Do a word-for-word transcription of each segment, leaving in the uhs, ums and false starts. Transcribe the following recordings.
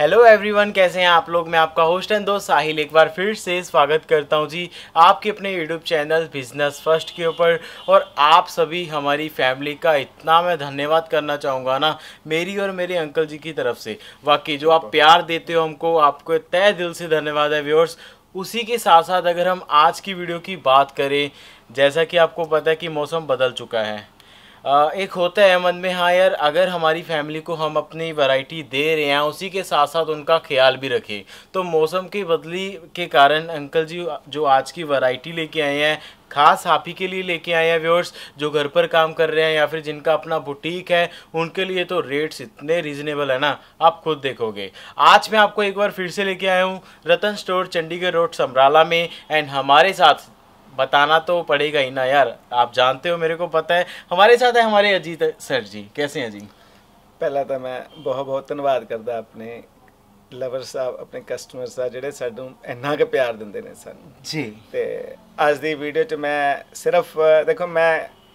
Hello everyone, कैसे हैं आप लोग। मैं आपका होस्ट एंड दोस्त साहिल एक बार फिर से स्वागत करता हूं जी आपके अपने यूट्यूब चैनल बिजनेस फर्स्ट के ऊपर। और आप सभी हमारी फैमिली का इतना मैं धन्यवाद करना चाहूँगा ना, मेरी और मेरे अंकल जी की तरफ से। वाकई जो आप प्यार देते हो हमको, आपको तहे दिल से धन्यवाद है व्यूअर्स। उसी के साथ साथ अगर हम आज की वीडियो की बात करें, जैसा कि आपको पता है कि मौसम बदल चुका है। आ, एक होता है मन में, हाँ यार अगर हमारी फैमिली को हम अपनी वैरायटी दे रहे हैं उसी के साथ साथ उनका ख्याल भी रखें। तो मौसम की बदली के कारण अंकल जी जो आज की वैरायटी लेके आए हैं, खास आप ही के लिए लेके आए हैं व्यूअर्स, जो घर पर काम कर रहे हैं या फिर जिनका अपना बुटीक है, उनके लिए तो रेट्स इतने रीजनेबल है ना, आप खुद देखोगे। आज मैं आपको एक बार फिर से लेके आया हूँ रतन स्टोर, चंडीगढ़ रोड, समराला में। एंड हमारे साथ बताना तो पड़ेगा ही ना यार, आप जानते हो, मेरे को पता है, हमारे साथ है हमारे अजीत सर जी। कैसे हैं जी? पहला तो मैं बहुत बहुत धन्यवाद करता अपने लवर साहब, अपने कस्टमर साहब ਜਿਹੜੇ ਸਾਨੂੰ ਇੰਨਾ ਕੁ ਪਿਆਰ ਦਿੰਦੇ ਨੇ ਸਾਨੂੰ जी। ਤੇ ਅੱਜ ਦੀ ਵੀਡੀਓ 'ਚ ਮੈਂ ਸਿਰਫ ਦੇਖੋ ਮੈਂ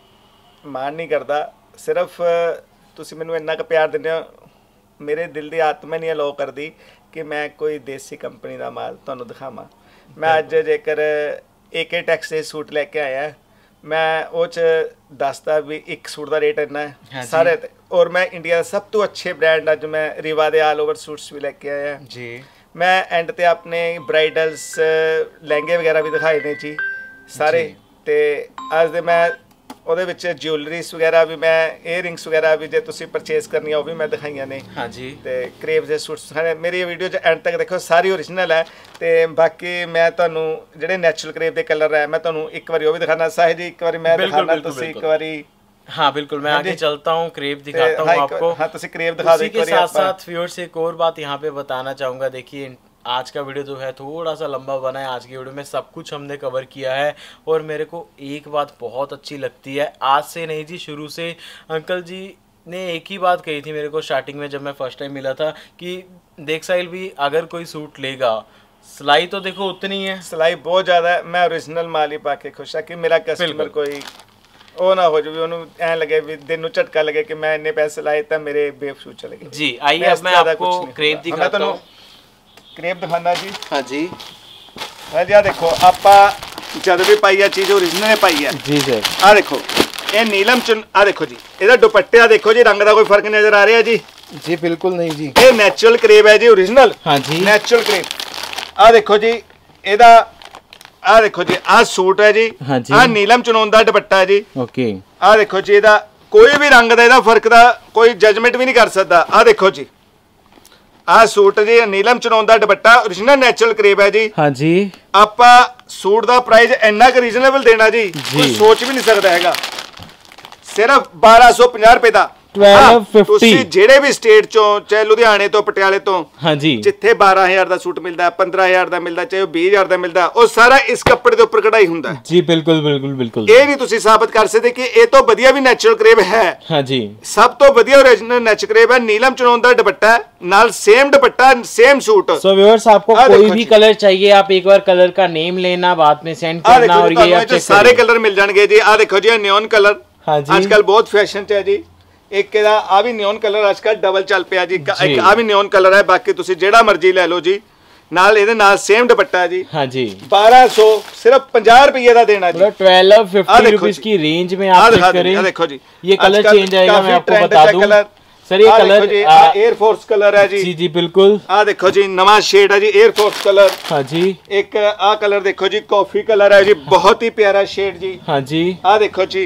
ਮਾਣ ਨਹੀਂ ਕਰਦਾ, ਸਿਰਫ ਤੁਸੀਂ ਮੈਨੂੰ ਇੰਨਾ ਕੁ ਪਿਆਰ ਦਿੰਦੇ ਹੋ, ਮੇਰੇ ਦਿਲ ਦੀ ਆਤਮਾ ਨਹੀਂ ਅਲਾਉ ਕਰਦੀ ਕਿ ਮੈਂ ਕੋਈ ਦੇਸੀ ਕੰਪਨੀ ਦਾ ਮਾਲ ਤੁਹਾਨੂੰ ਦਿਖਾਵਾਂ। ਮੈਂ ਅੱਜ ਜੇਕਰ एक टैक्स से सूट लेके आया, मैं वो दसता भी एक सूट का रेट इन्ना है। हाँ सारे ते। और मैं इंडिया का सब तो अच्छे ब्रांड अज मैं रीवा दे ऑल ओवर सूट्स भी लेके आया जी। मैं एंड ते अपने ब्राइडल्स लहंगे वगैरह भी दिखाए ने जी सारे जी। ते अज दे मैं ਉਹਦੇ ਵਿੱਚ ज्वेलरीज वगैरह भी, मैं ईयरिंग्स वगैरह भी जे तुसी परचेज करनी है वो भी मैं दिखाइया ने। हाँ जी। ते क्रेप दे सूट्स सारे मेरी वीडियो च एंड तक देखो, सारी ओरिजिनल है। ते बाकी मैं ਤੁਹਾਨੂੰ ਜਿਹੜੇ ਨੈਚੁਰਲ क्रेप ਦੇ कलर है मैं ਤੁਹਾਨੂੰ ਇੱਕ ਵਾਰੀ ਉਹ ਵੀ ਦਿਖਾਣਾ। ਸਾਹਿਲ ਜੀ ਇੱਕ ਵਾਰੀ ਮੈਂ ਦਿਖਾਣਾ, ਤੁਸੀਂ ਇੱਕ ਵਾਰੀ। हाँ बिल्कुल, मैं आगे चलता हूँ, क्रेप दिखाता हूँ आपको। हाँ तुसी क्रेप दिखा दो। इसी के साथ साथ व्यूअर्स एक और बात यहाँ पे बताना चाहूँगा। देखिए आज का वीडियो जो है थोड़ा सा लंबा बना है। आज की वीडियो में सब कुछ हमने कवर किया है और मेरे को एक बात बहुत अच्छी लगती है, आज से नहीं जी शुरू से अंकल जी ने एक ही बात कही थी मेरे को स्टार्टिंग में जब मैं फर्स्ट टाइम मिला था कि देख साहिल भी अगर कोई सूट लेगा, सिलाई तो देखो उतनी है, सिलाई बहुत ज़्यादा है। मैं ओरिजिनल माल ही पा के खुश है कि मेरा कस्टमर कोई ਉਹ ਨਾ ਹੋ ਜਾਵੇ, ਉਹਨੂੰ ਐ लगे भी दिन ਨੂੰ ਝਟਕਾ लगे कि मैं इन्ने पैसे लाए तो मेरे बेफसूल चले गए जी। आइए अब मैं आपको क्रेप दिखाता हूँ। क्रेप दिखाना जी। हाँ जी। हाँ जी, आ देखो आपा जब भी पाई है चीज़ ओरिजिनल पाई है जी सर। आ देखो ये नीलम चुन, आ देखो जी ਇਹਦਾ ਦੁਪੱਟਾ देखो जी, रंग का कोई फर्क नजर आ रहा है जी? जी बिल्कुल नहीं जी, ये नैचुरल क्रेप है जी, ओरिजिनल। हाँ जी नैचुरल क्रेप। आ देखो जी ਇਹਦਾ आ देखो जी, आ सूट है जी। हाँ जी। आ नीलम चुनौन का दुपट्टा है जी। ओके। आ देखो जी ਇਹਦਾ कोई भी रंग का ਇਹਦਾ फर्क का कोई जजमेंट भी नहीं कर सकता। आ देखो जी आ सूट जी नीलम चुनौन का दुपट्टा, ओरिजिनल नैचुरल क्रेप है जी। हाँ जी। आप सूट का प्राइस इन्ना क रीजनेबल देना जी, कोई सोच भी नहीं सकता हैगा। सिर्फ बारह सौ पचास रुपए का बारह सौ पचास। ਜਿਹੜੇ ਵੀ ਸਟੇਟ ਚੋਂ, ਚਾਹੇ ਲੁਧਿਆਣੇ ਤੋਂ, ਪਟਿਆਲੇ ਤੋਂ, ਹਾਂਜੀ ਜਿੱਥੇ ਬਾਰਾਂ ਹਜ਼ਾਰ ਦਾ ਸੂਟ ਮਿਲਦਾ, ਪੰਦਰਾਂ ਹਜ਼ਾਰ ਦਾ ਮਿਲਦਾ, ਚਾਹੇ ਵੀਹ ਹਜ਼ਾਰ ਦਾ ਮਿਲਦਾ, ਉਹ ਸਾਰਾ ਇਸ ਕੱਪੜੇ ਦੇ ਉੱਪਰ ਕਢਾਈ ਹੁੰਦਾ ਜੀ। ਬਿਲਕੁਲ ਬਿਲਕੁਲ ਬਿਲਕੁਲ। ਇਹ ਨਹੀਂ ਤੁਸੀਂ ਸਾਬਤ ਕਰ ਸਕਦੇ ਕਿ ਇਹ ਤੋਂ ਵਧੀਆ ਵੀ ਨੈਚੁਰਲ ਕ੍ਰੇਪ ਹੈ। ਹਾਂਜੀ ਸਭ ਤੋਂ ਵਧੀਆ ओरिजिनल नैचुरल करेब है। नीलम चुनौन का दुपट्टा नाल सेम दुपट्टा सेम सूट। सो व्यूअर्स आपको कोई भी कलर चाहिए, आप एक बार कलर का नेम लेना, बाद में सेंड करना और ये सारे कलर मिल जाएंगे जी। आ देखो जी नियॉन कलर आजकल बहुत फैशन च है जी। एक आ भी नियॉन कलर आजकल डबल चल पिया जी, एक आ भी नियॉन कलर है। बाकी तुसी जेड़ा मर्जी ले लो जी, नाल ਇਹਦੇ ਨਾਲ सेम दुपट्टा है जी। हाँ जी बारह सौ सिर्फ पचास रुपए का देना जी। बारह सौ पचास रुपीस की रेंज में आप चेक करें। देखो जी ये कलर चेंज आएगा, मैं आपको बता दूं सर। ये कलर एयर फोर्स कलर है जी। जी जी बिल्कुल। आ देखो जी नवा शेड है जी, एयर फोर्स कलर। हाँ जी। एक आ कलर देखो जी, कॉफी कलर है जी, बहुत ही प्यारा शेड जी। हाँ जी। आ देखो जी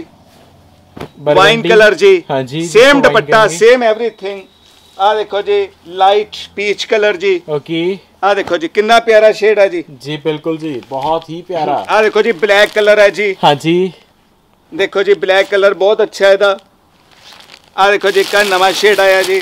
वाइन कलर जी। हाँ जी सेम दुपट्टा सेम एवरीथिंग। आ देखो जी लाइट पीच कलर जी। ओके। आ देखो जी कितना प्यारा शेड है जी। जी बिल्कुल जी बहुत ही प्यारा। आ देखो जी ब्लैक कलर है जी। हाँ जी देखो जी ब्लैक कलर बहुत अच्छा है। आ देखो जी का नवा शेड आया जी।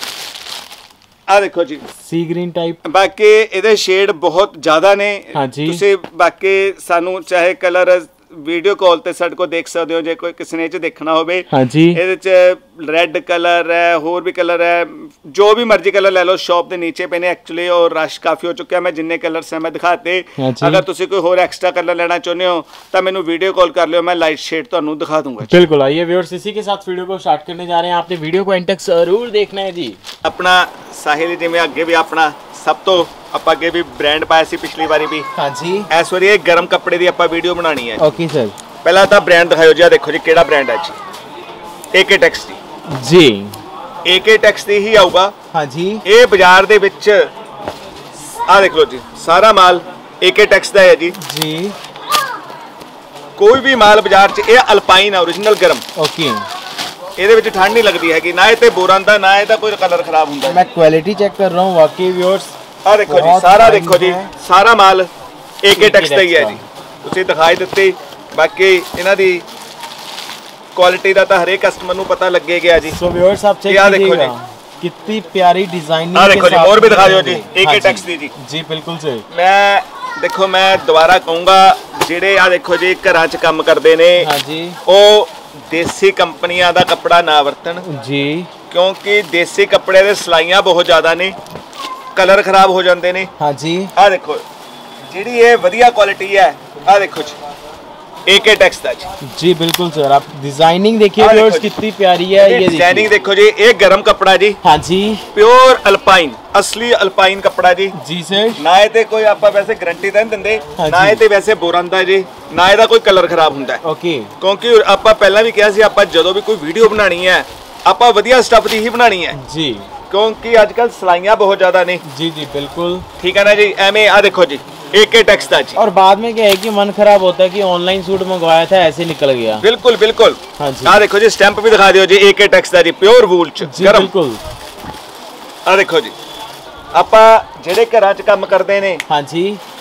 आ देखो जी सी ग्रीन टाइप। बाकी ਇਹਦੇ शेड बहुत ज्यादा ने। हाँ जी। ਤੁਸੀਂ बाकी सानू चाहे कलर ਵੀਡੀਓ ਕਾਲ ਤੇ ਸਾਡੇ ਕੋਲ ਦੇਖ ਸਕਦੇ ਹੋ ਜੇ ਕੋਈ ਕਿਸੇ ਨੇ ਇਹ 'ਚ ਦੇਖਣਾ ਹੋਵੇ। ਹਾਂਜੀ ਇਹਦੇ 'ਚ ਰੈੱਡ ਕਲਰ ਹੈ, ਹੋਰ ਵੀ ਕਲਰ ਹੈ, ਜੋ ਵੀ ਮਰਜ਼ੀ ਕਲਰ ਲੈ ਲਓ। ਸ਼ॉप ਦੇ ਨੀਚੇ ਪਏ ਨੇ ਐਕਚੁਅਲੀ, ਔਰ ਰਸ਼ ਕਾਫੀ ਹੋ ਚੁੱਕਿਆ। ਮੈਂ ਜਿੰਨੇ ਕਲਰਸ ਹੈ ਮੈਂ ਦਿਖਾਤੇ। ਅਗਰ ਤੁਸੀਂ ਕੋਈ ਹੋਰ एक्स्ट्रा कलर लेना चाहते हो तो मैंने वीडियो कॉल कर लियो, मैं लाइट शेड तो दिखा दूंगा। बिल्कुल। आइए व्यूअर्स, इसी के साथ वीडियो को स्टार्ट करने जा रहे हैं। आपने वीडियो को एंड तक जरूर देखना है जी। अपना साहिल जिवें अगे भी अपना सब तो ਆਪਾਂ ਅੱਗੇ ਵੀ ਬ੍ਰਾਂਡ ਪਾਇਆ ਸੀ ਪਿਛਲੀ ਵਾਰੀ ਵੀ। ਹਾਂਜੀ ਇਸ ਵਾਰੀ ਇਹ ਗਰਮ ਕੱਪੜੇ ਦੀ ਆਪਾਂ ਵੀਡੀਓ ਬਣਾਣੀ ਹੈ। Okay sir. ਪਹਿਲਾਂ ਤਾਂ ਬ੍ਰਾਂਡ ਦਿਖਾਇਓ ਜੀ। ਆ ਦੇਖੋ ਜੀ ਕਿਹੜਾ ਬ੍ਰਾਂਡ ਹੈ ਜੀ। ਏਕੇ ਟੈਕਸ ਦੀ ਜੀ। ਏਕੇ ਟੈਕਸ ਦੀ ਹੀ ਆਊਗਾ। ਹਾਂਜੀ ਇਹ ਬਾਜ਼ਾਰ ਦੇ ਵਿੱਚ ਆ ਦੇਖ ਲਓ ਜੀ, ਸਾਰਾ ਮਾਲ ਏਕੇ ਟੈਕਸ ਦਾ ਹੈ ਜੀ। ਜੀ ਕੋਈ ਵੀ ਮਾਲ ਬਾਜ਼ਾਰ 'ਚ ਇਹ ਅਲਪਾਈਨ ਹੈ, ओरिजिनल ਗਰਮ। ਓਕੇ। ਇਹਦੇ ਵਿੱਚ ਠੰਡ ਨਹੀਂ ਲੱਗਦੀ ਹੈਗੀ, ਨਾ ਇਹ ਤੇ ਬੋਰਾਂ ਦਾ, ਨਾ ਇਹਦਾ ਕੋਈ ਕਲਰ ਖਰਾਬ ਹੁੰਦਾ। मैं क्वालिटी चेक कर रहा हूँ वाकई व्यूअर्स। ਆ ਦੇਖੋ ਜੀ, ਸਾਰਾ ਦੇਖੋ ਜੀ, ਸਾਰਾ ਮਾਲ ਏਕੇ ਟੈਕਸ ਦਾ ਹੀ ਹੈ ਜੀ। ਤੁਸੀਂ ਦਿਖਾਈ ਦਿੱਤੀ। ਬਾਕੀ ਇਹਨਾਂ ਦੀ ਕੁਆਲਿਟੀ ਦਾ ਤਾਂ ਹਰੇਕ ਕਸਟਮਰ ਨੂੰ ਪਤਾ ਲੱਗੇ ਗਿਆ ਜੀ। सो व्यूअर्स आप चेक कीजिएगा कितनी प्यारी डिजाइनिंग। ਆ ਦੇਖੋ ਜੀ, ਹੋਰ ਵੀ ਦਿਖਾ ਦਿਓ ਜੀ ਏਕੇ ਟੈਕਸ ਦੀ ਜੀ। जी बिल्कुल सही। ਮੈਂ ਦੇਖੋ ਮੈਂ ਦੁਬਾਰਾ ਕਹੂੰਗਾ, ਜਿਹੜੇ ਆ ਦੇਖੋ ਜੀ ਘਰਾਂ 'ਚ ਕੰਮ ਕਰਦੇ ਨੇ, हाँ जी ਉਹ ਦੇਸੀ ਕੰਪਨੀਆਂ ਦਾ ਕੱਪੜਾ ਨਾ ਵਰਤਣ जी। ਕਿਉਂਕਿ ਦੇਸੀ ਕੱਪੜੇ ਦੇ ਸਿਲਾਈਆਂ ਬਹੁਤ ਜ਼ਿਆਦਾ ਨੇ, ਕਲਰ ਖਰਾਬ ਹੋ ਜਾਂਦੇ ਨੇ। हाँ जी ਆ ਦੇਖੋ ਜਿਹੜੀ ਇਹ ਵਧੀਆ ਕੁਆਲਿਟੀ ਹੈ, ਆ ਦੇਖੋ ਜੀ ਏਕੇ ਟੈਕਸ ਦਾ ਜੀ। जी बिल्कुल सर। आप डिजाइनिंग देखिए हाँ, व्यूअर्स देखो जी। कितनी प्यारी है ये डिजाइनिंग देखिए। देखो जी, ये गरम कपड़ा जी। हाँ जी प्योर अल्पाइन, असली अल्पाइन कपड़ा जी। जी सर। ना ये ते कोई आपा वैसे गारंटी ਤਾਂ ਨਹੀਂ ਦਿੰਦੇ, हाँ ਨਾ जी। ਇਹ ਤੇ ਵੈਸੇ ਬੋਰਾਂਦਾ ਜੀ, ਨਾ ਇਹਦਾ ਕੋਈ ਕਲਰ ਖਰਾਬ ਹੁੰਦਾ ਹੈ। ओके ਕਿਉਂਕਿ ਆਪਾਂ ਪਹਿਲਾਂ ਵੀ ਕਿਹਾ ਸੀ, ਆਪਾਂ ਜਦੋਂ ਵੀ ਕੋਈ ਵੀਡੀਓ ਬਣਾਣੀ ਹੈ ਆਪਾਂ ਵਧੀਆ ਸਟੱਫ ਦੀ ਹੀ ਬਣਾਣੀ ਹੈ। जी ਕਿਉਂਕਿ ਅੱਜ ਕੱਲ ਸਲਾਈਆਂ ਬਹੁਤ ਜ਼ਿਆਦਾ ਨੇ। जी जी बिल्कुल। ਠੀਕ ਹੈ ਨਾ ਜੀ। ਐਵੇਂ ਆ ਦੇਖੋ ਜੀ ਏਕੇ ਟੈਕਸ ਦਾ ਜੀ। और बाद में क्या है कि मन खराब होता है कि ऑनलाइन सूट मंगवाया था ऐसे निकल गया। ਬਿਲਕੁਲ ਬਿਲकुल। हाँ जी ਆ ਦੇਖੋ ਜੀ, ਸਟੈਂਪ ਵੀ ਦਿਖਾ ਦਿਓ ਜੀ ਏਕੇ ਟੈਕਸ ਦਾ ਜੀ, ਪਿਓਰ ਵੂਲ ਚ जी ਗਰਮ। बिल्कुल। ਆ ਦੇਖੋ ਜੀ, ਆਪਾਂ ਜਿਹੜੇ ਘਰਾਂ 'ਚ ਕੰਮ ਕਰਦੇ ਨੇ हाँ जी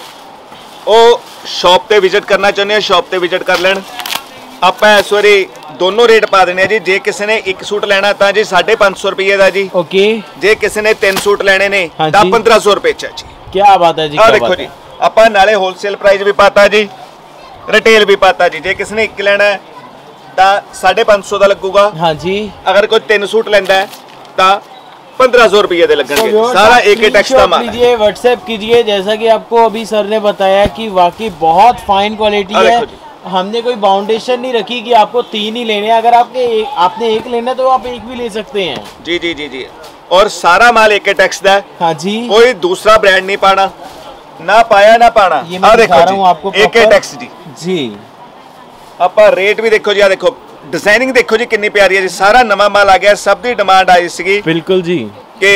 ਉਹ ਸ਼ਾਪ ਤੇ ਵਿਜ਼ਿਟ ਕਰਨਾ ਚਾਹੁੰਦੇ ਆ, ਸ਼ਾਪ ਤੇ ਵਿਜ਼ਿਟ ਕਰ ਲੈਣ। ਆਪਾਂ ਇਸ ਵਾਰੀ ਦੋਨੋਂ ਰੇਟ ਪਾ ਦੇਣੇ ਆ ਜੀ। ਜੇ ਕਿਸੇ ਨੇ ਇੱਕ ਸੂਟ ਲੈਣਾ ਤਾਂ ਜੀ ਸਾਢੇ ਪੰਜ ਸੌ ਰੁਪਏ ਦਾ ਜੀ। ओके ਜੇ ਕਿਸੇ ਨੇ ਤਿੰਨ ਸੂਟ ਲੈਣੇ ਨੇ हाँ ਤਾਂ जी। ਪੰਦਰਾਂ ਸੌ ਰੁਪਏ ਚ ਜੀ। क्या बात है जी। ਆ क्या ਦੇਖੋ बात ਜੀ, है। ਆਪਾਂ ਨਾਲੇ ਹੋਲਸੇਲ ਪ੍ਰਾਈਸ ਵੀ ਪਾਤਾ ਜੀ, ਰਿਟੇਲ ਵੀ ਪਾਤਾ ਜੀ। ਜੇ ਕਿਸੇ ਨੇ ਇੱਕ ਲੈਣਾ ਹੈ ਤਾਂ ਸਾਢੇ ਪੰਜ ਸੌ ਦਾ ਲੱਗੂਗਾ। हाँ जी ਅਗਰ ਕੋਈ ਤਿੰਨ ਸੂਟ ਲੈਂਦਾ ਹੈ ਤਾਂ पंद्रह सौ रुपये दे तो लगेंगे। व्यूअर्स, सारा आप एक ही टैक्स का स्क्रीनशॉट माल है। लीजिए, व्हाट्सएप कीजिए। जैसा कि आपको अभी सर ने बताया कि वाकई बहुत फाइन क्वालिटी हाँ, है। देखो जी। हमने कोई बाउंडेशन नहीं रखी कि आपको तीन ही लेने हैं। अगर आपके एक, आपने एक लेना है तो आप एक भी ले सकते हैं। जी जी जी जी। और सारा माल एक ही टैक्स का है। हाँ जी कोई दूसरा ब्रांड नहीं पाना, ना पाया ना पाना। ये मैं आ दिखा रहा हूँ आपको एक ही proper। टैक्स जी। जी ਆਪਾਂ रेट भी देखो जी। आ देखो डिजाइनिंग देखो जी कितनी प्यारी है जी। सारा नवा माल आ गया, सब दी डिमांड आई सी बिल्कुल जी कि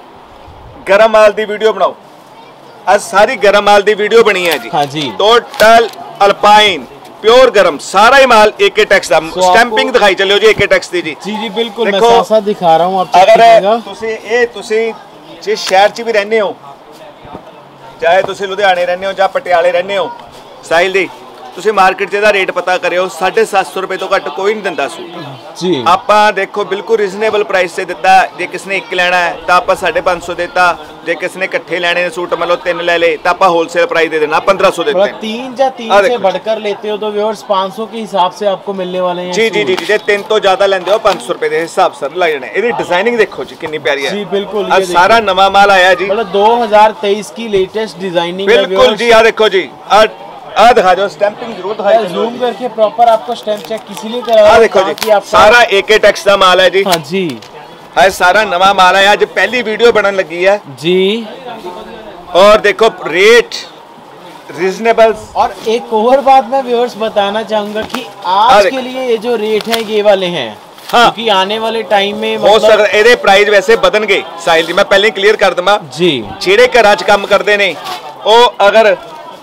गरम माल दी वीडियो बनाओ। आज सारी गरम माल दी वीडियो बनी है जी। हाँ जी टोटल अल्पाइन प्योर गरम सारा ही माल एक टैक्स दा। So स्टैंपिंग आपको- दिखाई चलियो जी एक टैक्स दी जी। जी जी बिल्कुल। मैं देखो, साथ साथ दिखा रहा हूँ, आप चेक अगर कीजिएगा। ਤੁਸੀਂ ਇਹ ਤੁਸੀਂ ਜੇ ਸ਼ਹਿਰ 'ਚ ਵੀ ਰਹਿੰਦੇ ਹੋ, ਚਾਹੇ ਤੁਸੀਂ ਲੁਧਿਆਣੇ ਰਹਿੰਦੇ ਹੋ ਜਾਂ ਪਟਿਆਲੇ ਰਹਿੰਦੇ ਹੋ, ਸਾਹਿਲ ਜੀ ਤੁਸੀਂ ਮਾਰਕੀਟ 'ਚ ਇਹਦਾ ਰੇਟ ਪਤਾ ਕਰਿਓ। ਸਾਢੇ ਸੱਤ ਸੌ ਰੁਪਏ ਤੋਂ ਘੱਟ ਕੋਈ ਨਹੀਂ ਦਿੰਦਾ ਸੂਟ। जी ਆਪਾਂ ਦੇਖੋ ਬਿਲਕੁਲ ਰੀਜ਼ਨੇਬਲ ਪ੍ਰਾਈਸ ਤੇ ਦਿੱਤਾ। ਜੇ ਕਿਸੇ ਨੇ ਇੱਕ ਲੈਣਾ ਹੈ ਤਾਂ ਆਪਾਂ ਸਾਢੇ ਪੰਜ ਸੌ ਦੇਤਾ। ਜੇ ਕਿਸੇ ਨੇ ਇਕੱਠੇ ਲੈਣੇ ਨੇ ਸੂਟ, ਮਤਲਬ ਤਿੰਨ ਲੈ ਲੇ ਤਾਂ ਆਪਾਂ ਹੋਲਸੇਲ प्राइस दे देना पंद्रह सौ देते मतलब हैं। तीन या तीन हाँ, से देखो। बढ़कर लेते हो तो व्यूअर्स पाँच सौ के हिसाब से आपको मिलने वाले हैं जी जी जी सूट। जी। ਜੇ ਤਿੰਨ ਤੋਂ ਜ਼ਿਆਦਾ ਲੈਂਦੇ ਹੋ ਪੰਜ ਸੌ ਰੁਪਏ ਦੇ ਹਿਸਾਬ ਸਰ ਲੱਗ ਜਾਣੇ। ਇਹਦੀ ਡਿਜ਼ਾਈਨਿੰਗ ਦੇਖੋ ਜੀ ਕਿੰਨੀ ਪਿਆਰੀ ਹੈ। जी बिल्कुल। ਅੱਜ ये ਸਾਰਾ ਨਵਾਂ ਮਾਲ ਆਇਆ ਜੀ। मतलब दो हज़ार तेईस की लेटेस्ट डिजाइनिंग बिल्कुल जी। आ देखो जी, आ आ दिखा दो, स्टैंपिंग जरूर दिखाई। जूम करके प्रॉपर आपको स्टैम्प चेक इसीलिए करा आ रहा हूं देखो जी, ताकि आपका- सारा एक टैक्स का माल है जी। हाँ जी आज सारा नवा माल है। आज पहली वीडियो बनने लगी है जी। और देखो रेट रीजनेबल। और एक और बात मैं व्यूअर्स बताना चाहूंगा कि हाँ, आज देखो। के लिए ये जो रेट है ये वाले हैं। हाँ। क्योंकि आने वाले टाइम में हो मतलब सकता ਇਹਦੇ ਪ੍ਰਾਈਸ ਵੈਸੇ ਵਧਣਗੇ ਸਾਹਿਲ ਜੀ। ਮੈਂ ਪਹਿਲੇ ਹੀ ਕਲੀਅਰ ਕਰ ਦਵਾਂ, जी ਜਿਹੜੇ ਘਰਾਂ 'ਚ ਕੰਮ ਕਰਦੇ ਨੇ ਉਹ ਅਗਰ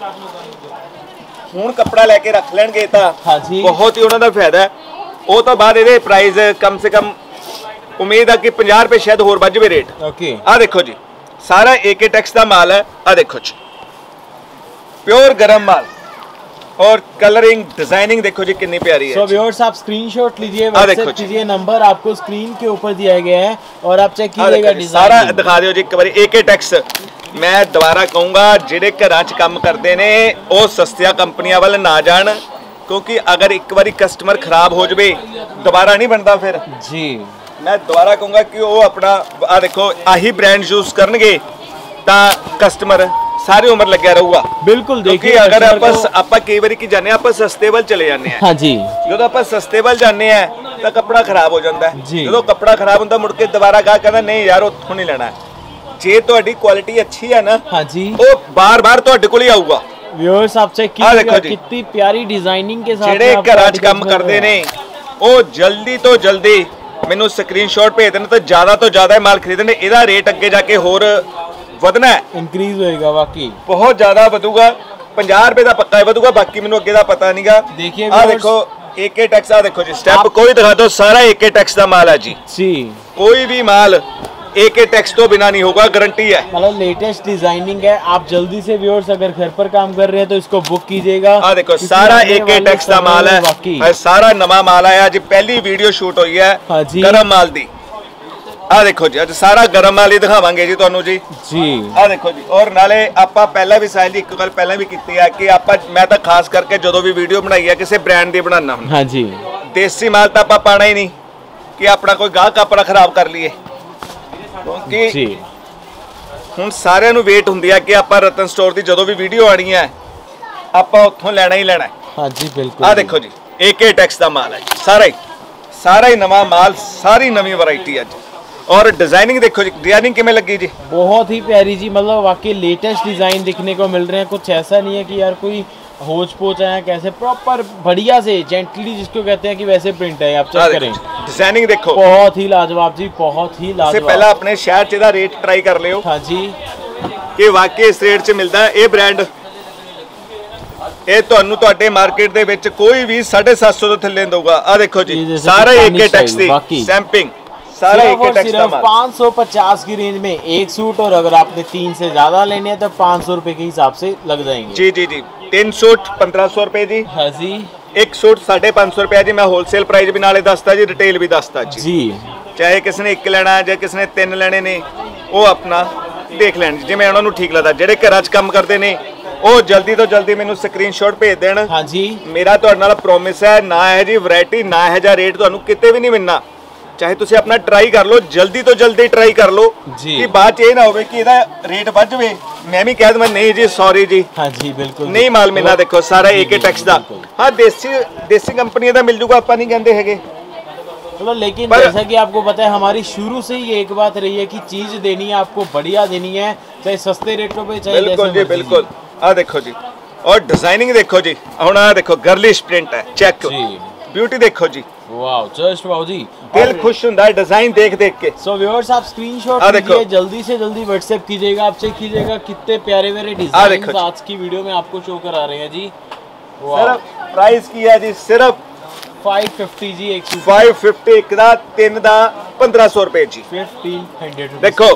ਹੁਣ ਕੱਪੜਾ ਲੈ ਕੇ ਰੱਖ ਲੈਣਗੇ ਤਾਂ हाँ जी ਬਹੁਤ ਹੀ ਉਹਨਾਂ ਦਾ ਫਾਇਦਾ ਹੈ। ਉਹ ਤੋਂ ਬਾਅਦ ਇਹਦੇ ਪ੍ਰਾਈਸ ਕਮ ਸੇ ਕਮ ਉਮੀਦ ਆ ਕਿ ਪੰਜਾਹ ਰੁਪਏ ਸ਼ਾਇਦ ਹੋਰ ਵੱਧ ਜਾਵੇ ਰੇਟ। ओके ਆ ਦੇਖੋ ਜੀ, ਸਾਰਾ ਏਕੇ ਟੈਕਸ ਦਾ ਮਾਲ ਹੈ। ਆ ਦੇਖੋ ਜੀ, प्योर गरम माल और कलरिंग डिजाइनिंग देखो जी कितनी प्यारी है। सो व्यूअर्स आप स्क्रीनशॉट लीजिए, हाँ, व्हाट्सएप देखो जी। कीजिए, नंबर आपको स्क्रीन के ऊपर दिया गया है और आप चेक हाँ, कीजिएगा देखो जी, सारा डिजाइन। दिखा दियो जी एक बार एक टैक्स। मैं दोबारा कहूँगा ਜਿਹੜੇ ਘਰਾਂ 'ਚ ਕੰਮ ਕਰਦੇ ਨੇ ਉਹ ਸਸਤੀਆਂ ਕੰਪਨੀਆਂ ਵੱਲ ਨਾ ਜਾਣ, क्योंकि अगर एक बारी कस्टमर खराब हो जाए दोबारा नहीं बनता फिर जी। मैं दोबारा कहूँगा कि वो अपना आ देखो आही ब्रांड यूज करनगे ता कस्टमर सारी उम्र लग्या रहूगा। बिल्कुल, क्योंकि अगर ਆਪਾਂ ਆਪਾਂ ਕਈ ਵਾਰੀ ਕੀ ਜਾਂਦੇ ਆਪਾਂ ਸਸਤੇ ਵੱਲ ਚਲੇ ਜਾਂਦੇ ਆ। हाँ जी। ਜਦੋਂ ਆਪਾਂ ਸਸਤੇ ਵੱਲ ਜਾਂਦੇ ਆ ਤਾਂ ਕੱਪੜਾ ਖਰਾਬ ਹੋ ਜਾਂਦਾ ਹੈ। ਜਦੋਂ ਕੱਪੜਾ ਖਰਾਬ ਹੁੰਦਾ ਮੁੜ ਕੇ ਦੁਬਾਰਾ ਗਾਹਕ ਕਹਿੰਦਾ ਨਹੀਂ ਯਾਰ ਉੱਥੋਂ ਨਹੀਂ ਲੈਣਾ। ਜੇ ਤੁਹਾਡੀ ਕੁਆਲਿਟੀ ਅੱਛੀ ਹੈ ਨਾ हाँ जी, ਉਹ ਬਾਰ-ਬਾਰ ਤੁਹਾਡੇ ਕੋਲ ਹੀ ਆਊਗਾ। व्यूअर्स आप चेक कीजिएगा कितनी प्यारी डिजाइनिंग के साथ ਜਿਹੜੇ ਘਰਾਂ 'ਚ ਕੰਮ ਕਰਦੇ ਨੇ ਉਹ ਜਲਦੀ ਤੋਂ ਜਲਦੀ ਮੈਨੂੰ ਸਕਰੀਨਸ਼ਾਟ ਭੇਜ ਦੇਣ ਤਾਂ ਜ਼ਿਆਦਾ ਤੋਂ ਜ਼ਿਆਦਾ ਮਾਲ ਖਰੀਦਣ। ਇਹਦਾ ਰੇਟ ਅੱਗੇ ਜਾ ਕੇ ਹੋਰ ਵਧਣਾ ਹੈ, इंक्रीज होएगा वाकई बहुत ज्यादा ਵਧੂਗਾ। ਪੰਜਾਹ ਰੁਪਏ ਦਾ ਪੱਕਾ ਹੈ ਵਧੂਗਾ, ਬਾਕੀ ਮੈਨੂੰ ਅੱਗੇ ਦਾ ਪਤਾ ਨਹੀਂਗਾ। देखिए ਆ ਦੇਖੋ ਏਕੇ ਟੈਕਸ, ਆ ਦੇਖੋ ਜੀ ਸਟੈਪ ਕੋਈ ਦਿਖਾ ਦਿਓ, ਸਾਰਾ ਏਕੇ ਟੈਕਸ ਦਾ ਮਾਲ ਹੈ ਜੀ। जी, कोई भी माल एके टैक्स तो बिना नहीं होगा, गारंटी है। मतलब लेटेस्ट डिजाइनिंग है। आप जल्दी से व्यूअर्स अगर घर पर काम कर रहे हैं तो इसको बुक कीजिएगा। आ देखो सारा एके टैक्स का माल है, है सारा नवा माल आया जी, पहली वीडियो शूट हुई है हाँ जी। गरम माल दी। आ देखो जी अज सारा गरम माल ही दिखावांगे जी तुहानू जी। जी आ देखो जी, और नाले आपां पहला भी साहिल जी एक गल पहला भी कीती है कि आपां मैं तो खास करके जदों भी वीडियो बनाई है किसी ब्रांड दी बनाना हुंदा। हाँ जी, देसी माल तो आपां पाना ही नहीं कि अपना कोई गाहक अपना खराब कर लीए, क्योंकि ਹੁਣ ਸਾਰਿਆਂ ਨੂੰ ਵੇਟ ਹੁੰਦੀ ਹੈ ਕਿ ਆਪਾਂ ਰਤਨ ਸਟੋਰ ਦੀ ਜਦੋਂ ਵੀ ਵੀਡੀਓ ਆਣੀ ਹੈ ਆਪਾਂ ਉੱਥੋਂ ਲੈਣਾ ਹੀ ਲੈਣਾ ਹੈ। हाँ जी बिल्कुल। ਆ ਦੇਖੋ ਜੀ ਏਕੇ ਟੈਕਸ ਦਾ ਮਾਲ ਹੈ ਸਾਰਾ ਹੀ ਸਾਰਾ ਹੀ ਨਵਾਂ ਮਾਲ, ਸਾਰੀ ਨਵੀਂ ਵੈਰਾਈਟੀ ਅੱਜ। और डिजाइनिंग देखो जी, डिजाइनिंग किमें लगी जी, बहुत ही प्यारी जी। मतलब वाकई लेटेस्ट डिजाइन दिखने को मिल रहे हैं। कुछ ऐसा नहीं है कि यार कोई होच पोच आया कैसे, प्रॉपर बढ़िया से जेंटली जिसको कहते हैं कि वैसे प्रिंट है। आप चेक करें डिजाइनिंग देखो, बहुत ही लाजवाब जी, बहुत ही लाजवाब। इससे पहला अपने शहर च दा रेट ट्राई कर लियो। हाँ जी, कि वाकई इस रेट च मिलता है ये ब्रांड। ये ਤੁਹਾਨੂੰ ਤੁਹਾਡੇ ਮਾਰਕੀਟ ਦੇ ਵਿੱਚ ਕੋਈ ਵੀ साढ़े सात सौ ਤੋਂ ਥੱਲੇ ਦਊਗਾ। ਆ ਦੇਖੋ ਜੀ ਸਾਰਾ ਏਕੇ ਟੈਕਸ ਦੀ सैंपिंग, सारा एक टैक्स का माल। पाँच सौ पचास की रेंज में एक सूट, और अगर आपने तीन से ज्यादा लेने हैं तो पाँच सौ रुपए के हिसाब से लग जाएंगे। जी जी जी, तीन सूट पंद्रह सौ रुपए जी। हाँ जी, एक सूट साढ़े पाँच सौ रुपया जी। मैं होलसेल प्राइस भी नाले दसता जी, रिटेल भी दसता जी। जी, चाहे किसी ने एक लेना है, चाहे किसी ने तीन लेने ने, वो अपना देख लैन जिवें उन्हां नूं ठीक लगदा। ਜਿਹੜੇ ਘਰਾਂ 'ਚ ਕੰਮ ਕਰਦੇ ਨੇ ਉਹ ਜਲਦੀ ਤੋਂ ਜਲਦੀ ਮੈਨੂੰ ਸਕਰੀਨਸ਼ਾਟ ਭੇਜ ਦੇਣ। हाँ जी, ਮੇਰਾ ਤੁਹਾਡੇ ਨਾਲ ਪ੍ਰੋਮਿਸ ਹੈ, ਨਾ ਹੈ ਜੀ ਵੈਰਾਈਟੀ, ਨਾ ਹੈ ਜਾਂ ਰੇਟ ਤੁਹਾਨੂੰ ਕਿਤੇ ਵੀ ਨਹੀਂ ਮਿਲਣਾ। ਚਾਹੇ ਤੁਸੀਂ ਆਪਣਾ ਟਰਾਈ ਕਰ ਲਓ, ਜਲਦੀ ਤੋਂ ਜਲਦੀ ਟਰਾਈ ਕਰ ਲਓ ਕਿ ਬਾਅਦ ਚ ਇਹ ਨਾ ਹੋਵੇ ਕਿ ਇਹਦਾ ਰੇਟ ਵੱਧ ਜਾਵੇ ਮੈਂ ਵੀ ਕਹਿ ਦਵਾਂ ਨਹੀਂ ਜੀ ਸੌਰੀ ਜੀ। हाँ जी बिल्कुल, नहीं माल मिलना। देखो सारा एके टैक्स दा। हाँ देसी देसी कंपनी दा मिल जूगा, ਆਪਾਂ नहीं कहते हैगे। चलो लेकिन जैसा कि आपको पता है हमारी शुरू से ही एक बात रही है कि चीज देनी है आपको बढ़िया देनी है, चाहे सस्ते रेटों पे चाहे बिल्कुल जी बिल्कुल। आ देखो जी, और डिजाइनिंग देखो जी, हुण आ देखो गर्लिश प्रिंट है, चेक ब्यूटी देखो जी, वाओ जस्ट वाओ जी, दिल खुश होता है डिजाइन देख देख के। सो व्यूअर्स आप स्क्रीनशॉट लीजिए, जल्दी से जल्दी व्हाट्सएप कीजिएगा। आप चेक कीजिएगा कितने प्यारे प्यारे डिजाइन आज की वीडियो में आपको शो करा रहे हैं जी। सिर्फ प्राइस की है जी सिर्फ पाँच सौ पचास जी, एक पाँच सौ पचास एक दा, तीन दा पंद्रह सौ रुपए जी। पंद्रह सौ देखो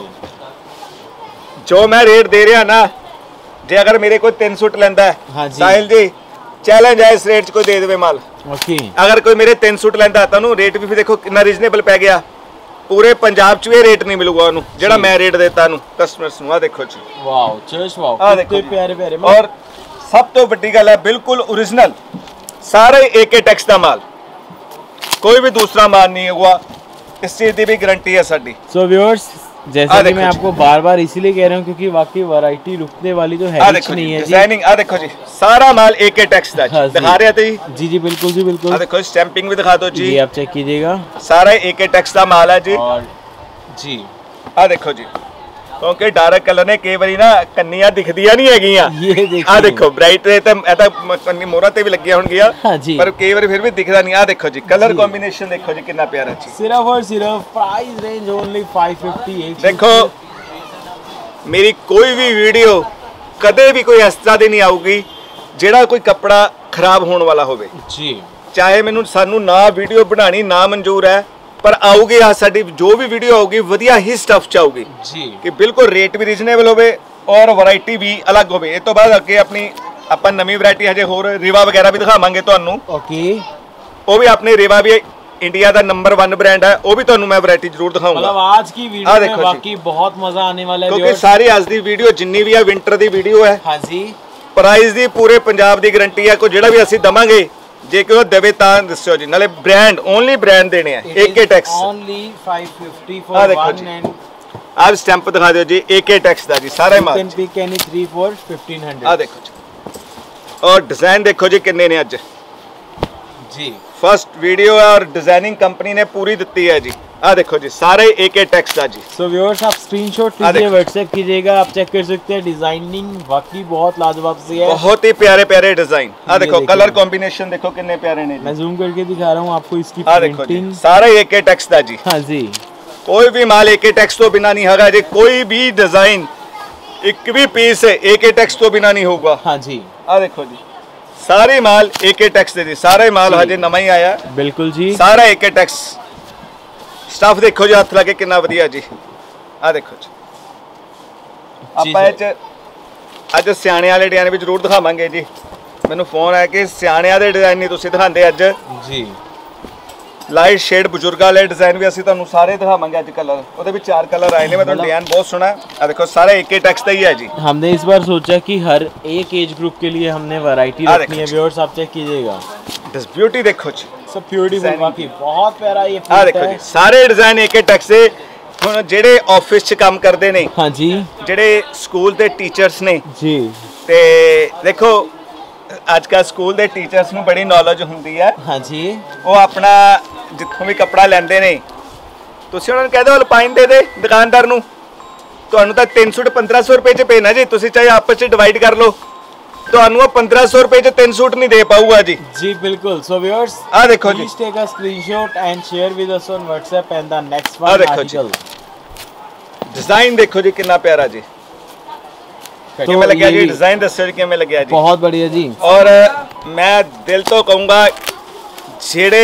जो मैं रेट दे रहा ना, जे अगर मेरे कोई तीन सूट लेंदा है, हाँ जी, साहिल जी चैलेंज है इस रेट च कोई दे देवे माल। ओके, अगर कोई मेरे तीन सूट लेंदा तानू रेट भी देखो कितना रीजनेबल पै गया। पूरे पंजाब च ये रेट नहीं मिलूगा उन्होंने जेड़ा मैं रेट देता नु कस्टमर्स नु। आ देखो जी, वाओ जस्ट वाओ, कितने प्यारे प्यारे। और सब तो बड़ी गल है बिल्कुल ओरिजिनल, सारे एके टैक्स का माल, कोई भी दूसरा माल नहीं हुआ, इस चीज की भी गारंटी है साडी। सो व्यूअर्स जैसा कि मैं आपको बार बार इसीलिए कह रहा हूँ क्योंकि वाकई वैरायटी रुकने वाली तो है नहीं है। डिजाइनिंग आ देखो जी, सारा माल एके टैक्स का दिखा रहे थे जी। जी बिल्कुल जी बिल्कुल। आ देखो स्टैंपिंग भी दिखा दो जी, जी आप चेक कीजिएगा, सारा एके टैक्स का माल है जी। और जी आ देखो जी, क्योंकि डार्क कलर ने कई बारी ना कन्नियां दिखदियां नहीं हैगियां। ये देखिए, आ देखो ब्राइट रे ते ए तां कन्नी मोहरा ते भी लगिया होणगियां, हाँ जी, पर कई बारी फिर भी दिखदा नहीं। आ देखो जी कलर कॉम्बिनेशन देखो जी कितना प्यारा जी। सिर्फ और सिर्फ प्राइस रेंज ओनली पाँच सौ पचास। देखो मेरी कोई भी वीडियो कदे भी कोई इस तरह दी नहीं आऊगी जेड़ा कोई कपड़ा खराब होने वाला होवे जी। चाहे मैनू सानू ना वीडियो बनानी ना मंजूर है, पर आऊगी आ साडी जो भी वीडियो आऊगी वधिया ही स्टफ च आऊगी जी, कि बिल्कुल रेट भी रीजनेबल होवे और वैरायटी भी अलग होवे। इस तो बाद अगे अपनी ਆਪਾਂ ਨਵੀਂ ਵੈਰਾਈਟੀ ਹਜੇ ਹੋਰ ਰੀਵਾ ਵਗੈਰਾ ਵੀ ਦਿਖਾਵਾਂਗੇ ਤੁਹਾਨੂੰ। ओके, ਉਹ ਵੀ ਆਪਣੇ ਰੀਵਾ ਵੀ इंडिया का नंबर वन ब्रांड है, वो भी ਤੁਹਾਨੂੰ मैं वैरायटी जरूर दिखाऊंगा। मतलब आज की वीडियो में बाकी बहुत मजा आने वाला है क्योंकि सारी आज दी वीडियो जिन्नी भी है विंटर दी वीडियो है। हाँ जी, प्राइस दी पूरे पंजाब दी गारंटी है, कोई जेड़ा भी ਅਸੀਂ ਦਵਾਂਗੇ जे कोई देवे तां दस्सो जी, नाले ब्रांड ओनली ब्रांड देने हैं। AK tex only five fifty for one and आप स्टैंप दिखा दो जी, एके टैक्स दा जी सारा माल। Can pick any three for fifteen hundred. आ देखो जी, और डिजाइन देखो जी किन्ने ने अज जी। फर्स्ट वीडियो है और डिजाइनिंग कंपनी ने पूरी दी है जी। आ देखो जी सारे एके टैक्स दा जी। सो व्यूअर्स आप स्क्रीनशॉट लीजिए, व्हाट्सएप कीजिएगा, आप चेक कर सकते हैं। डिजाइनिंग वाकई बहुत लाजवाब सी है, बहुत ही प्यारे प्यारे डिजाइन। आ देखो कलर कॉम्बिनेशन देखो कितने प्यारे ने। मैं जूम करके दिखा रहा हूँ आपको इसकी आ देखो जी सारा एके टैक्स दा जी। हाँ जी, कोई भी माल एके टैक्स तो बिना नहीं होगा जी। कोई भी डिजाइन एक भी पीस है एके टैक्स तो बिना नहीं होगा। हाँ जी। आ देखो जी सारे माल एके टैक्स दे जी, सारे माल हजे नवा ही आया। बिल्कुल जी, सारा एके टैक्स। स्टफ देखो जी हथ लगे कितना वधिया जी। आ देखो जी ਆਪਾਂ ਇਹ ਚ ਅੱਜ ਸਿਆਣੇ ਵਾਲੇ ਡਿਜ਼ਾਈਨ ਵੀ ਜ਼ਰੂਰ ਦਿਖਾਵਾਂਗੇ ਜੀ। ਮੈਨੂੰ ਫੋਨ ਆਇਆ ਕਿ ਸਿਆਣਿਆਂ ਦੇ ਡਿਜ਼ਾਈਨ ਨਹੀਂ ਤੁਸੀਂ ਦਿਖਾਉਂਦੇ ਅੱਜ ਜੀ। ਲਾਈਟ ਸ਼ੇਡ ਬਜ਼ੁਰਗਾਂ ਵਾਲੇ ਡਿਜ਼ਾइन भी ਅਸੀਂ ਤੁਹਾਨੂੰ ਸਾਰੇ ਦਿਖਾਵਾਂਗੇ ਅੱਜ। ਕਲਰ ਉਹਦੇ ਵਿੱਚ चार कलर आए ने। मैं ਤੁਹਾਨੂੰ डिजाइन बहुत सुना। आ देखो सारा एके टैक्स का ही है जी। हमने इस बार सोचा कि हर एक एज ग्रुप के लिए हमने वैरायटी रखनी है। व्यूअर्स आप चेक कीजिएगा, दिस ब्यूटी देखो जी, सब ब्यूटीफुल वाकई बहुत प्यारा ये आ देखो जी सारे डिजाइन एके टैक्स से। ਹੁਣ ਜਿਹੜੇ ਆਫਿਸ 'ਚ ਕੰਮ ਕਰਦੇ ਨੇ, हाँ जी, ਜਿਹੜੇ ਸਕੂਲ ਦੇ ਟੀਚਰਸ ਨੇ जी, ਤੇ ਦੇਖੋ ਅੱਜ ਕੱਲ੍ਹ ਸਕੂਲ ਦੇ ਟੀਚਰਸ ਨੂੰ ਬੜੀ ਨੌਲੇਜ ਹੁੰਦੀ ਹੈ। हाँ जी, ਉਹ ਆਪਣਾ ਜਿੱਥੋਂ ਵੀ ਕੱਪੜਾ ਲੈਂਦੇ ਨੇ, ਤੁਸੀਂ ਉਹਨਾਂ ਨੂੰ ਕਹਿ ਦਿਓ ਅਲਪਾਈਨ ਦੇ ਦੇ ਦੁਕਾਨਦਾਰ ਨੂੰ, ਤੁਹਾਨੂੰ ਤਾਂ ਤਿੰਨ ਸੂਟ ਪੰਦਰਾਂ ਸੌ ਰੁਪਏ 'ਚ ਪੈਣਾ ਜੀ। ਤੁਸੀਂ ਚਾਹੇ ਆਪਸ 'ਚ ਡਿਵਾਈਡ ਕਰ ਲਓ, ਤੁਹਾਨੂੰ ਉਹ ਪੰਦਰਾਂ ਸੌ ਰੁਪਏ 'ਚ ਤਿੰਨ ਸੂਟ ਨਹੀਂ ਦੇ ਪਾਊਗਾ ਜੀ। जी बिल्कुल। सो व्यूअर्स ਆ ਦੇਖੋ ਜੀ, please take a screenshot and share with us on WhatsApp and the next ah one देखो जी। आर्टिकल। डिजाइन देखो जी कितना प्यारा जी। तो किमें लगे ये जी भी डिजाइन दसो जी किमें लगे जी। बहुत बढ़िया जी। और मैं दिल तो कहूँगा जेड़े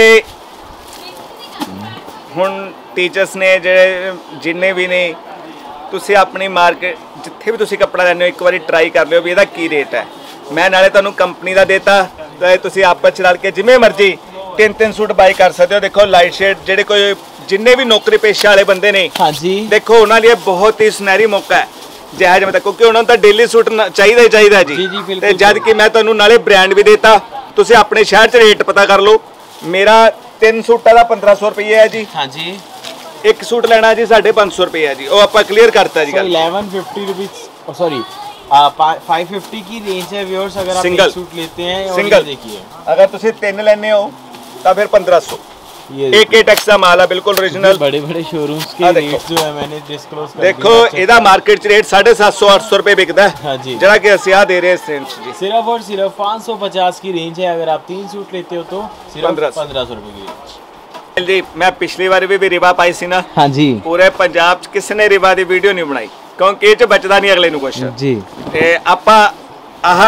हुण टीचर्स ने जेड़े जिन्ने भी ने, तुसी अपनी मार्केट जिथे भी तुसी कपड़ा लैंदे हो एक बारी ट्राई कर लियो भी इहदा की रेट है। मैं नाले तुहानूं कंपनी दा देता ते तुसी आपस च रल के जिवें मर्जी तीन तीन सूट बाई कर सकते हो। देखो लाइट शेड जेड़े कोई जिन्ने भी नौकरी पेशा वाले बंदे ने, हाँ जी, देखो उन्हां लिए बहुत ही सुनहरी मौका है जहाज में तक, क्योंकि उन्होंने तो डेली सूट चाहिए ही चाहिए जी। जी, जी, ते जद कि मैं तुहानूं नाले ब्रांड भी देता, तुसी अपने शहर च रेट पता कर लो। मेरा तीन सूटा का पंद्रह सौ रुपये है जी। हाँ जी, एक सूट लेना जी साढ़े पाँच सौ रुपये है जी। वो आप क्लियर करता जी। Eleven fifty rupees sorry five fifty की रेंज है व्यूअर्स। अगर आप सिंगल एक सूट लेते हैं और सिंगल ये देखिए, अगर तुसी तीन लेने हो तो फिर पंद्रह सौ। ये एक ही टैक्स का माल है बिल्कुल ओरिजिनल। बड़े बड़े शोरूम्स के हाँ, रेट जो है मैंने डिस्क्लोज कर देखो ਇਹਦਾ मार्केट च रेट साढ़े सात सौ आठ सौ रुपये बिकता है। हाँ जी, जरा कि ਅਸੀਂ ਆ ਦੇ ਰਹੇ हैं जी। सिर्फ और सिर्फ पाँच सौ पचास की रेंज है। अगर आप तीन सूट लेते हो तो सिर्फ पंद्रह सौ। पंद्रह सौ रुपए की रेंज। जी मैं पिछली बार भी, भी रिवा पाई सी ना, हाँ जी, पूरे पंजाब च किसी ने रिवा की वीडियो नहीं बनाई क्योंकि ये बचता नहीं अगले कुछ जी। ते आपां आह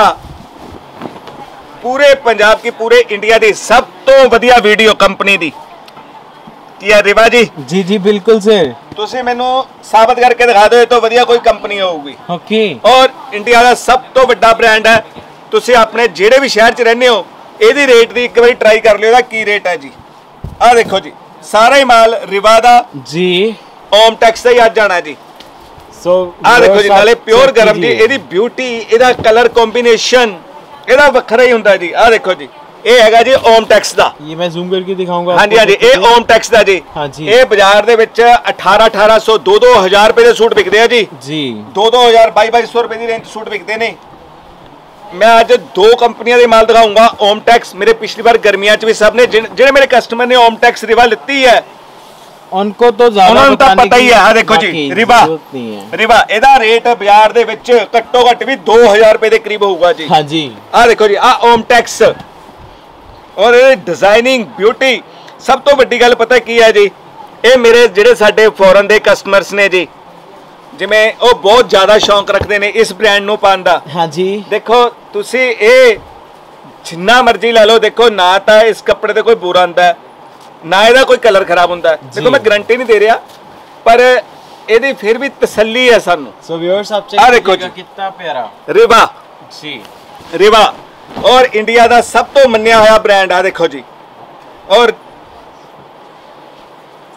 पूरे पंजाब की पूरे इंडिया की सब तो वधिया वीडियो कंपनी दी की है रिवा जी। जी जी बिल्कुल सर, तुसी मैनू साबित करके दिखा दो तो वधिया कोई कंपनी होगी। ओके, और इंडिया का सब तो बड़ा ब्रांड है। तुसी अपने जेड़े भी शहर च रहने हो ਇਹਦੀ रेट दी एक बार ट्राई कर लियो की रेट है जी। आ देखो जी सारा ही माल रिवा दा जी, ओम टैक्स से ही आज जाना जी। सो आ देखो जी नाले प्योर गरम जी। ਇਹਦੀ ब्यूटी ਇਹਦਾ कलर कॉम्बिनेशन ਇਹਦਾ ਵੱਖਰਾ ही ਹੁੰਦਾ जी। आ देखो जी ਇਹ ਹੈਗਾ ਜੀ ਓਮ ਟੈਕਸ ਦਾ। ये मैं जूम करके दिखाऊंगा। ਹਾਂਜੀ ਹਾਂਜੀ ਇਹ ਓਮ ਟੈਕਸ ਦਾ ਜੀ। हाँ जी, ਇਹ ਬਾਜ਼ਾਰ ਦੇ ਵਿੱਚ अठारह अठारह सौ दो दो हज़ार ਰੁਪਏ ਦੇ ਸੂਟ ਵਿਕਦੇ ਆ ਜੀ। जी, दो दो हज़ार बाईस बाईस सौ ਰੁਪਏ ਦੀ ਰੇਂਜ ਸੂਟ ਵਿਕਦੇ ਨੇ। मैं ਅੱਜ दो कंपनियों ਦੇ माल दिखाऊंगा। ओम टैक्स मेरे पिछली बार गर्मियां च भी सब ने ਜਿਹੜੇ मेरे कस्टमर ने ओम टैक्स रिवा लिती है उनको तो ज्यादा उन्होंने तो पता ही है। हाँ देखो जी रिवा रिवा ਇਹਦਾ ਰੇਟ ਬਾਜ਼ਾਰ ਦੇ ਵਿੱਚ ਘੱਟੋ ਘੱਟ ਵੀ दो हज़ार ਰੁਪਏ ਦੇ ਕਰੀਬ ਹੋਊਗਾ ਜੀ। हाँ जी, ਆ ਦੇਖੋ ਜੀ ਆ ओम टैक्स और डिजाइनिंग ब्यूटी सब तो वड्डी गल पता की है जी। ये मेरे ਜਿਹੜੇ ਸਾਡੇ फॉरन ਦੇ कस्टमर्स ने जी, जिमें वो बहुत ज़्यादा शौक रखते हैं इस ब्रांड ਨੂੰ ਪਾਉਣ ਦਾ। हाँ जी, देखो तुसी ये जिन्ना मर्जी ला लो, देखो ना तो इस कपड़े ते कोई बुरा आंदा है ना ਇਹਦਾ कोई कलर खराब होंदा है। देखो मैं गारंटी नहीं दे रहा पर ਇਹਦੀ फिर भी तसल्ली है सानू। सो व्यूअर्स आप आ चेक देखो कीजिएगा कितना प्यारा रिवा जी। रिवा और इंडिया का सब तो मन्निया हुआ ब्रांड आ देखो जी। और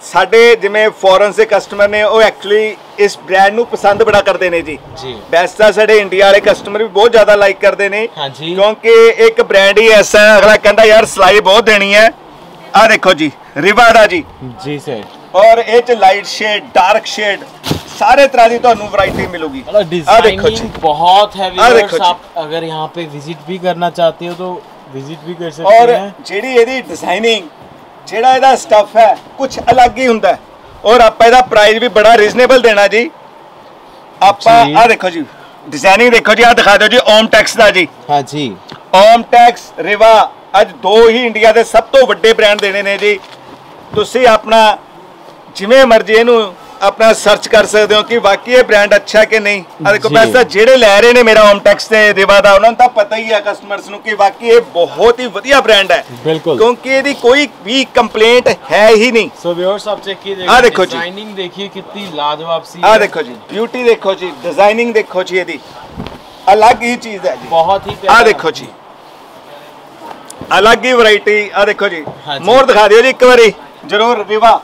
ਸਾਡੇ ਜਿਵੇਂ ਫੋਰਨ ਦੇ ਕਸਟਮਰ ਨੇ ਉਹ ਐਕਚੁਅਲੀ ਇਸ ਬ੍ਰਾਂਡ ਨੂੰ ਪਸੰਦ ਬੜਾ ਕਰਦੇ ਨੇ ਜੀ ਜੀ ਵੈਸੇ ਤਾਂ ਸਾਡੇ ਇੰਡੀਆ ਵਾਲੇ ਕਸਟਮਰ ਵੀ ਬਹੁਤ ਜ਼ਿਆਦਾ ਲਾਈਕ ਕਰਦੇ ਨੇ ਹਾਂਜੀ ਕਿਉਂਕਿ ਇੱਕ ਬ੍ਰਾਂਡ ਹੀ ਐਸਾ ਹੈ ਅਗਲਾ ਕਹਿੰਦਾ ਯਾਰ ਸਿਲਾਈ ਬਹੁਤ ਦੇਣੀ ਹੈ ਆ ਦੇਖੋ ਜੀ ਰਿਵਾ ਦਾ ਜੀ जी सर ਔਰ ਇਹ ਚ ਲਾਈਟ ਸ਼ੇਡ ਡਾਰਕ ਸ਼ੇਡ सारे तरह की तो वैरायटी मिलेगी डिजाइनिंग बहुत है व्यूअर्स आप अगर यहाँ पे विजिट भी करना चाहते हो तो विजिट भी कर सकते और हैं ਜਿਹੜੀ ਇਹਦੀ डिजाइनिंग ਜਿਹੜਾ ਇਹਦਾ स्टफ है कुछ अलग ही ਹੁੰਦਾ और ਆਪਾਂ ਇਹਦਾ प्राइस भी बड़ा रीजनेबल देना जी ਆਪਾਂ ਆ ਦੇਖੋ ਜੀ डिजाइनिंग देखो जी आ दिखा दो जी ओम टैक्स ਦਾ जी हाँ जी ओम टैक्स रिवा ਅੱਜ ਦੋ ਹੀ ਇੰਡੀਆ ਦੇ ਸਭ ਤੋਂ ਵੱਡੇ ਬ੍ਰਾਂਡ ਦੇਣੇ ਨੇ ਜੀ ਤੁਸੀਂ ਆਪਣਾ ਜਿਵੇਂ ਮਰਜ਼ੀ ਇਹਨੂੰ अपना सर्च कर सकते हो कि वाकई ये ब्रांड अच्छा कि नहीं आ देखो पैसा जेड़े लै रहे ने मेरा ओमटेक्स ते रिवा दा उन्होंने तो पता ही है कस्टमर्स नु कि वाकई ये बहुत ही बढ़िया ब्रांड है बिल्कुल क्योंकि ਇਹਦੀ कोई भी कंप्लेंट है ही नहीं सो व्यूअर्स आप चेक कीजिए आ देखो जी डिजाइनिंग देखिए कितनी लाजवाब सी आ देखो जी ब्यूटी देखो जी डिजाइनिंग देखो जी ਇਹਦੀ अलग ही चीज है जी बहुत ही आ देखो जी अलग ही वैरायटी आ देखो जी मोर दिखा दियो जी एक बारी जरूर रिवा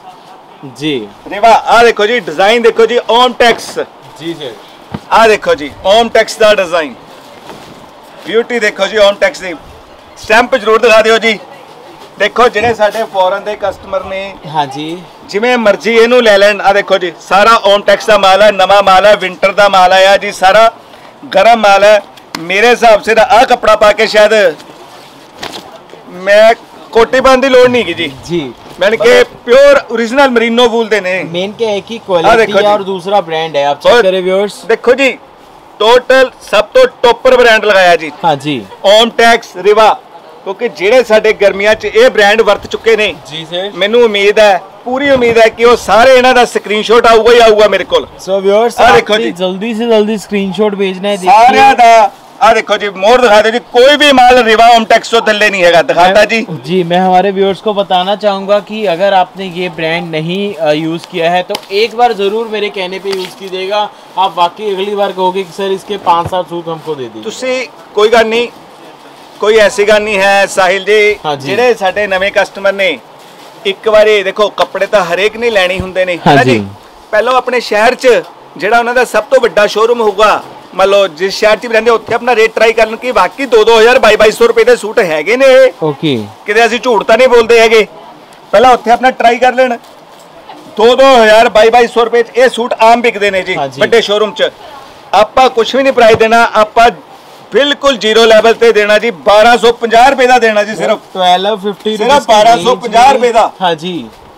जी रिवा आ देखो जी डिजाइन देखो जी ओम टैक्स जी सर आ देखो जी ओम टैक्स का डिजाइन ब्यूटी देखो जी ओम टैक्स की स्टैंप जरूर दिखा दियो जी देखो जिहड़े साडे फॉरेन दे कस्टमर ने हाँ जी जिवें मर्जी इहनूं लै लैण आ देखो जी सारा ओम टैक्स का माल है नवा माल है विंटर का माल आया जी सारा गर्म माल है मेरे हिसाब से आ कपड़ा पा के शायद मैं कोटी पाने की लोड़ नहीं की जी जी मैंने के प्योर ओरिजिनल मरीनो वूल दे ने मेन क्या है कि क्वालिटी है और दूसरा ब्रांड है आप चेक करें व्यूअर्स देखो जी टोटल सब तो टॉपर ब्रांड लगाया जी हाँ जी ओम टैक्स रिवा क्योंकि जेड़े साडे गर्मियां च ये ब्रांड वर्त चुके ने जी सर मैनू उम्मीद है पूरी उम्मीद है कि वो सारे इन्हां दा स्क्रीनशॉट आऊगा ही आऊगा मेरे कोल सो व्यूअर्स आ देखो जी जल्दी से जल्दी स्क्रीनशॉट भेजना है सारे दा आ देखो जी मोर दिखा दो जी कोई भी माल रिवा ओम टैक्स तो थल्ले नहीं है दिखाता जी जी मैं हमारे व्यूअर्स को बताना चाहूँगा कि अगर आपने ये ब्रांड नहीं यूज़ किया है तो एक बार ज़रूर मेरे कहने पे यूज़ कीजिएगा आप वाकई अगली बार कहोगे कि सर इसके पाँच सात सूट हमको दे दीजिए तुसी कोई गल नहीं कोई ऐसी गल नहीं है साहिल जी हाँ जी जेड़े साडे नवे कस्टमर ने एक बारी देखो कपड़े तो हरेक नहीं लैने हुंदे ने हाँ जी पहलो अपने शहर च जेड़ा उन्हां दा सब तो बड़ा शोरूम होगा मान लो जिस शहर च भी रहंदे उत्थे अपना रेट ट्राई कर लन कि बाकी दो दो हज़ार बाई बाई सौ रुपए दे सूट हैगे ने ओके किते असीं झूठ तां नहीं बोलदे हैगे पहला उत्थे अपना ट्राई कर लेन दो दो हज़ार बाई बाई सौ रुपए च ये सूट आम बिकदे ने जी बड़े शोरूम च आपां कुछ भी नहीं प्राइस देना आपां बिल्कुल जीरो लेवल ते देना जी बारह सौ पचास रुपए दा देना जी सिर्फ ट्वेल्व फिफ्टी सिर्फ बारह सौ पचास रुपए दा हाँ जी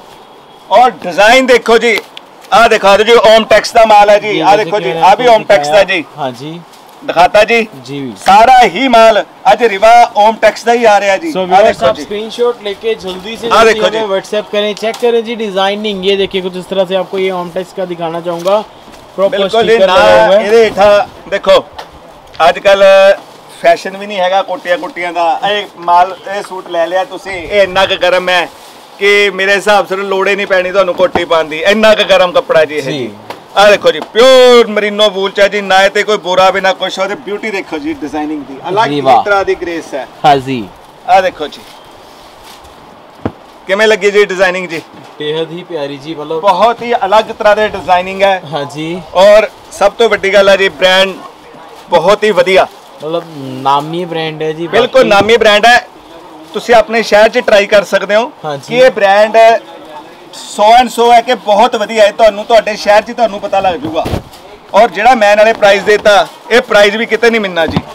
और डिजाइन देखो जी आ दिखा दो जी ओम टैक्स का माल है जी आ देखो जी आ भी ओम टैक्स का जी हाँ जी दिखाता जी जी सारा ही माल आज रिवा ओम टैक्स का ही आ रहा है जी so, आ देखो आप स्क्रीनशॉट लेके जल्दी से आ देखो जी व्हाट्सएप करें चेक करें जी डिजाइनिंग ये देखिए कुछ इस तरह से आपको ये ओम टैक्स का दिखाना चाहूंगा प्रॉपर स्टिकर लगा हुआ है ਇਹਦੇ ਹੇਠਾਂ देखो आजकल फैशन भी नहीं हैगा कोटियां कुटियां ਦਾ ਇਹ ਮਾਲ ਇਹ ਸੂਟ ਲੈ ਲਿਆ ਤੁਸੀਂ ਇਹ ਇੰਨਾ ਕੁ ਗਰਮ ਹੈ कि मेरे हिसाब से लोड़ ही नहीं पैनी तो कोटी पान दी इन्ना का गर्म कपड़ा जी है जी आ देखो जी प्योर मरीनो वूल चा जी ना ते कोई बुरा भी ना कुछ और ब्यूटी देखो जी डिजाइनिंग दी अलग ही तरह दी ग्रेस है हां जी आ देखो जी किवें लगी जी डिजाइनिंग जी बेहद ही प्यारी जी मतलब बहुत ही अलग तरह दे डिजाइनिंग है हां जी और सब तो बड़ी गल है जी ब्रांड बहुत ही वधिया मतलब नामी ब्रांड है जी बिल्कुल नामी ब्रांड है ਤੁਸੀਂ ਆਪਣੇ ਸ਼ਹਿਰ 'ਚ ਟਰਾਈ ਕਰ ਸਕਦੇ ਹੋ ਕਿ ਇਹ ਬ੍ਰਾਂਡ ਸੌ ਐਂਡ ਸੌ ਹੈ ਕਿ ਬਹੁਤ ਵਧੀਆ ਹੈ ਤੁਹਾਨੂੰ ਤੁਹਾਡੇ ਸ਼ਹਿਰ 'ਚ ਤੁਹਾਨੂੰ ਪਤਾ ਲੱਗ ਜਾਊਗਾ ਔਰ ਜਿਹੜਾ ਮੈਂ ਨਾਲੇ ਪ੍ਰਾਈਸ ਦੇਤਾ ਇਹ ਪ੍ਰਾਈਸ ਵੀ ਕਿਤੇ ਨਹੀਂ ਮਿਲਣਾ ਜੀ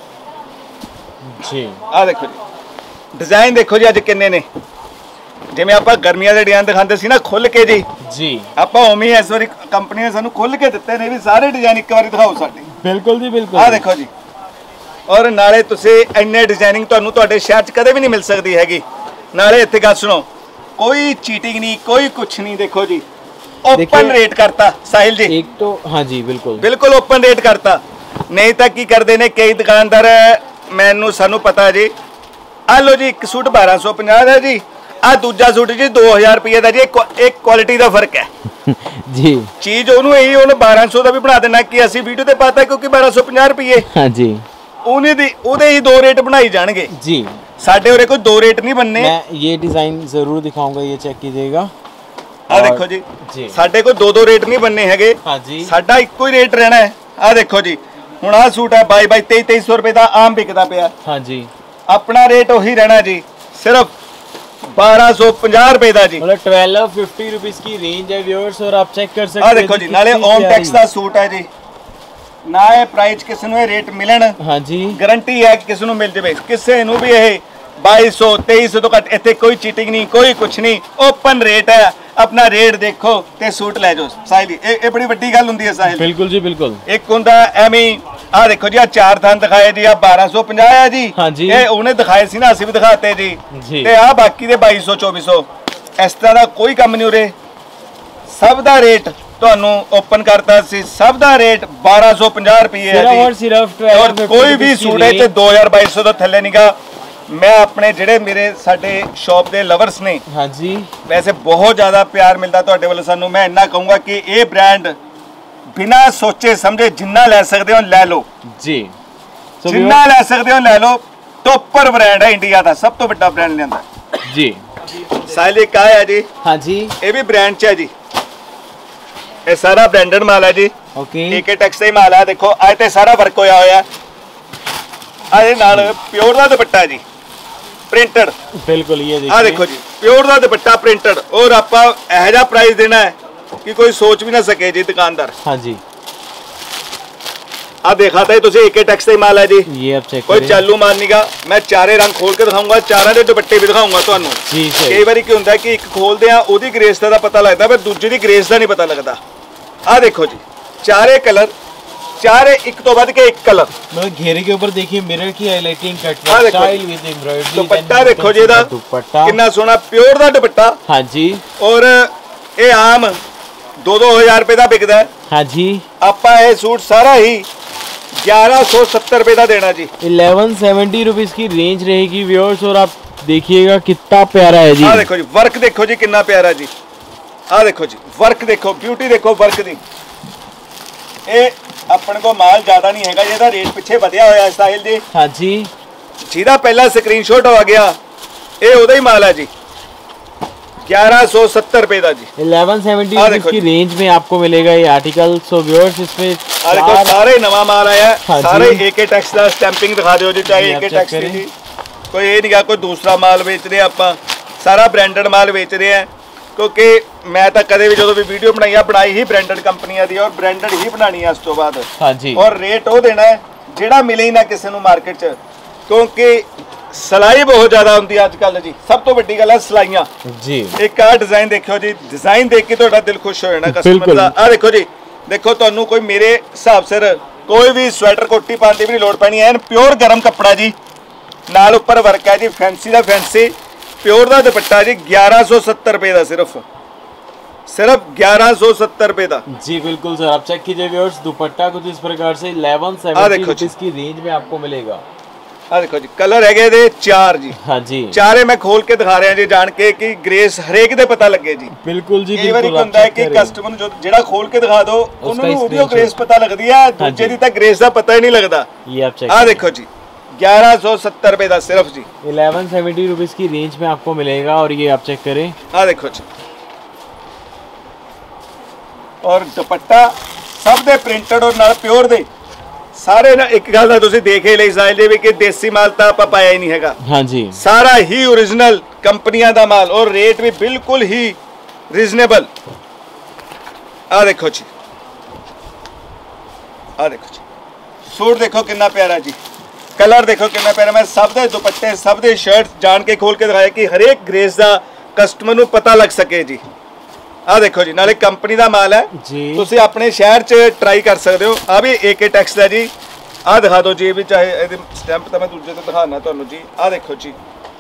ਜੀ ਆ ਦੇਖੋ ਜੀ ਡਿਜ਼ਾਈਨ ਦੇਖੋ ਜੀ ਅੱਜ ਕਿੰਨੇ ਨੇ ਜਿਵੇਂ ਆਪਾਂ ਗਰਮੀਆਂ ਦੇ ਡਿਜ਼ਾਈਨ ਦਿਖਾਉਂਦੇ ਸੀ ਨਾ ਖੁੱਲ ਕੇ ਜੀ ਜੀ ਆਪਾਂ ਉਵੇਂ ਇਸ ਵਾਰੀ ਕੰਪਨੀ ਨੇ ਸਾਨੂੰ ਖੁੱਲ ਕੇ ਦਿੱਤੇ ਨੇ ਵੀ ਸਾਰੇ ਡਿਜ਼ਾਈਨ ਇੱਕ ਵਾਰੀ ਦਿਖਾਓ ਸਾਡੇ ਬਿਲਕੁਲ ਜੀ ਬਿਲਕੁਲ ਆ ਦੇਖੋ ਜੀ और नाले तुसी इन्ने डिजाइनिंग तुहानू तुहाडे शहर च कदे भी नहीं मिल सकती हैगी नाले इत्थे गल सुनो कोई चीटिंग नहीं कोई कुछ नहीं देखो जी ओपन रेट करता साहिल जी एक तो हाँ जी बिल्कुल बिल्कुल ओपन रेट करता नहीं तो की करते ने कई दुकानदार मैनू सानू पता जी आ लो जी एक सूट बारह सौ पचास है जी आ दूजा सूट जी दो हज़ार रुपये का जी एक क्वालिटी का फर्क है जी चीज उन्होंने यही उन्हें बारह सौ का भी बना देना कि असी वीडियो ते पाता क्योंकि बारह सौ पचास रुपये हाँ जी ਉਹਨੇ ਦੀ ਉਹਦੇ ਹੀ ਦੋ रेट बनाई जाएंगे जी साढ़े उरे कोई दो रेट नहीं बनने मैं ये डिजाइन जरूर दिखाऊंगा ये चेक कीजिएगा ਆ ਦੇਖੋ ਜੀ ਜੀ ਸਾਡੇ ਕੋਲ ਦੋ ਦੋ ਰੇਟ ਨਹੀਂ ਬੰਨੇ ਹੈਗੇ ਹਾਂਜੀ ਸਾਡਾ ਇੱਕੋ ਹੀ ਰੇਟ ਰਹਿਣਾ ਹੈ ਆ ਦੇਖੋ ਜੀ ਹੁਣ ਆ ਸੂਟ ਹੈ ਬਾਈ ਬਾਈ तेईस तेईस सौ रुपए ਦਾ ਆਮ ਵਿਕਦਾ ਪਿਆ ਹਾਂਜੀ अपना रेट वही रहना जी सिर्फ बारह सौ पचास रुपए ਦਾ जी मतलब ट्वेल्व फिफ्टी रुपीज की रेंज है व्यूअर्स और आप चेक कर सकते ਆ हैं ਦੇਖੋ ਜੀ ਨਾਲੇ ਓਮ ਟੈਕਸ ਦਾ ਸੂਟ ਹੈ ਜੀ ਨਾ ਇਹ ਪ੍ਰਾਈਸ ਕਿਸੇ ਨੂੰ ਇਹ ਰੇਟ ਮਿਲਣ हाँ जी ਗਾਰੰਟੀ ਹੈ ਕਿ ਕਿਸੇ ਨੂੰ ਮਿਲ ਜਾਵੇ ਕਿਸੇ ਨੂੰ ਵੀ ਇਹ बाईस सौ तेईस सौ ਤੋਂ ਘੱਟ ਇੱਥੇ ਕੋਈ ਚੀਟਿੰਗ ਨਹੀਂ ਕੋਈ ਕੁਛ ਨਹੀਂ ਓਪਨ ਰੇਟ ਹੈ अपना रेट देखो ते सूट ले जाओ साहिल ये ये बड़ी बड़ी गल हुंदी है साहिल बिल्कुल जी बिल्कुल एक हुंदा एवें आ देखो जी आ चार थान दिखाए जी आ बारह सौ पचास है जी हाँ जी ये उन्हें दिखाए सी ना असि भी दिखाते जी जी ते आ बाकी दे बाईस सौ चौबीस सौ इस तरह का कोई काम नहीं उरे सब दा रेट ਤੁਹਾਨੂੰ ओपन करता सी सब दा रेट बारह सौ पचास रुपए है सिर्फ और सिर्फ और कोई भी सूट है ते दो हज़ार बाईस सौ तो थल्ले नहीं गा मैं अपने ਜਿਹੜੇ ਮੇਰੇ ਸਾਡੇ ਸ਼ਾਪ ਦੇ ਲਵਰਸ ਨੇ हाँ जी ਵੈਸੇ ਬਹੁਤ ਜ਼ਿਆਦਾ ਪਿਆਰ ਮਿਲਦਾ ਤੁਹਾਡੇ ਵੱਲੋਂ ਸਾਨੂੰ ਮੈਂ ਇੰਨਾ ਕਹੂੰਗਾ ਕਿ ਇਹ ਬ੍ਰਾਂਡ ਬਿਨਾਂ ਸੋਚੇ ਸਮਝੇ ਜਿੰਨਾ ਲੈ ਸਕਦੇ ਹੋ ਲੈ ਲਓ जी ਜਿੰਨਾ ਲੈ ਸਕਦੇ ਹੋ ਲੈ ਲਓ ਟੋਪਰ ਬ੍ਰਾਂਡ ਹੈ ਇੰਡੀਆ ਦਾ ਸਭ ਤੋਂ ਵੱਡਾ ਬ੍ਰਾਂਡ ਲਿਆਂਦਾ जी ਸਾਹਿਲ ਇਹ ਕਾ ਹੈ ਜੀ हाँ जी ਇਹ ਵੀ ਬ੍ਰਾਂਡ ਚ ਹੈ ਜੀ ਇਹ ਸਾਰਾ ਬ੍ਰਾਂਡਡ ਮਾਲ ਹੈ ਜੀ ओके ਏਕੇ ਟੈਕਸ ਦਾ ਹੀ ਮਾਲ ਹੈ ਦੇਖੋ ਅੱਜ ਤੇ ਸਾਰਾ ਵਰਕ ਹੋਇਆ ਹੋਇਆ ਆ ਇਹ ਨਾਲ ਪਿਓਰ ਦਾ ਦੁਪੱਟਾ ਜੀ ਪ੍ਰਿੰਟਡ बिल्कुल ये ਆ ਦੇਖੋ ਜੀ ਪਿਓਰ ਦਾ ਦੁਪੱਟਾ ਪ੍ਰਿੰਟਡ ਔਰ ਆਪਾਂ ਇਹੋ ਜਿਹਾ ਪ੍ਰਾਈਸ ਦੇਣਾ ਹੈ ਕਿ ਕੋਈ ਸੋਚ ਵੀ ਨਾ ਸਕੇ ਜੀ ਦੁਕਾਨਦਾਰ हाँ जी ਆ ਦੇਖਾ ਤਾਂ ਤੁਸੀਂ ਏਕੇ ਟੈਕਸ ਦਾ ਹੀ ਮਾਲ ਹੈ ਜੀ ये आप चेक ਕੋਈ करें ਚਾਲੂ ਮਾਲ ਨਹੀਂਗਾ ਮੈਂ ਚਾਰੇ ਰੰਗ ਖੋਲ ਕੇ ਦਿਖਾਉਂਗਾ ਚਾਰਾਂ ਦੇ ਦੁਪੱਟੇ ਵੀ ਦਿਖਾਉਂਗਾ ਤੁਹਾਨੂੰ जी ਕਈ सही ਵਾਰੀ ਕੀ ਹੁੰਦਾ ਕਿ ਇੱਕ ਖੋਲਦੇ ਆ ਉਹਦੀ ਗ੍ਰੇਸ ਦਾ ਪਤਾ ਲੱਗਦਾ ਪਰ ਦੂਜੇ ਦੀ ਗ੍ਰੇਸ ਦਾ ਨਹੀਂ ਪਤਾ ਲੱਗਦਾ ਆ ਦੇਖੋ ਜੀ ਚਾਰੇ ਕਲਰ चारे एक तो बाद के एक कलर मतलब घेरे के ऊपर देखिए मिरर की हाइलाइटिंग कट हाँ देखो स्टाइल विद एम्ब्रॉयडरी दुपट्टा देखो जी दा दुपट्टा कितना सोना प्योर दा दुपट्टा हाँ जी और ये आम दो दो हजार रुपए का बिकदा है हाँ जी आपा ये सूट सारा ही ग्यारह सौ सत्तर रुपए का देना जी इलेवन सेवेंटी रुपीज की रेंज रहेगी व्यूअर्स और आप देखिएगा कितना प्यारा है जी आ देखो जी वर्क देखो जी कितना प्यारा जी आ देखो जी वर्क देखो ब्यूटी देखो वर्क दी ये अपने को माल ज्यादा नहीं हैगा ਜਿਹਦਾ ਰੇਟ ਪਿੱਛੇ ਵਧਿਆ ਹੋਇਆ ਹੈ ਸਾਹਿਲ ਜੀ हाँ जी ਜਿਹਦਾ ਪਹਿਲਾ ਸਕਰੀਨਸ਼ਾਟ ਹੋ ਗਿਆ ਇਹ ਉਹਦਾ ਹੀ ਮਾਲ ਹੈ ਜੀ ग्यारह सौ सत्तर रुपए ਦਾ ਜੀ इलेवन सेवेंटी हाँ रुपीज देखो की जी। रेंज में आपको मिलेगा ये आर्टिकल सो व्यूअर्स इसमें आ देखो चार- सारे नवा माल आया है हाँ सारे जी। एके टैक्स ਦਾ ਸਟੈਂਪਿੰਗ ਦਿਖਾ ਦਿਓ ਜੀ ਚਾਹੇ जी, आप एके check टैक्स ਦੀ करें। ਜੀ ਕੋਈ ਇਹ ਨਹੀਂ ਗਾ ਕੋਈ ਦੂਸਰਾ ਮਾਲ ਵੇਚ ਰਹੇ ਆਪਾਂ ਸਾਰਾ ਬ੍ਰਾਂਡਡ ਮਾਲ ਵੇਚ ਰਹੇ ਆ ਕਿਉਂਕਿ ਮੈਂ ਤਾਂ ਕਦੇ ਵੀ ਜਦੋਂ ਵੀ ਵੀਡੀਓ ਬਣਾਈ ਆ ਬਣਾਈ ਹੀ ਬ੍ਰਾਂਡਡ ਕੰਪਨੀਆਂ ਦੀ ਔਰ ਬ੍ਰਾਂਡਡ ਹੀ ਬਣਾਣੀ ਆ ਉਸ ਤੋਂ ਬਾਅਦ हाँ जी ਔਰ ਰੇਟ ਉਹ ਦੇਣਾ ਹੈ ਜਿਹੜਾ ਮਿਲੇ ਹੀ ਨਾ ਕਿਸੇ ਨੂੰ ਮਾਰਕੀਟ 'ਚ ਕਿਉਂਕਿ ਸਲਾਈ ਬਹੁਤ ਜ਼ਿਆਦਾ ਹੁੰਦੀ ਆ ਅੱਜ ਕੱਲ ਜੀ ਸਭ ਤੋਂ ਵੱਡੀ ਗੱਲ ਹੈ ਸਲਾਈਆਂ जी ਇੱਕ ਆ ਡਿਜ਼ਾਈਨ ਦੇਖਿਓ ਜੀ ਡਿਜ਼ਾਈਨ ਦੇਖ ਕੇ ਤੁਹਾਡਾ ਦਿਲ ਖੁਸ਼ ਹੋ ਜਾਣਾ ਕਸਟਮਰ ਬਿਲਕੁਲ। ਦਾ ਆ ਦੇਖੋ ਜੀ ਦੇਖੋ ਤੁਹਾਨੂੰ ਕੋਈ ਮੇਰੇ ਹਿਸਾਬ ਸਿਰ ਕੋਈ ਵੀ ਸਵੈਟਰ ਕੋਟੀ ਪਾਉਣ ਦੀ ਵੀ ਨਹੀਂ ਲੋੜ ਪੈਣੀ ਐਨ ਪਿਓਰ ਗਰਮ ਕੱਪੜਾ ਜੀ ਨਾਲ ਉੱਪਰ ਵਰਕ ਹੈ ਜੀ ਫੈਂਸੀ ਦਾ ਫੈਂਸੀ ਪਿਓਰ ਦਾ ਦੁਪੱਟਾ ਜੀ ग्यारह सौ सत्तर रुपए ਦਾ ਸਿਰਫ सिर्फ ग्यारह सौ सत्तर रुपए ਦਾ जी बिल्कुल सर आप चेक कीजिए व्यूअर्स दुपट्टा कुछ इस प्रकार से इलेवन हाँ, सेवेंटी देखो जी। रुपीज की रेंज में आपको मिलेगा ਆ ਦੇਖੋ ਜੀ ਕਲਰ ਹੈਗੇ ਇਹਦੇ ਚਾਰ ਜੀ हाँ जी ਚਾਰੇ ਮੈਂ ਖੋਲ ਕੇ ਦਿਖਾ ਰਿਹਾ ਜੀ ਜਾਣ ਕੇ ਕਿ ਗ੍ਰੇਸ ਹਰੇਕ ਦੇ ਪਤਾ ਲੱਗੇ ਜੀ बिल्कुल जी ਕਈ ਵਾਰੀ बिल्कुल ਕੀ आप ਹੁੰਦਾ ਹੈ check ਕਿ करें। ਕਸਟਮਰ ਨੂੰ ਜੋ ਜਿਹੜਾ ਖੋਲ ਕੇ ਦਿਖਾ ਦੋ ਉਹਨੂੰ ਹੀ ਉਹਦੀ screenshot। ਗ੍ਰੇਸ ਪਤਾ ਲੱਗਦੀ ਹੈ ਦੂਜੇ ਦੀ ਤਾਂ ਗ੍ਰੇਸ ਦਾ ਪਤਾ ਹੀ ਨਹੀਂ ਲੱਗਦਾ ये आप चेक ਆ ਦੇਖੋ ਜੀ ग्यारह सौ सत्तर रुपए ਦਾ ਸਿਰਫ ਜੀ इलेवन सेवेंटी रुपीज की रेंज में आपको मिलेगा और ये आप चेक करें ਆ ਦੇਖੋ ਜੀ ਔਰ ਦੁਪੱਟਾ ਸਭ ਦੇ ਪ੍ਰਿੰਟਡ ਔਰ ਨਾਲ ਪਿਓਰ ਦੇ ਸਾਰੇ ਨਾ ਇੱਕ ਗੱਲ ਦਾ ਤੁਸੀਂ ਦੇਖ ਹੀ ਲਈ ਸਾਇਲ ਦੇ ਵੀ ਕਿ ਦੇਸੀ ਮਾਲ ਤਾਂ ਆਪਾਂ ਪਾਇਆ ਹੀ ਨਹੀਂ ਹੈਗਾ हाँ जी ਸਾਰਾ ਹੀ ओरिजिनल ਕੰਪਨੀਆਂ ਦਾ ਮਾਲ ਔਰ ਰੇਟ ਵੀ ਬਿਲਕੁਲ ਹੀ ਰੀਜ਼ਨੇਬਲ ਆ ਦੇਖੋ ਜੀ ਆ ਦੇਖੋ ਜੀ ਸੂਟ ਦੇਖੋ ਕਿੰਨਾ ਪਿਆਰਾ ਜੀ ਕਲਰ ਦੇਖੋ ਕਿੰਨਾ ਪਿਆਰਾ ਮੈਂ ਸਭ ਦੇ ਦੁਪੱਟੇ ਸਭ ਦੇ ਸ਼ਰਟ ਜਾਣ ਕੇ ਖੋਲ ਕੇ ਦਿਖਾਇਆ ਕਿ ਹਰੇਕ ਗ੍ਰੇਸ ਦਾ ਕਸਟਮਰ ਨੂੰ ਪਤਾ ਲੱਗ ਸਕੇ ਜੀ ਆ ਦੇਖੋ ਜੀ ਨਾਲੇ ਕੰਪਨੀ ਦਾ ਮਾਲ ਹੈ जी ਤੁਸੀਂ ਆਪਣੇ ਸ਼ਹਿਰ 'ਚ ਟਰਾਈ ਕਰ ਸਕਦੇ ਹੋ ਆ ਵੀ ਏਕੇ ਟੈਕਸ ਦਾ ਜੀ ਆ ਦਿਖਾ ਦਿਓ ਜੀ ਵੀ ਚਾਹੇ ਇਹਦੇ ਸਟੈਂਪ ਤਾਂ ਮੈਂ ਦੂਜੇ ਤੋਂ ਦਿਖਾਣਾ ਤੁਹਾਨੂੰ ਜੀ ਆ ਦੇਖੋ ਜੀ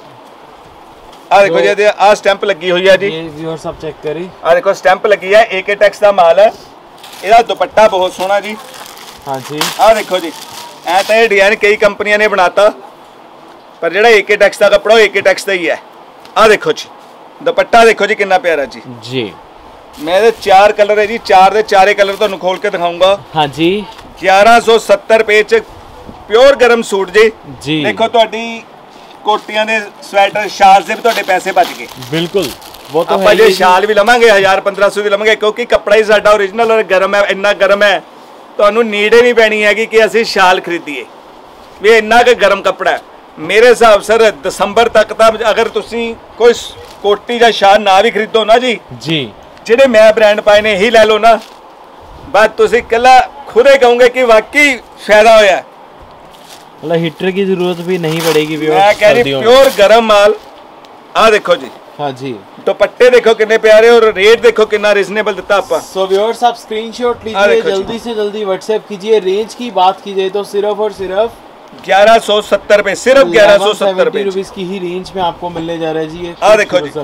ਆ ਦੇਖੋ ਜੀ ਇਹਦੇ ਆ ਸਟੈਂਪ ਲੱਗੀ ਹੋਈ ਹੈ ਜੀ ये व्यूअर्स आप चेक करें ਆ ਦੇਖੋ ਸਟੈਂਪ ਲੱਗੀ ਹੈ ਏਕੇ ਟੈਕਸ ਦਾ ਮਾਲ ਹੈ ਇਹਦਾ ਦੁਪੱਟਾ ਬਹੁਤ ਸੋਹਣਾ ਜੀ हाँ जी ਆ ਦੇਖੋ ਜੀ ਐ ਤਾਂ ਇਹ ਡਿਜ਼ਾਈਨ ਕਈ ਕੰਪਨੀਆਂ ਨੇ ਬਣਾਤਾ ਪਰ ਜਿਹੜਾ ਏਕੇ ਟੈਕਸ ਦਾ ਕੱਪੜਾ ਉਹ ਏਕੇ ਟੈਕਸ ਦਾ ਹੀ ਹੈ ਆ ਦੇਖੋ ਜੀ ਦੁਪੱਟਾ ਦੇਖੋ ਜੀ ਕਿੰਨਾ ਪਿਆਰਾ ਜੀ जी मैं ਇਹਦੇ ਚਾਰ ਕਲਰ ਹੈ ਜੀ ਚਾਰ ਦੇ ਚਾਰੇ ਕਲਰ ਤੁਹਾਨੂੰ ਖੋਲ ਕੇ ਦਿਖਾਉਂਗਾ हाँ जी ग्यारह सौ सत्तर ਰੁਪਏ ਚ ਪਿਓਰ ਗਰਮ ਸੂਟ ਜੀ जी ਦੇਖੋ ਤੁਹਾਡੀ ਕੋਟੀਆਂ ਦੇ ਸਵੈਟਰ ਸ਼ਾਲਸ ਦੇ ਵੀ ਤੁਹਾਡੇ ਪੈਸੇ ਬਚ ਗਏ बिल्कुल वो तो ਆਪਾਂ ਜੇ ਸ਼ਾਲ ਵੀ ਲਵਾਂਗੇ ਹਜ਼ਾਰ ਪੰਦਰਾਂ ਸੌ ਦੀ ਲਵਾਂਗੇ ਕਿਉਂਕਿ ਕੱਪੜਾ ਹੀ ਸਾਡਾ ਓਰੀਜਨਲ ਔਰ ਗਰਮ ਹੈ, ਇੰਨਾ ਗਰਮ ਹੈ ਤੁਹਾਨੂੰ ਨੀਡ ਹੀ ਨਹੀਂ ਪੈਣੀ ਹੈਗੀ ਕਿ ਅਸੀਂ ਸ਼ਾਲ ਖਰੀਦੀਏ ਵੀ ਇੰਨਾ ਕੁ ਗਰਮ ਕੱਪੜਾ ਹੈ। ਮੇਰੇ ਹਿਸਾਬ ਸਰ ਦਸੰਬਰ ਤੱਕ ਤਾਂ ਅਗਰ ਤੁਸੀਂ ਕੋਈ ਕੋਟੀ ਜਾਂ ਸ਼ਾਲ ਨਾ ਵੀ ਖਰੀਦੋ ਨਾ ਜੀ ਜੀ ਜਿਹੜੇ ਮੈਂ ਬ੍ਰਾਂਡ ਪਾਏ ਨੇ ਇਹੀ ਲੈ ਲਓ ਨਾ, ਬਸ ਤੁਸੀਂ ਕੱਲਾ ਖੁਦੇ ਕਹੋਗੇ ਕਿ ਵਾਕਈ फायदा होया। मतलब हीटर की जरूरत भी नहीं पड़ेगी। मैं कह रही प्योर गरम माल। आ देखो जी, हाँ जी, दुपट्टे देखो कितने प्यारे और रेट देखो कितना रीजनेबल देता आपा। सो व्यूअर्स आप स्क्रीनशॉट लीजिए, जल्दी से जल्दी व्हाट्सएप कीजिए। रेंज की बात की जाए तो सिर्फ और सिर्फ ग्यारह सौ सत्तर रुपए, सिर्फ ग्यारह सौ सत्तर रुपए की ही रेंज में आपको मिलने जा रहा है जी। आ देखो जी,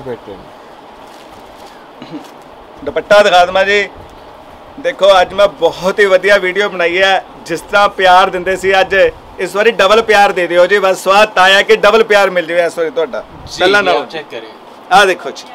दुपट्टा दिखा दूँ जी। देखो अज मैं बहुत ही वधिया वीडियो बनाई है, जिस तरह प्यार दिंदे सी अज इस बारी डबल प्यार दे दियो जी। बस स्वाद आया कि डबल प्यार मिल जाए इस बारी तुहाडा। पहला ना चेक करें, आ देखो जी,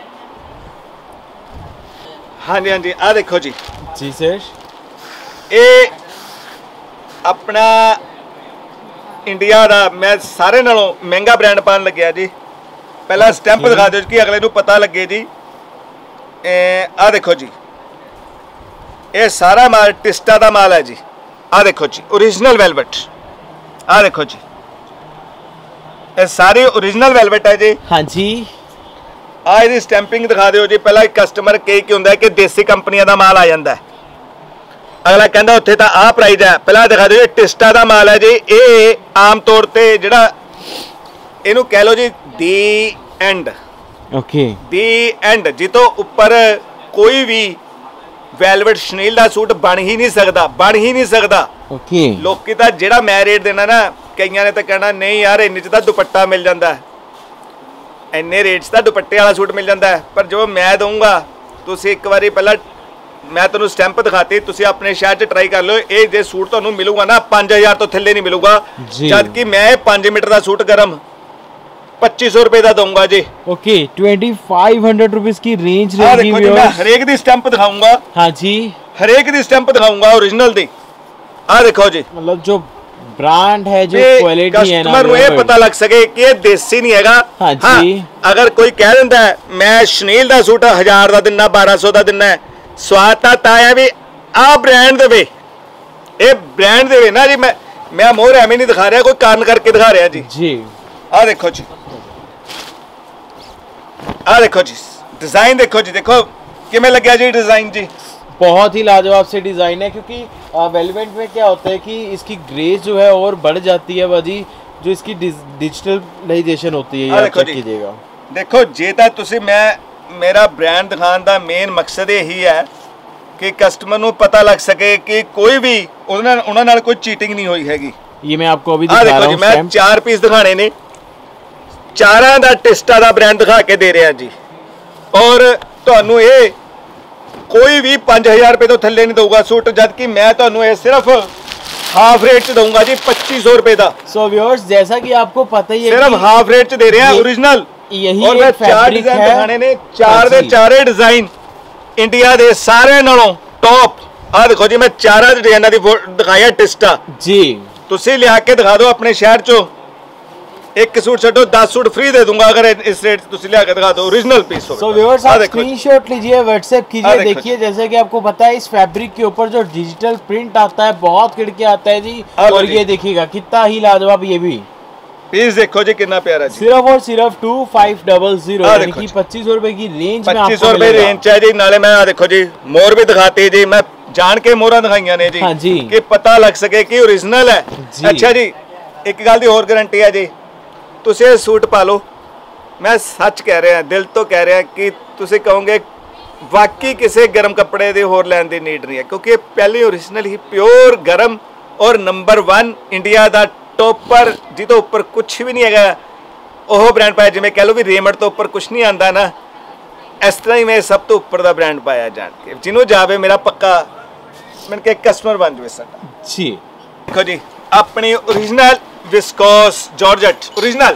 हाँ जी हाँ जी, आ देखो जी जी सर, ये अपना इंडिया दा मैं सारे नालों महंगा ब्रांड पान लग्या जी। पहला स्टैंप दिखा दो कि अगले नूं पता लगे जी। ए, आ देखो जी, ये सारा माल टिस्टा का माल है जी। आ देखो जी, ओरिजिनल वेलवेट। आ देखो जी, ये सारी ओरिजिनल वेलवेट है जी। हाँ जी, आ इसकी स्टैंपिंग दिखा दो जी। पहला कस्टमर कई की होंगे कि देसी कंपनियों का माल आ जाता है, अगला कहता उत्थे तो आ प्राइस है। पहला दिखा दो, टिस्टा का माल है जी। ये आम तौर पर जिहड़ा इहनूं कह लो जी the end, okay, the end जितों उपर कोई भी वेलवेट शनील का सूट बन ही नहीं सकता, बन ही नहीं सकता। ओके, लोकी तो जिहड़ा मैं रेट देना ना, कईयां ने तो कहना नहीं यार इन्ने च तां दुपट्टा मिल जाता है, इन्ने रेट च तां दुपट्टे वाला सूट मिल जाता है। पर जो मैं दूंगा तुसीं एक बारी पहला मैं तुहानूं स्टैंप दिखाती, तुसीं अपने शहर च ट्राई कर लो। ये जे सूट तुहानूं मिलूगा ना पाँच हज़ार तो थल्ले नहीं मिलूगा, जबकि मैं पाँच मीटर का सूट गरम पच्चीस सौ रुपए का दूंगा जी। Okay, twenty five hundred rupees की रेंज रहेगी। मैं हरेक दी स्टैंप दिखाऊंगा। हाँ जी, हरेक दी स्टैंप दिखाऊंगा ओरिजिनल दी। आ देखो जी, मतलब जो ब्रांड है, जो क्वालिटी है ना, कस्टमर को ये पता लग सके कि ये देसी नहीं हैगा। हाँ जी, हाँ, अगर कोई कह दिंदा है मैं शनील दा सूट हजार दा दिना, बारह सौ दा दिना, स्वाद ता है भी आ ब्रांड देवे, ये ब्रांड देवे ना जी। मैं मैं मोर एवं नहीं दिखा रहा, कोई कारण करके दिखा रहा जी। जी, आ देखो जी, आ देखो जी, डिजाइन देखो जी, देखो किमें लगे जी डिजाइन जी। बहुत ही लाजवाब से डिजाइन है, क्योंकि वेलवेट में क्या होता है कि इसकी ग्रेस जो है और बढ़ जाती है बाजी, जो इसकी डिजिटलाइजेशन होती है। ये चेक कीजिएगा। देखो जे तां तुसीं मैं मेरा ब्रांड दिखाने का मेन मकसद यही है कि कस्टमर को पता लग सके कि कोई भी उन्होंने नाल कोई चीटिंग नहीं हुई हैगी। ये मैं आपको अभी दिखा रहा हूं। मैं चार पीस दिखाने ने, चारा दा टिस्टा दा ब्रांड दिखा के दे रहा जी। और तुहानू ये कोई भी पाँच हज़ार रुपये तो थल्ले नहीं दूंगा सूट, जबकि मैं तुहानू ये सिर्फ हाफ रेट च दूंगा जी, पच्चीस सौ रुपए का। सो व्यूअर्स, जैसा कि आपको पता ही है सिर्फ हाफ रेट च दे रहे हैं ओरिजिनल। यही और मैं चार डिजाइन दिखाने ने, चार दे चारे डिजाइन इंडिया दे सारे नालों टॉप। आ देखो जी, मैं चारा डिजाइनां दी दिखाया टिस्टा जी। तुसीं लिया के दिखा दो अपने शहर चो, एक सूट छो दस सूट फ्री दे दूंगा अगर इस रेट तुसी लिया के दिखा दो ओरिजिनल पीस हो। सो व्यूअर्स, आप स्क्रीनशॉट लीजिए, व्हाट्सएप कीजिए। देखिए जैसे कि आपको पता है इस फैब्रिक के ऊपर जो डिजिटल प्रिंट आता है बहुत खिड़की आता है जी। और ये देखिएगा कितना ही लाजवाब, ये भी पीस देखो जी कितना प्यारा जी। सिर्फ और सिर्फ टू फाइव डबल जीरो यानी कि पच्चीस सौ रुपए की रेंज में पच्चीस सौ रुपए रेंज है जी। नाले मैं देखो जी मोर भी दिखाती जी, मैं जान के मोहरा दिखाइया ने जी, हाँ जी, कि पता लग सके कि ओरिजिनल है जी। अच्छा जी, एक गल दी होर गारंटी है जी, तुसीं ये सूट पा लो, मैं सच कह रहा, दिल तो कह रहा कि तुसीं कहोगे वाकई किसी गर्म कपड़े की होर लैन की नीड नहीं है, क्योंकि पहले ओरिजिनल ही प्योर गर्म और नंबर वन इंडिया का टॉपर, जितो उपर कुछ भी नहीं है वह ब्रांड पाया। जिमें कह लो भी रेमंड तो उपर कुछ नहीं आता ना, इस तरह ही मैं सब तो उपर का ब्रांड पाया जान के, जिन्हों जावे मेरा पक्का मैंने के कस्टमर बन जाए साडा जी। देखो जी, अपनी original viscose georgette, original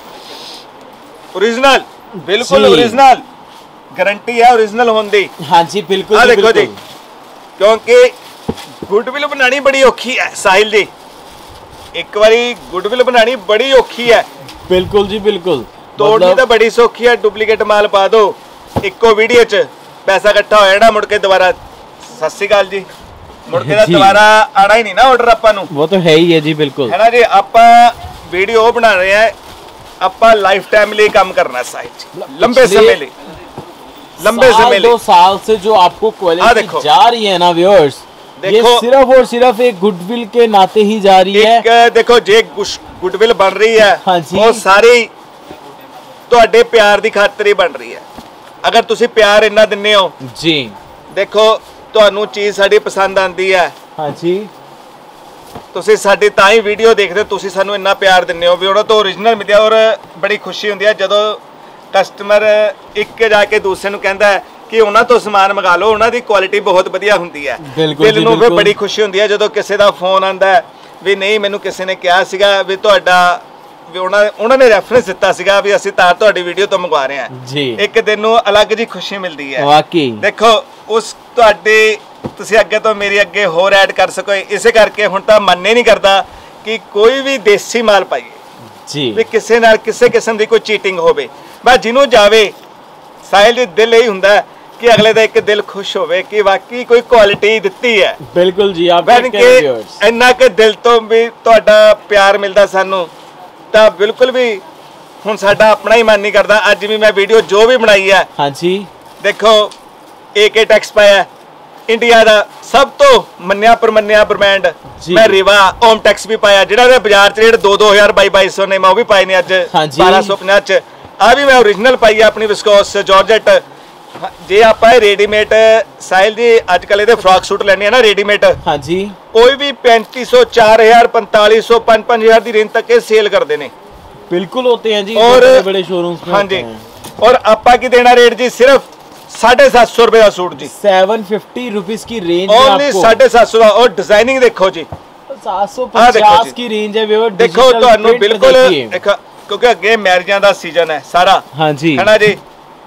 original बिल्कुल ओरिजिनल, गारंटी है ओरिजिनल होने दी। हाँ जी बिल्कुल। आ देखो जी, क्योंकि गुडविल बनानी बड़ी औखी है साहिल जी, एक बारी गुडविल बनानी बड़ी औखी है। बिल्कुल जी बिल्कुल, तोड़नी तो बड़ी सौखी है, डुप्लीकेट माल पा दो इक्को वीडियो च पैसा इकट्ठा हो जाना, मुड़ के दोबारा सत श्री अकाल जी, मुड़ के दोबारा आना ही नहीं ना ऑर्डर आपां नूं। वो तो है ही है जी, बिल्कुल है ना जी। आपां वीडियो बना रहे हैं, आपां लाइफ टाइम लिए काम करना साहिल, लंबे समय लिए, लंबे समय लिए, दो साल से जो आपको क्वालिटी जा रही है ना व्यूअर्स, ये सिर्फ और सिर्फ एक गुडविल के नाते ही जा रही है। एक देखो जे गुडविल बन रही है, हाँ जी, वो सारी तुहाडे प्यार दी खातिर ही बन रही है। अगर तुसी प्यार इन्ना दिन्ने हो जी, देखो ਤੁਹਾਨੂੰ ਚੀਜ਼ ਸਾਡੀ ਪਸੰਦ ਆਂਦੀ ਹੈ, ਹਾਂ ਜੀ, ਤੁਸੀਂ ਸਾਡੀ ਤਾਂ ਹੀ ਵੀਡੀਓ ਦੇਖਦੇ, ਤੁਸੀਂ ਸਾਨੂੰ ਇੰਨਾ ਪਿਆਰ ਦਿੰਦੇ ਹੋ ਵੀ ਉਹਨਾਂ ਤੋਂ ਓਰੀਜਨਲ ਮਿਲਿਆ। ਔਰ ਬੜੀ ਖੁਸ਼ੀ ਹੁੰਦੀ ਹੈ ਜਦੋਂ ਕਸਟਮਰ ਇੱਕ ਜਾ ਕੇ ਦੂਸਰੇ ਨੂੰ ਕਹਿੰਦਾ ਹੈ ਕਿ ਉਹਨਾਂ ਤੋਂ ਸਮਾਨ ਮੰਗਾ ਲਓ, ਉਹਨਾਂ ਦੀ ਕੁਆਲਿਟੀ ਬਹੁਤ ਵਧੀਆ ਹੁੰਦੀ ਹੈ। ਦਿਲ ਨੂੰ ਵੀ ਬੜੀ ਖੁਸ਼ੀ ਹੁੰਦੀ ਹੈ ਜਦੋਂ ਕਿਸੇ ਦਾ ਫੋਨ ਆਂਦਾ ਹੈ ਵੀ ਨਹੀਂ ਮੈਨੂੰ ਕਿਸੇ ਨੇ ਕਿਹਾ ਸੀਗਾ ਵੀ ਤੁਹਾਡਾ ਵੀ ਉਹਨਾਂ ਉਹਨਾਂ ਨੇ ਰੈਫਰੈਂਸ ਦਿੱਤਾ ਸੀਗਾ ਵੀ ਅਸੀਂ ਤਾਂ ਤੁਹਾਡੀ ਵੀਡੀਓ ਤੋਂ ਮੰਗਵਾ ਰਹੇ ਹਾਂ ਜੀ। ਇੱਕ ਦਿਨ ਨੂੰ ਅਲੱਗ ਜੀ ਖੁਸ਼ੀ ਮਿਲਦੀ ਹੈ ਵਾਕਈ। ਦੇਖੋ ਉਸ ਤੁਹਾਡੇ ਤੁਸੀਂ ਅੱਗੇ ਤੋਂ ਮੇਰੀ ਅੱਗੇ ਹੋਰ ਐਡ ਕਰ ਸਕੋ, ਇਸੇ ਕਰਕੇ ਹੁਣ ਤਾਂ ਮਨ ਹੀ ਨਹੀਂ ਕਰਦਾ ਕਿ ਕੋਈ ਵੀ ਦੇਸੀ ਮਾਲ ਪਾਈਏ ਜੀ, ਵੀ ਕਿਸੇ ਨਾਲ ਕਿਸੇ ਕਿਸਮ ਦੀ ਕੋਈ ਚੀਟਿੰਗ ਹੋਵੇ। ਬਸ ਜਿਹਨੂੰ ਜਾਵੇ ਸਾਹਿਲ ਜੀ ਦਿਲ ਇਹੀ ਹੁੰਦਾ ਕਿ ਅਗਲੇ ਦਾ ਇੱਕ ਦਿਲ ਖੁਸ਼ ਹੋਵੇ ਕਿ ਵਾਕਈ ਕੋਈ ਕੁਆਲਿਟੀ ਦਿੱਤੀ ਹੈ। ਬਿਲਕੁਲ ਜੀ, ਆਪ ਇੰਨਾ ਕਿ ਦਿਲ ਤੋਂ ਵੀ ਤੁਹਾਡਾ ਪਿਆਰ ਮਿਲਦਾ ਸਾਨੂੰ ਤਾਂ ਬਿਲਕੁਲ ਵੀ ਹੁਣ ਸਾਡਾ ਆਪਣਾ ਹੀ ਮਨ ਨਹੀਂ ਕਰਦਾ। ਅੱਜ ਵੀ ਮੈਂ ਵੀਡੀਓ ਜੋ ਵੀ ਬਣਾਈ ਹੈ, ਹਾਂਜੀ ਦੇਖੋ ਏਕੇ ਟੈਕਸ ਪਾਇਆ, ਇੰਡੀਆ ਦਾ ਸਭ ਤੋਂ ਮੰਨਿਆ ਪਰਮੰਨਿਆ ਬ੍ਰਾਂਡ। ਮੈਂ ਰਿਵਾ ਓਮ ਟੈਕਸ ਵੀ ਪਾਇਆ, ਜਿਹੜਾ ਦੇ ਬਾਜ਼ਾਰ ਚ ਰੇਟ ਦੋ ਦੋ ਹਜ਼ਾਰ ਬਾਈ ਬਾਈ ਸੌ ਨੇ, ਮੈਂ ਉਹ ਵੀ ਪਾਏ ਨੇ ਅੱਜ ਬਾਰਾਂ ਸੌ ਪੰਜਾਹ ਚ। ਆ ਵੀ ਮੈਂ ਓਰੀਜਨਲ ਪਾਈ ਆ ਆਪਣੀ ਵਿਸਕੋਸ ਜਾਰਜਟ। ਜੇ ਆਪਾਂ ਰੈਡੀਮੇਡ ਸਾਹਿਲ ਜੀ ਅੱਜ ਕੱਲ ਇਹਦੇ ਫਰਾਕ ਸੂਟ ਲੈਣੇ ਆ ਨਾ ਰੈਡੀਮੇਡ, ਹਾਂਜੀ ਕੋਈ ਵੀ पैंतीस सौ चार हजार पैंतालीस सौ पाँच पाँच हजार की रेंज तक के सेल करते हैं। बिल्कुल होते हैं जी, और बड़े बड़े शोरूम्स में। हाँ जी, और आपा की देना रेट जी सिर्फ साढ़े सात सौ रुपए का सूट जी, सेवन फिफ्टी रुपीज की रेंज ओनली साढ़े सात सौ। और डिजाइनिंग देखो जी सात सौ पचास की रेंज है। देखो तो बिल्कुल देखो क्योंकि अगे मैरिजां दा सीजन है सारा, हाँ जी है ना जी।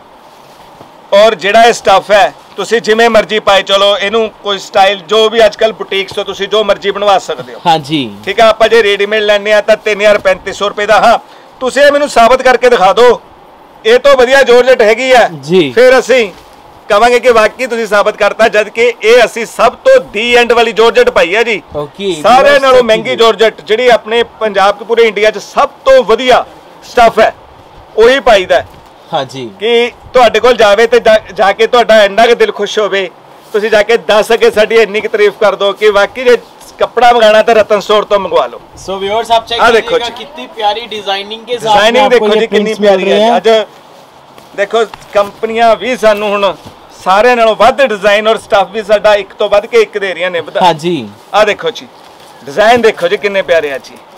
और ਜਿਹੜਾ ਇਹ ਸਟਫ ਹੈ ਤੁਸੀਂ ਜਿਵੇਂ ਮਰਜ਼ੀ ਪਾਏ ਚਲੋ, ਇਹਨੂੰ ਕੋਈ ਸਟਾਈਲ ਜੋ ਵੀ ਅੱਜ ਕੱਲ ਬੁਟੀਕਸ ਤੋਂ ਤੁਸੀਂ ਜੋ ਮਰਜ਼ੀ ਬਣਵਾ ਸਕਦੇ ਹੋ। ਹਾਂਜੀ ਠੀਕ ਹੈ, ਆਪਾਂ ਜੇ ਰੈਡੀਮੇਡ ਲੈਣੇ ਆ ਤਾਂ तीन हज़ार पैंतीस सौ ਰੁਪਏ ਦਾ। ਹਾਂ ਤੁਸੀਂ ਇਹ ਮੈਨੂੰ ਸਾਬਤ ਕਰਕੇ ਦਿਖਾ ਦਿਓ ਇਹ ਤੋਂ ਵਧੀਆ ਜਾਰਜਟ ਹੈਗੀ ਆ ਜੀ, ਫਿਰ ਅਸੀਂ ਕਹਾਂਗੇ ਕਿ ਵਾਕਈ ਤੁਸੀਂ ਸਾਬਤ ਕਰਤਾ, ਜਦ ਕਿ ਇਹ ਅਸੀਂ ਸਭ ਤੋਂ ਦੀ ਐਂਡ ਵਾਲੀ ਜਾਰਜਟ ਪਾਈ ਹੈ ਜੀ। ਓਕੇ, ਸਾਰੇ ਨਾਲੋਂ ਮਹਿੰਗੀ ਜਾਰਜਟ ਜਿਹੜੀ ਆਪਣੇ ਪੰਜਾਬ ਤੇ ਪੂਰੇ ਇੰਡੀਆ 'ਚ ਸਭ ਤੋਂ ਵਧੀਆ ਸਟਫ ਹੈ ਉਹੀ ਪਾਈਦਾ। हाँ जी, कि ਤੁਹਾਡੇ ਕੋਲ ਜਾਵੇ ਤੇ ਜਾ ਕੇ ਤੁਹਾਡਾ ਇੰਨਾ ਕਿ ਦਿਲ ਖੁਸ਼ ਹੋਵੇ, ਤੁਸੀਂ ਜਾ ਕੇ ਦੱਸ ਸਕੇ ਸਾਡੀ ਇੰਨੀ ਕਿ ਤਾਰੀਫ ਕਰ ਦੋ ਕਿ ਵਾਕਈ ਜੇ कपड़ा मंगाना तो रतन स्टोर तो मंगवा लो। सो व्यूअर्स आप चेक कीजिएगा कितनी प्यारी डिजाइनिंग के साथ डिजाइनिंग देखो जी कितनी प्यारी है। आज देखो कंपनियां भी सानू हुण सारे नालों वध डिजाइन और स्टफ भी साडा एक तो वध के एक दे रही ने। हां जी आ देखो जी डिजाइन देखो जी कितने प्यारे आ जी,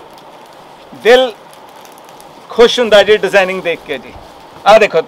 दिल खुश हुंदा जी डिजाइनिंग देख के जी। आ देखो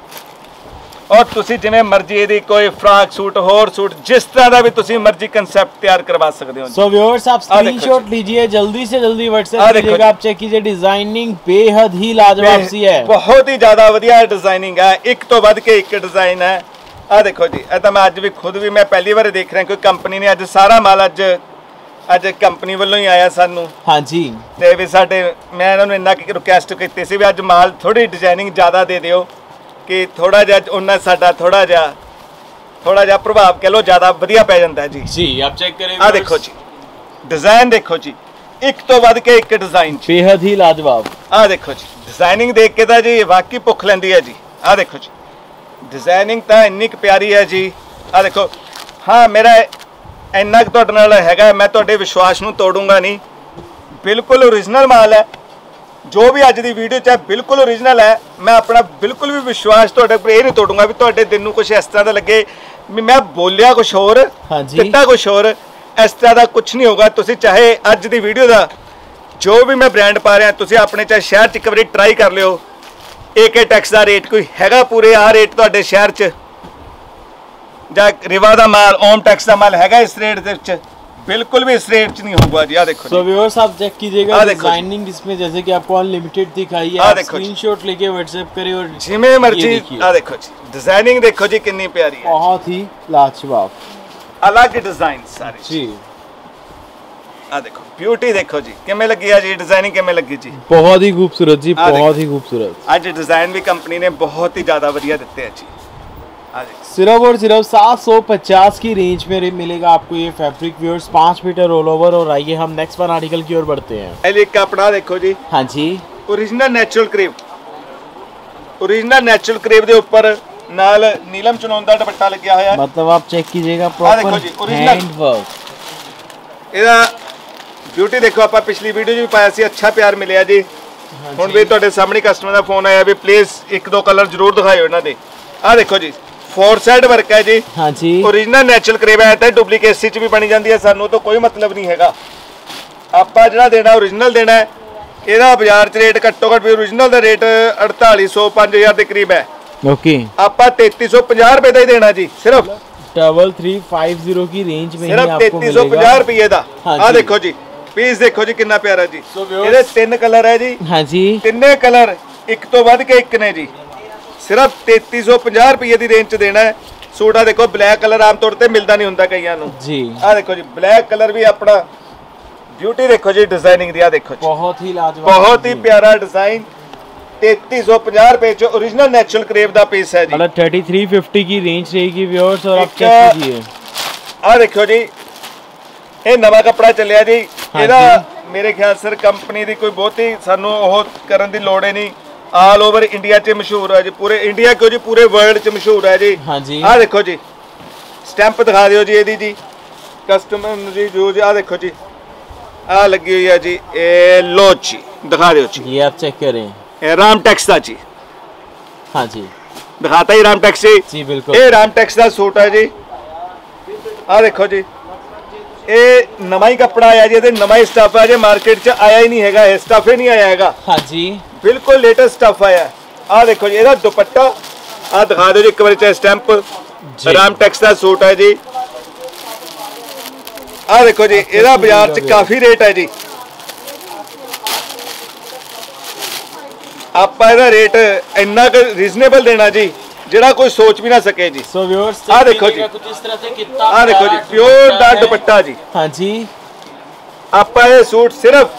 और तुसी जिवें मर्जी दी कोई फ्रॉक सूट होर सूट जिस तरह का भी तुसी मर्जी कंसेप्ट तैयार करवा सकते हो। सो व्यूअर्स आप स्क्रीनशॉट लीजिए जल्दी से जल्दी व्हाट्सएप कीजिएगा, आप चेक कीजिए डिजाइनिंग बेहद ही लाजवाब सी है, बहुत ही ज्यादा वधिया डिजाइनिंग है, एक तो वध के एक डिजाइन है। आ देखो जी ए तो मैं अज भी खुद भी मैं पहली बार देख रहा कोई कंपनी ने अज सारा माल अज अज कंपनी वालों ही आया सानू। हाँ जी ते भी साडे मैं इन्हां नूं इन्ना रिक्वेस्ट कीती सी भी अज माल थोड़ी डिजाइनिंग ज्यादा दे दिओ कि थोड़ा जा उन्ना साडा थोड़ा जा थोड़ा जा प्रभाव कह लो ज्यादा वधिया पै जांदा जी। जी आप चेक करें आ देखो जी डिजाइन देखो जी एक तो वध के एक डिजाइन बेहद ही लाजवाब। आ देखो जी डिजाइनिंग देख के तो जी वाकई भुख लैंदी है जी। आ देखो जी डिजाइनिंग तो इन्नी प्यारी है जी। आ देखो हाँ मेरा इन्ना तुहाडे नाल हैगा, मैं तुहाडे विश्वास नूं तोड़ूंगा नहीं, बिल्कुल ओरिजिनल माल है जो भी अज की वीडियो चाहे बिल्कुल ओरिजिनल है। मैं अपना बिल्कुल भी विश्वास तुहाडे पर नहीं तोड़ूंगा भी तुहाडे दिल नूं कुछ इस तरह का लगे मैं बोलिया कुछ होर दिता कुछ होर, इस तरह का कुछ नहीं होगा। तुसीं चाहे अज की वीडियो का जो भी मैं ब्रांड पा रहा तुसीं अपने चाहे शहर च एक बार ट्राई कर लिओ। एके टैक्स का रेट कोई हैगा पूरे आ रेट तुहाडे शहर च जां रिवा दा माल ओम टैक्स का माल हैगा इस रेट दे विच, बिल्कुल भी इस रेट च नहीं होगा जी। आ देखो सो व्यूअर्स आप चेक कीजिएगा डिजाइनिंग इसमें जैसे कि आपको अनलिमिटेड दिखाई है, आप स्क्रीनशॉट लेके व्हाट्सएप करें और जिमें मर्जी। आ देखो जी डिजाइनिंग देखो जी कितनी प्यारी है, बहुत ही लाजवाब अलग डिजाइन सारे जी। आ देखो ब्यूटी देखो जी किमें लगी है जी, डिजाइनिंग किमें लगी जी, बहुत ही खूबसूरत जी, बहुत ही खूबसूरत। आज डिजाइन भी कंपनी ने बहुत ही ज्यादा बढ़िया दिते हैं जी। हाँ जी सिर्फ और सिर्फ सात सौ पचास की रेंज में मिलेगा आपको ये फैब्रिक व्यूअर्स, पाँच मीटर ऑल ओवर। और आइए हम नेक्स्ट वन आर्टिकल की ओर बढ़ते हैं। एक कपड़ा देखो जी, हाँ जी, original natural crepe, original natural crepe के ऊपर नाल नीलम चुनौन का दुपट्टा लग्या होया। मतलब आप चेक कीजिएगा देखो प्रॉपर जी, ओरिजिनल हैंड वर्क। ਇਹਦਾ ਬਿਊਟੀ ਦੇਖੋ, ਆਪਾਂ ਪਿਛਲੀ ਵੀਡੀਓ 'ਚ ਵੀ ਪਾਇਆ ਸੀ, ਅੱਛਾ ਪਿਆਰ ਮਿਲਿਆ ਜੀ। ਹੁਣ ਵੀ ਤੁਹਾਡੇ ਸਾਹਮਣੇ ਕਸਟਮਰ ਦਾ ਫੋਨ ਆਇਆ ਵੀ ਪਲੀਜ਼ ਇੱਕ ਦੋ ਕਲਰ ਜ਼ਰੂਰ ਦਿਖਾਇਓ ਇਹਨਾਂ ਦੇ। ਆਹ ਦੇਖੋ ਜੀ, फोर साइड वर्क है जी। हाँ जी, ओरिजिनल नेचुरल क्रेप है तो डुप्लीकेट सी च भी बनी जाती है, सानू तो कोई मतलब नहीं हैगा। आपा जिहड़ा देना ओरिजिनल देना है। ਇਹਦਾ ਬਾਜ਼ਾਰ ਚ ਰੇਟ ਘੱਟੋ ਘੱਟ ਵੀ ओरिजिनल ਦਾ ਰੇਟ अड़ताली सौ पाँच हज़ार ਦੇ ਕਰੀਬ ਹੈ। ओके, ਆਪਾਂ तैंतीस सौ पचास रुपए ਦਾ ही देना जी, सिर्फ डबल थ्री फाइव जीरो की रेंज में ही सिर्फ आपको तैंतीस सौ मिलेगा। पचास रुपए ਦਾ। हाँ ਆ जी। देखो जी, पीस देखो जी कितना प्यारा जी। So viewers- ਇਹਦੇ ਤਿੰਨ ਕਲਰ ਹੈ ਜੀ। हाँ जी, ਤਿੰਨੇ ਕਲਰ ਇੱਕ ਤੋਂ ਵੱਧ ਕੇ ਇੱਕ ਨੇ ਜੀ। सिर्फ तैंतीस सौ पचास रुपए ਦੀ ਰੇਂਜ ਚ ਦੇਣਾ ਹੈ। सूट आ देखो, ब्लैक कलर आम तौर पर मिलता नहीं होंगे कईयां नूं जी। आ देखो जी, ब्लैक कलर भी अपना ब्यूटी देखो जी, डिजाइनिंग दी आ देखो जी, बहुत ही लाजवाब, बहुत ही प्यारा डिजाइन। तैंतीस सौ पचास रुपए च ओरिजिनल नेचुरल क्रेप दा पीस है जी। मतलब थर्टी थ्री फिफ्टी की रेंज रहेगी व्यूअर्स। और आप एक- चेक कीजिए, आ देखो जी, ये नवा कपड़ा चलिया जी। हाँ ਇਹਦਾ जी। मेरे ख्याल सर कंपनी दी कोई बहुती सानू ओह करन दी लोड़ ही नहीं। ऑल ओवर इंडिया च मशहूर है जी, पूरे इंडिया क्यों जी, पूरे वर्ल्ड च मशहूर है जी। हाँ जी, आ देखो जी, स्टैंप दिखा दियो जी ਇਹਦੀ जी कस्टमर जी जो जी। आ देखो जी, आ लगी हुई है जी, ए लो जी, दिखा दियो जी, ये आप चेक करें। ए राम टैक्स का जी, हाँ जी, दिखाता ही राम टैक्स जी। जी बिल्कुल। ਇਹ ਰਾਮ ਟੈਕਸ ਦਾ ਸੂਟ ਹੈ ਜੀ। ਆ ਦੇਖੋ ਜੀ, ਇਹ ਨਵਾਂ ਹੀ ਕੱਪੜਾ ਆਇਆ ਜੀ, ਇਹਦੇ ਨਵਾਂ ਹੀ ਸਟਫ ਹੈ ਜੀ, ਮਾਰਕੀਟ 'ਚ ਆਇਆ ਹੀ ਨਹੀਂ ਹੈਗਾ, ਇਹ ਸਟਫ ਹੀ ਨਹੀਂ ਆਇਆ ਹੈਗਾ। हाँ जी, ਬਿਲਕੁਲ ਲੇਟੈਸਟ ਸਟਫ ਆਇਆ। ਆ ਦੇਖੋ ਜੀ, ਇਹਦਾ ਦੁਪੱਟਾ ਆ ਦਿਖਾ ਦਿਓ ਜੀ ਇੱਕ ਵਾਰੀ, ਚਾਹੇ ਸਟੈਂਪ ਜੀ। ਰਾਮ ਟੈਕਸ ਦਾ ਸੂਟ ਹੈ ਜੀ। ਆ ਦੇਖੋ ਜੀ, ਇਹਦਾ ਬਾਜ਼ਾਰ 'ਚ ਕਾਫੀ ਰੇਟ ਹੈ ਜੀ। ਆਪਾਂ ਇਹਦਾ ਰੇਟ ਇੰਨਾ ਕੁ ਰੀਜ਼ਨੇਬਲ ਦੇਣਾ ਜੀ, ਜਿਹੜਾ ਕੋਈ सोच भी ना सके जी। सो व्यूअर्स, आ देखो जी, कुछ इस तरह से कितना आ देखो जी, प्यारा प्योर दा है। दुपट्टा जी। हाँ जी, ਆਪਾਂ ਇਹ ਸੂਟ ਸਿਰਫ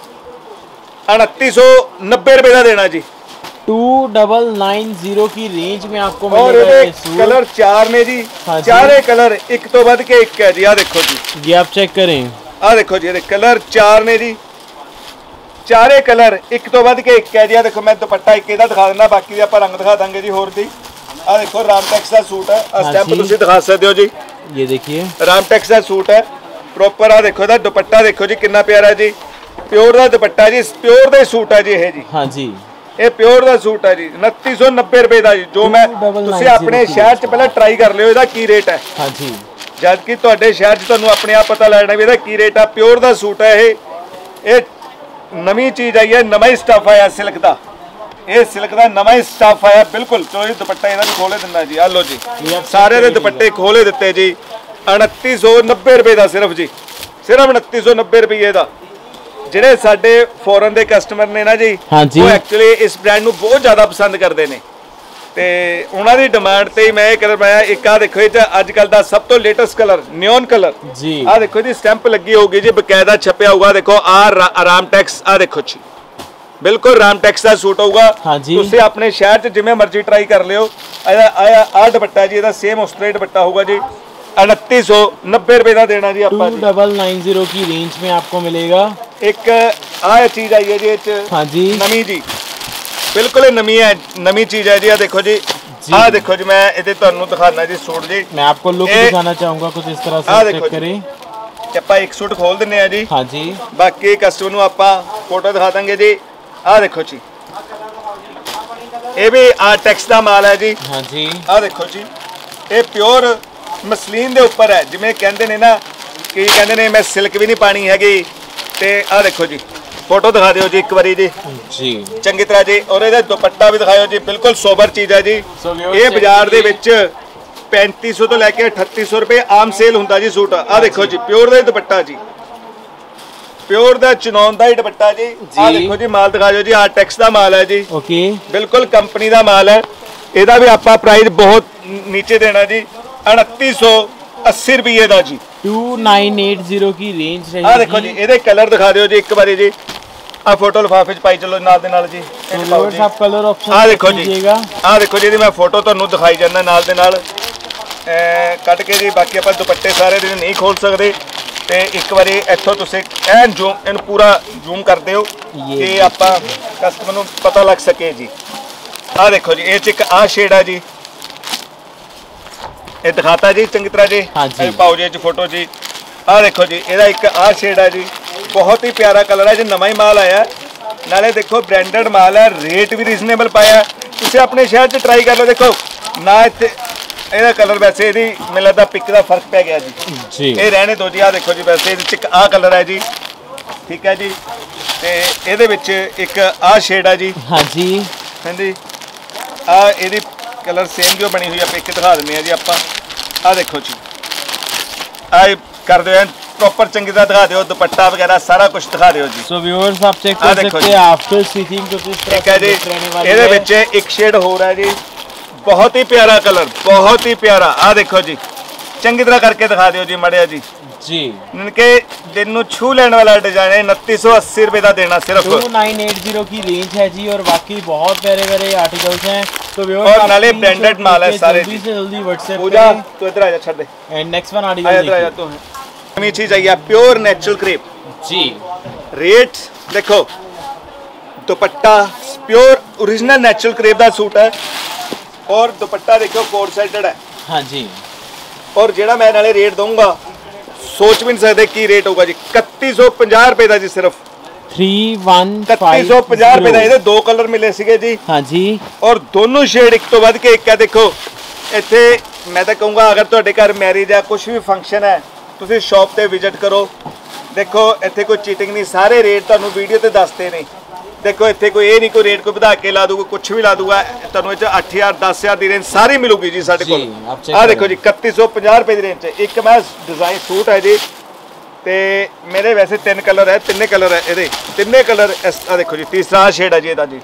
उनतीस सौ नब्बे रुपए का देना जी। टू डबल नाइन जीरो की रेंज में आपको और मिलेगा ये ये सूट। कलर चार ने जी, हाँ जी। चारे कलर एक तो बढ़ के एक है जी। आ देखो जी, ये आप चेक करें। आ देखो जी, ये कलर चार ने जी, चारे कलर एक तो बढ़ के एक है जी। आ देखो, मैं दुपट्टा एक ਇਹਦਾ ਦਿਖਾ ਦਿੰਦਾ, ਬਾਕੀ ਦੇ ਆਪਾਂ ਰੰਗ ਦਿਖਾ ਦਾਂਗੇ ਜੀ ਹੋਰ ਦੀ। ਆ ਦੇਖੋ, ਰਾਮ ਟੈਕਸ ਦਾ ਸੂਟ ਹੈ। ਆ हाँ ਸਟੈਂਪ जी। ਤੁਸੀਂ ਦਿਖਾ ਸਕਦੇ ਹੋ ਜੀ, ये देखिए, ਰਾਮ ਟੈਕਸ ਦਾ ਸੂਟ ਹੈ ਪ੍ਰੋਪਰ। ਆ ਦੇਖੋ, ਇਹਦਾ ਦੁਪੱਟਾ ਦੇਖੋ ਜੀ ਕਿੰਨਾ ਪਿਆਰਾ ਜੀ, ਪਿਓਰ ਦਾ ਦੁਪੱਟਾ ਜੀ, ਪਿਓਰ ਦਾ ਹੀ ਸੂਟ ਹੈ ਜੀ ਇਹ ਜੀ। हाँ जी, ਇਹ ਪਿਓਰ ਦਾ ਸੂਟ ਹੈ ਜੀ, उनतीस सौ नब्बे रुपए ਦਾ ਜੀ। ਜੋ ਮੈਂ ਤੁਸੀਂ ਆਪਣੇ ਸ਼ਹਿਰ 'ਚ ਪਹਿਲਾਂ ਟਰਾਈ ਕਰ ਲਿਓ ਇਹਦਾ ਕੀ ਰੇਟ ਹੈ, हाँ जी, ਜਦ ਕਿ ਤੁਹਾਡੇ ਸ਼ਹਿਰ 'ਚ ਤੁਹਾਨੂੰ ਆਪਣੇ ਆਪ ਪਤਾ ਲੱਗਣਾ ਵੀ ਇਹਦਾ ਕੀ ਰੇਟ ਆ। ਪਿਓਰ ਦਾ ਸੂਟ ਹੈ ਇਹ। ਇਹ ਨਵੀਂ ਚੀਜ਼ ਆਈ ਹੈ, ਨਵਾਂ ਹੀ ਸਟਫ ਆਇਆ ਸਿਲਕ ਦਾ। ਇਹ ਸਿਲਕ ਦਾ ਨਵਾਂ ਹੀ ਸਟਫ ਆਇਆ ਬਿਲਕੁਲ। ਚਲੋ ਜੀ, ਦੁਪੱਟਾ ਇਹਦਾ ਵੀ ਖੋਲੇ ਦਿੰਦਾ ਜੀ। ਆ ਲੋ ਜੀ, ਸਾਰੇ ਦੇ ਦੁਪੱਟੇ ਖੋਲੇ ਦਿੱਤੇ ਜੀ। उनतीस सौ नब्बे रुपए ਦਾ ਸਿਰਫ ਜੀ, ਸਿਰਫ उनतीस सौ नब्बे रुपए ਦਾ। ਜਿਹੜੇ ਸਾਡੇ ਫੋਰਨ ਦੇ ਕਸਟਮਰ ਨੇ ਨਾ ਜੀ, हाँ जी, ਉਹ ਐਕਚੁਅਲੀ ਇਸ ਬ੍ਰਾਂਡ ਨੂੰ ਬਹੁਤ ਜ਼ਿਆਦਾ ਪਸੰਦ ਕਰਦੇ ਨੇ ਤੇ ਉਹਨਾਂ ਦੀ ਡਿਮਾਂਡ ਤੇ ਹੀ ਮੈਂ ਇਹ ਕਲਰ ਪਾਇਆ। ਇੱਕ ਆ ਦੇਖੋ, ਇਹ ਤਾਂ ਅੱਜ ਕੱਲ ਦਾ ਸਭ ਤੋਂ ਲੇਟੈਸਟ ਕਲਰ ਨਿਓਨ ਕਲਰ जी, ਆ ਦੇਖੋ ਜੀ, ਸਟੈਂਪ ਲੱਗੀ ਹੋਊਗੀ ਜੀ, ਬਕਾਇਦਾ ਛਪਿਆ ਹੋਊਗਾ। ਦੇਖੋ ਆ ਆਰਾਮ ਟੈਕਸ, ਆ ਦੇਖੋ ਜੀ, ਬਿਲਕੁਲ ਰਾਮ ਟੈਕਸ ਦਾ ਸੂਟ ਹੋਊਗਾ। हाँ जी, ਤੁਸੀਂ ਆਪਣੇ ਸ਼ਹਿਰ 'ਚ ਜਿਵੇਂ ਮਰਜ਼ੀ ਟਰਾਈ ਕਰ ਲਿਓ। ਇਹਦਾ ਆਇਆ ਆ ਦੁਪੱਟਾ ਜੀ, ਇਹਦਾ ਸੇਮ ਉਸ ਤਰ੍ਹਾਂ ਹੀ ਦੁਪੱਟਾ ਹੋਊਗਾ ਜੀ। उनतीस सौ नब्बे रुपए का देना जी टू आपा जी। डबल नाइन जीरो की रेंज में आपको मिलेगा। एक आ चीज आई है जी, ये हाँ जी, नमी जी, बिल्कुल नमी है, नमी चीज है जी। आ देखो जी, जी। आ देखो जी, मैं इधर ਤੁਹਾਨੂੰ ਦਿਖਾਣਾ ਜੀ सूट जी। मैं आपको लुक ए- दिखाना चाहूंगा कुछ इस तरह आ से देखो चेक जी। करें। ਆਪਾਂ ਇੱਕ सूट खोल ਦਿੰਨੇ ਆ ਜੀ, हाँ जी, ਬਾਕੀ ਕਸਟਮਰ ਨੂੰ ਆਪਾਂ ਫੋਟੋ ਦਿਖਾ ਦਾਂਗੇ ਜੀ। ਆ ਦੇਖੋ ਜੀ, ਇਹ ਵੀ ਆ ਟੈਕਸ ਦਾ ਮਾਲ ਹੈ ਜੀ। हाँ जी, ਆ ਦੇਖੋ ਜੀ, ਇਹ ਪਿਓਰ ਮਸਲੀਨ ਦੇ ਉੱਪਰ ਹੈ। ਜਿਵੇਂ ਕਹਿੰਦੇ ਨੇ ਨਾ, ਕੀ ਕਹਿੰਦੇ ਨੇ, ਮੈਂ ਸਿਲਕ ਵੀ ਨਹੀਂ ਪਾਣੀ ਹੈਗੀ। ਤੇ ਆ ਦੇਖੋ ਜੀ, ਫੋਟੋ ਦਿਖਾ ਦਿਓ ਜੀ ਇੱਕ ਵਾਰੀ ਜੀ जी। ਚੰਗੀ ਤਰ੍ਹਾਂ ਜੀ। ਔਰ ਇਹਦਾ ਦੁਪੱਟਾ ਵੀ ਦਿਖਾਇਓ ਜੀ, ਬਿਲਕੁਲ ਸੋਬਰ ਚੀਜ਼ ਹੈ ਜੀ। So viewers, ਇਹ ਬਾਜ਼ਾਰ ਦੇ check ਵਿੱਚ पैंतीस सौ ਤੋਂ ਲੈ ਕੇ अठत्तीस सौ ਰੁਪਏ ਆਮ ਸੇਲ ਹੁੰਦਾ ਜੀ ਸੂਟ। ਆ ਦੇਖੋ ਜੀ, ਪਿਓਰ ਦਾ ਹੀ ਦੁਪੱਟਾ ਜੀ, ਪਿਓਰ ਦਾ ਚਨੌਨ ਦਾ ਹੀ ਦੁਪੱਟਾ ਜੀ। ਆ ਜੀ। ਦੇਖੋ ਜੀ, ਮਾਲ ਦਿਖਾਇਓ ਜੀ, ਆ ਟੈਕਸ ਦਾ ਮਾਲ ਹੈ ਜੀ, ओके, ਬਿਲਕੁਲ ਕੰਪਨੀ ਦਾ ਮਾਲ ਹੈ। ਇਹਦਾ ਵੀ ਆਪਾਂ ਪ੍ਰਾਈਸ ਬਹੁਤ ਨੀਚੇ ਦੇਣਾ ਜੀ, उनतीस सौ अस्सी रुपये ਦਾ ਜੀ। टू नाइन एट जीरो की रेंज ਆ ਦੇਖੋ ਜੀ, रहेगी। ਇਹਦੇ ਕਲਰ ਦਿਖਾ ਦਿਓ ਜੀ ਇੱਕ ਵਾਰੀ ਜੀ। आ फोटो लिफाफे च पाई चलो नाल दे नाल जी। आप कलर ऑप्शन आ देखो जी, आ देखो जी मैं फोटो तुहानू दिखाई जाना नाल दे नाल कट के जी। बाकी आप दुपट्टे सारे दिन नहीं खोल सकते तो एक बार इतों तुम एन जूम इन पूरा जूम कर दो कि आप कस्टमर को पता लग सके जी। आ देखो जी ये एक आ शेड है जी, ये दिखाता जी चंगी तरह जी। हाँ जी पाओ जी फोटो जी। आ देखो जी ये एक आ शेड है जी, बहुत ही प्यारा कलर है जी, नवा ही माल आया नाले देखो ब्रांडेड माल है, रेट भी रीजनेबल पाया। तुम अपने शहर च ट्राई कर लो, देखो ना इतने ਇਹਦਾ ਕਲਰ ਵੈਸੇ ਇਹਦੀ ਮੈਨੂੰ ਲੱਗਦਾ ਪਿਕ ਦਾ ਫਰਕ ਪੈ ਗਿਆ ਜੀ ਜੀ। ਇਹ ਰਹਿਣੇ ਦੋ ਜੀ। ਆ ਦੇਖੋ ਜੀ ਵੈਸੇ ਇਹਦੇ ਚ ਆ ਕਲਰ ਹੈ ਜੀ, ਠੀਕ ਹੈ ਜੀ, ਤੇ ਇਹਦੇ ਵਿੱਚ ਇੱਕ ਆ ਸ਼ੇਡ ਹੈ ਜੀ। ਹਾਂਜੀ ਹਾਂਜੀ ਆ ਇਹਦੀ ਕਲਰ ਸੇਮ ਜੋ ਬਣੀ ਹੋਈ ਆ ਪਿਕ ਦਿਖਾ ਦਿੰਦੇ ਆ ਜੀ ਆਪਾਂ। ਆ ਦੇਖੋ ਜੀ ਆ ਕਰ ਦਿਓ ਐਨ ਪ੍ਰੋਪਰ ਚੰਗੀ ਤਰ੍ਹਾਂ ਦਿਖਾ ਦਿਓ, ਦੁਪੱਟਾ ਵਗੈਰਾ ਸਾਰਾ ਕੁਝ ਦਿਖਾ ਦਿਓ ਜੀ। ਸੋ ਵਿਊਅਰਸ ਆਪ ਚੈੱਕ ਕਰ ਸਕਦੇ हैं आफ्टर स्टिचिंग कुछ इस तरह का जी। ਇਹਦੇ ਵਿੱਚ ਇੱਕ ਸ਼ੇਡ ਹੋਰ ਹੈ जी, बहुत ही प्यारा कलर, बहुत ही प्यारा। आ देखो जी चंगी तरह करके दिखा दियो जी मड़िया जी जी। इनके दिन नू छू लेने वाला डिजाइन है, उनतीस सौ अस्सी रुपए का देना सिर्फ। टू नाइन एट जीरो की रेंज है जी और बाकी बहुत प्यारे प्यारे आर्टिकल्स हैं। तो और नाले ब्रांडेड माल है सारे। जल्दी से जल्दी व्हाट्सएप पूजा तो इधर आ जा छोड़ दे। एंड नेक्स्ट वन आर्टिकल इधर आ जा तू। नई चीज आई है प्योर नेचुरल क्रेप जी। रेट देखो, दुपट्टा प्योर ओरिजिनल नेचुरल क्रेप का सूट है और दुपट्टा देखो कोट साइडेड है। हाँ जी और जेड़ा मैं नाले रेट दूंगा सोच भी नहीं सकते की रेट होगा जी। इकत्ती सौ पचास रुपए का जी सिर्फ थ्री वन इकत्ती सौ पचास रुपए का। ये दो कलर मिले सीगे जी। हाँ जी और दोनों शेड एक तो वध के एक है। देखो इत्थे मैं तो कहूँगा अगर तुहाडे घर मैरिज है कुछ भी फंक्शन है तुसीं शॉप ते विजिट करो। देखो इत्थे कोई चीटिंग नहीं, सारे रेट तुहानूं वीडियो ते दसदे ने। देखो इतने कोई ये नहीं कोई रेट कोई बढ़ा के ला दूगा, कुछ भी ला दूगा। तुहानूं अठ हज़ार दस हज़ार की रेंज सारी मिलूगी जी साढ़े को। आ देखो जी इकत्ती सौ पचास रुपए की रेंज। एक मैं डिजाइन सूट है जी, तो मेरे वैसे तीन कलर है, तिने कलर है ये तिने कलर। इस आ देखो जी तीसरा शेड है जी ਇਹਦਾ जी।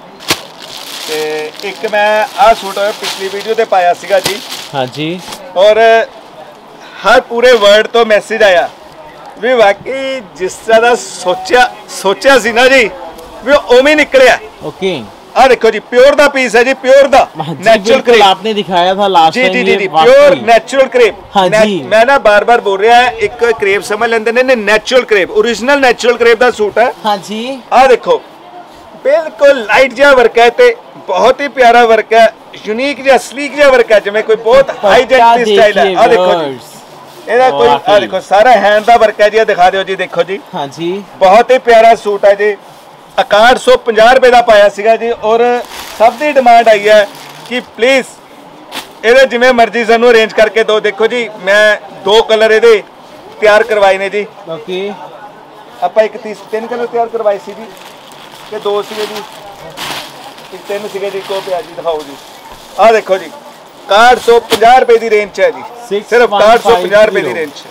तो एक मैं आ सूट पिछली वीडियो ते पाया सीगा जी। हाँ जी और हर पूरे वर्ल्ड तो मैसेज आया भी वाकई जिस तरह सोचा सोचा सी ना जी भी ओमे निकलिया। ओके आ देखो जी प्योर दा पीस है जी, प्योर दा नेचुरल क्रेप आपने दिखाया था लास्ट टाइम। जी जी जी प्योर नेचुरल क्रेप। हाँ जी मैं ना बार बार बोल रहा है एक क्रेप समझ लेंदे ने, natural crepe original natural crepe दा सूट है। हाँ जी आ देखो बिल्कुल लाइट जिहा वर्क है ते बहुत ही प्यारा वर्क है, यूनिक जिहा स्लीक जिहा वर्क है जिवें कोई बहुत हाई जेंट स्टाइल है। आ देखो जी ਇਹਦਾ कोई आ देखो सारा हैंड दा वर्क है जी। दिखा दियो जी देखो जी। हाँ जी बहुत ही प्यारा सूट है जी। इकहठ सौ पचास रुपए का पाया सीगा जी और सब की डिमांड आई है कि प्लीज़ ये जिमें मर्जी सानू अरेंज करके दो। देखो जी मैं दो कलर ये तैयार करवाए ने जी। ओके आप एक तीस तीन कलर तैयार करवाए सी जी कि दो सीगे जी, एक तीन सीगे जी को पिया जी। दिखाओ जी आ देखो जी इकहठ सौ पचास रुपए की रेंज है जी, सिर्फ इकहठ सौ पचास रुपए की रेंज।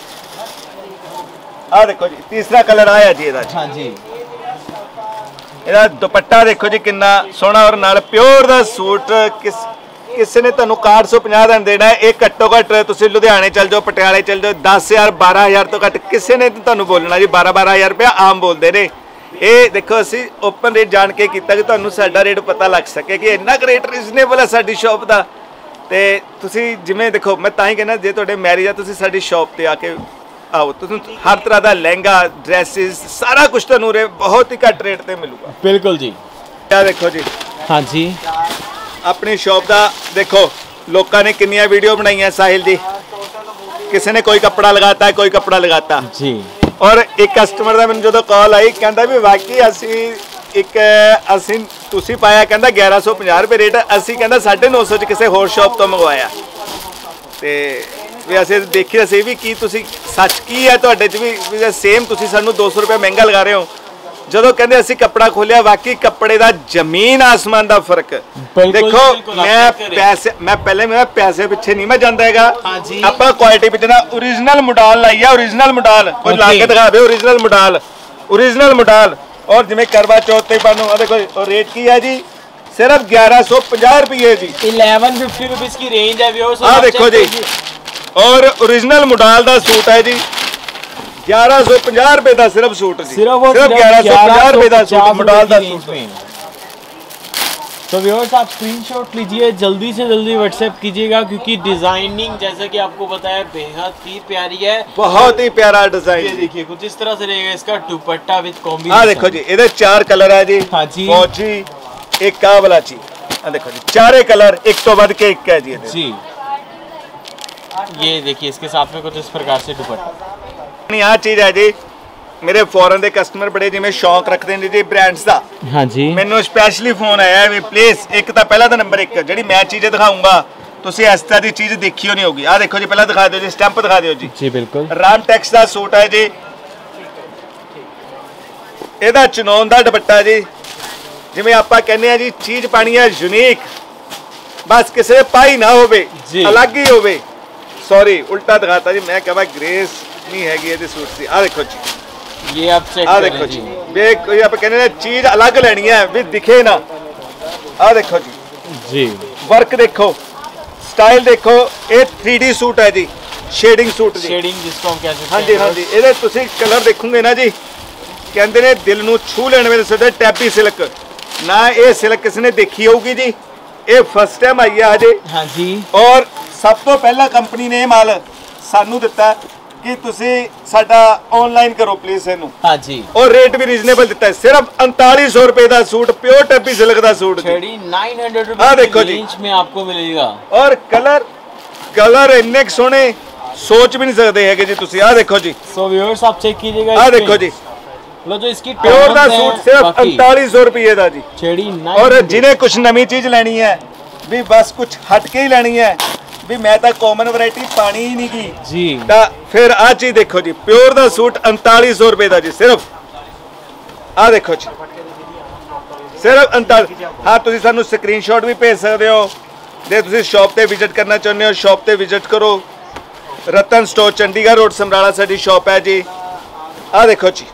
आ देखो जी तीसरा कलर आया जी ਇਹਦਾ। हाँ जी ਇਹਦਾ ਦੁਪੱਟਾ ਦੇਖੋ ਜੀ ਕਿੰਨਾ ਸੋਹਣਾ ਔਰ ਨਾਲ ਪਿਓਰ ਦਾ ਸੂਟ। ਕਿਸ ਕਿਸੇ ਨੇ ਤੁਹਾਨੂੰ ਇਕਹਠ ਸੌ ਪੰਜਾਹ ਦਾ ਦੇਣਾ ਹੈ। ਇਹ ਘੱਟੋ ਘੱਟ ਤੁਸੀਂ ਲੁਧਿਆਣੇ ਚੱਲ ਜਾਓ, ਪਟਿਆਲੇ ਚੱਲ ਜਾਓ, ਦਸ ਹਜ਼ਾਰ ਬਾਰਾਂ ਹਜ਼ਾਰ ਤੋਂ ਘੱਟ ਕਿਸੇ ਨੇ ਤੁਹਾਨੂੰ ਬੋਲਣਾ ਜੀ। ਬਾਰਾਂ ਬਾਰਾਂ ਹਜ਼ਾਰ ਰੁਪਇਆ ਆਮ ਬੋਲਦੇ ਨੇ। ਇਹ ਦੇਖੋ ਅਸੀਂ ਓਪਨ ਰੇਟ ਜਾਣ ਕੇ ਕੀਤਾ ਕਿ ਤੁਹਾਨੂੰ ਸਾਡਾ ਰੇਟ ਪਤਾ ਲੱਗ ਸਕੇ ਕਿ ਇੰਨਾ ਕੁ ਰੇਟ ਰੀਜ਼ਨੇਬਲ ਹੈ ਸਾਡੀ ਸ਼ਾਪ ਦਾ। ਤੇ ਤੁਸੀਂ ਜਿਵੇਂ ਦੇਖੋ ਮੈਂ ਤਾਂ ਹੀ ਕਹਿੰਦਾ ਜੇ ਤੁਹਾਡੇ ਮੈਰਿਜ ਆ ਤੁਸੀਂ ਸਾਡੀ ਸ਼ਾਪ ਤੇ ਆ ਕੇ आओ तो हर तरह का लहंगा ड्रेसिस सारा कुछ तो नूरे बहुत ही घट रेट पे मिलूगा। बिल्कुल जी क्या देखो जी। हाँ जी अपनी शॉप का देखो लोगों ने कितनी वीडियो बनाई है साहिल जी, किसी ने कोई कपड़ा लगाता है कोई कपड़ा लगाता जी। और एक कस्टमर का मैंने जो कॉल आई कहता भी वाकई असी एक असी तुसी पाया कहता ग्यारह सौ पचास रुपये रेट, असी कहता साढ़े नौ सौ च किसी होर शॉप तो मंगवाया। तो ਵੀ ਅਸੀਂ ਦੇਖੀ ਅਸੀਂ ਵੀ ਕੀ ਤੁਸੀਂ ਸੱਚ ਕੀ ਹੈ ਤੁਹਾਡੇ 'ਚ ਵੀ ਸੇਮ ਤੁਸੀਂ ਸਾਨੂੰ ਦੋ ਸੌ ਰੁਪਏ ਮਹਿੰਗਾ ਲਗਾ ਰਹੇ ਹੋ। ਜਦੋਂ ਕਹਿੰਦੇ ਅਸੀਂ ਕੱਪੜਾ ਖੋਲਿਆ ਵਾਕਈ ਕੱਪੜੇ ਦਾ ਜ਼ਮੀਨ ਆਸਮਾਨ ਦਾ ਫਰਕ। ਦੇਖੋ ਮੈਂ ਪੈਸੇ ਮੈਂ ਪਹਿਲੇ ਮੈਂ ਪੈਸੇ ਪਿੱਛੇ ਨਹੀਂ ਮੈਂ ਜਾਂਦਾ ਹੈਗਾ। ਆਪਾਂ ਕੁਆਲਿਟੀ ਪਿੱਛੇ ਨਾ ओरिजिनल ਮੋਡਲ ਲਾਈ ਆ, ओरिजिनल ਮੋਡਲ ਕੋਈ ਲਾ ਕੇ ਦਿਖਾਵੇ। ओरिजिनल ਮੋਡਲ ओरिजिनल ਮੋਡਲ और जिवें करवा चौथ ते पानो आ देखो और रेट की है जी सिर्फ ग्यारह सौ पचास रुपये जी। इलेवन फिफ्टी रुपीज़ की रेंज है व्यूअर्स। आ देखो जी और ओरिजिनल मॉडल का सूट है जी, ग्यारह सौ पचास रुपए का सिर्फ सूट जी, सिर्फ और सिर्फ ग्यारह सौ पचास रुपए का सूट मॉडल का सूट। तो व्यूअर्स आप स्क्रीनशॉट लीजिए, जल्दी से जल्दी व्हाट्सएप कीजिएगा, क्योंकि डिजाइनिंग जैसे कि आपको बताया बेहद ही प्यारी है, बहुत ही प्यारा डिजाइन। ये देखिए कुछ इस तरह से रहेगा इसका दुपट्टा विद कॉम्बिनेशन। हाँ देखो जी, ये चार कलर है जी। हाँ जी, फौजी एक का वाला जी, देखो जी चारे कलर एक तो बढ़ के एक है जी जी। ये देखिए इसके साथ में कुछ इस प्रकार से दुपट्टा। यहाँ चीज है जी, मेरे फॉरेन के कस्टमर बड़े जिमें शौक रखते हैं जी ब्रांड्स का। हाँ जी, मैंने स्पेशली फोन आया भी प्लीज एक तो पहला तो नंबर एक जी मैं चीजें दिखाऊंगा तुसी इस तरह की चीज देखी नहीं होगी। आ देखो जी, पहला दिखा दो जी, स्टैंप दिखा दो जी। जी बिल्कुल, रामटेक्स का सूट है जी, ਇਹਦਾ ਚਨੌਨ ਦਾ ਦੁਪੱਟਾ ਜੀ, ਜਿਵੇਂ ਆਪਾਂ ਕਹਿੰਦੇ ਆ ਜੀ ਚੀਜ਼ ਪਾਣੀ ਹੈ ਯੂਨੀਕ, ਬਸ ਕਿਸੇ ਪਾਈ ਨਾ ਹੋਵੇ, ਅਲੱਗ ਹੀ ਹੋਵੇ। ਸੌਰੀ ਉਲਟਾ ਦਿਖਾਤਾ ਜੀ, ਮੈਂ ਕਹਾਂ ਗ੍ਰੇਸ नहीं हैगी ਇਹਦੇ सूट ਦੀ। ਆ ਦੇਖੋ ਜੀ, ये आप चेक आ देखो जी, वे कोई आप कहने ने चीज अलग लेनी है भी दिखे ना। आ देखो जी, जी वर्क देखो, स्टाइल देखो, ये थ्री डी सूट है जी, शेडिंग सूट जी, शेडिंग जिसको हम कह सकते हैं। हाँ जी हाँ जी, ਇਹਦੇ ਤੁਸੀਂ ਕਲਰ ਦੇਖੋਗੇ ਨਾ ਜੀ, ਕਹਿੰਦੇ ਨੇ ਦਿਲ ਨੂੰ ਛੂ ਲੈਣ ਵੇਲੇ ਸਿੱਧਾ ਟੈਪੀ ਸਿਲਕ ਨਾ, ਇਹ ਸਿਲਕ ਕਿਸ ਨੇ ਦੇਖੀ ਹੋਊਗੀ ਜੀ, ਇਹ ਫਸਟ ਟਾਈਮ ਆਈ ਹੈ ਹਜੇ। हाँ जी, ਔਰ ਸਭ ਤੋਂ ਪਹਿਲਾਂ ਕੰਪਨੀ ਨੇ ਇਹ ਮਾਲ ਸਾਨੂੰ ਦਿੱਤਾ कि तुसी साडा ऑनलाइन करो प्लीज इनू। हाँ जी, और रेट भी रीजनेबल दिता है, सिर्फ उनतालीस सौ रुपए का सूट, प्योर टैपी सिल्क का सूट छड़ी नाइन हंड्रेड हाँ देखो जी, रेंज में आपको मिलेगा। और कलर कलर इन्ने सोने सोच भी नहीं सकते है कि जी तुसी। आ देखो जी, सो व्यूअर्स आप चेक कीजिएगा। आ देखो जी, लो जो इसकी प्योर का सूट सिर्फ उनतालीस सौ रुपये का जी। छड़ी और जिन्हें कुछ नवी चीज लेनी है भी बस कुछ हटके ही लेनी है भी मैं तो कॉमन वैरायटी पानी ही नहीं की जी, ता फिर आ चीज देखो जी, प्योर दा सूट उनतालीस सौ रुपए का जी सिर्फ। आ देखो जी सिर्फ उनतालीस। हाँ तुसी सानू स्क्रीनशॉट भी भेज सकते हो, जे तुसी शॉप ते विजिट करना चाहते हो शॉप ते विजिट करो। रतन स्टोर चंडीगढ़ रोड समराला साडी शॉप है जी। आ देखो जी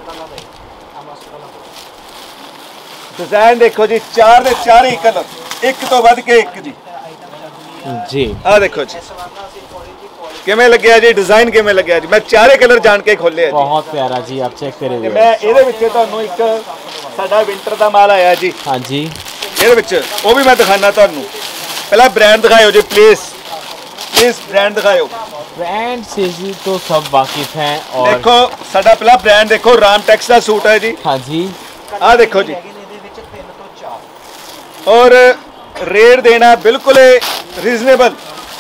डिजाइन देखो जी, चार दे चार ही कलर, एक तो बढ़ के एक जी। जी आ देखो जी किमें लगे जी, डिजाइन किमें लगे जी, मैं चारे कलर जान के खोले जी, बहुत प्यारा जी। आप चेक करेंगे, मैं ਇਹਦੇ ਵਿੱਚ ਤੁਹਾਨੂੰ ਇੱਕ ਸਾਡਾ ਵਿंटर ਦਾ ਮਾਲ ਆਇਆ ਜੀ। हाँ जी, ਇਹਦੇ ਵਿੱਚ ਉਹ ਵੀ ਮੈਂ ਦਿਖਾਣਾ ਤੁਹਾਨੂੰ। ਪਹਿਲਾਂ ब्रांड दिखाओ जी प्लीज, प्लीज ब्रांड दिखाओ। ब्रांड से जी तो सब वाकिफ हैं। और देखो साਡਾ ਪਹਿਲਾ ब्रांड देखो, रामटेक्स ਦਾ सूट है जी। हाँ जी, आ देखो जी, और रेट देना बिल्कुल रीजनेबल।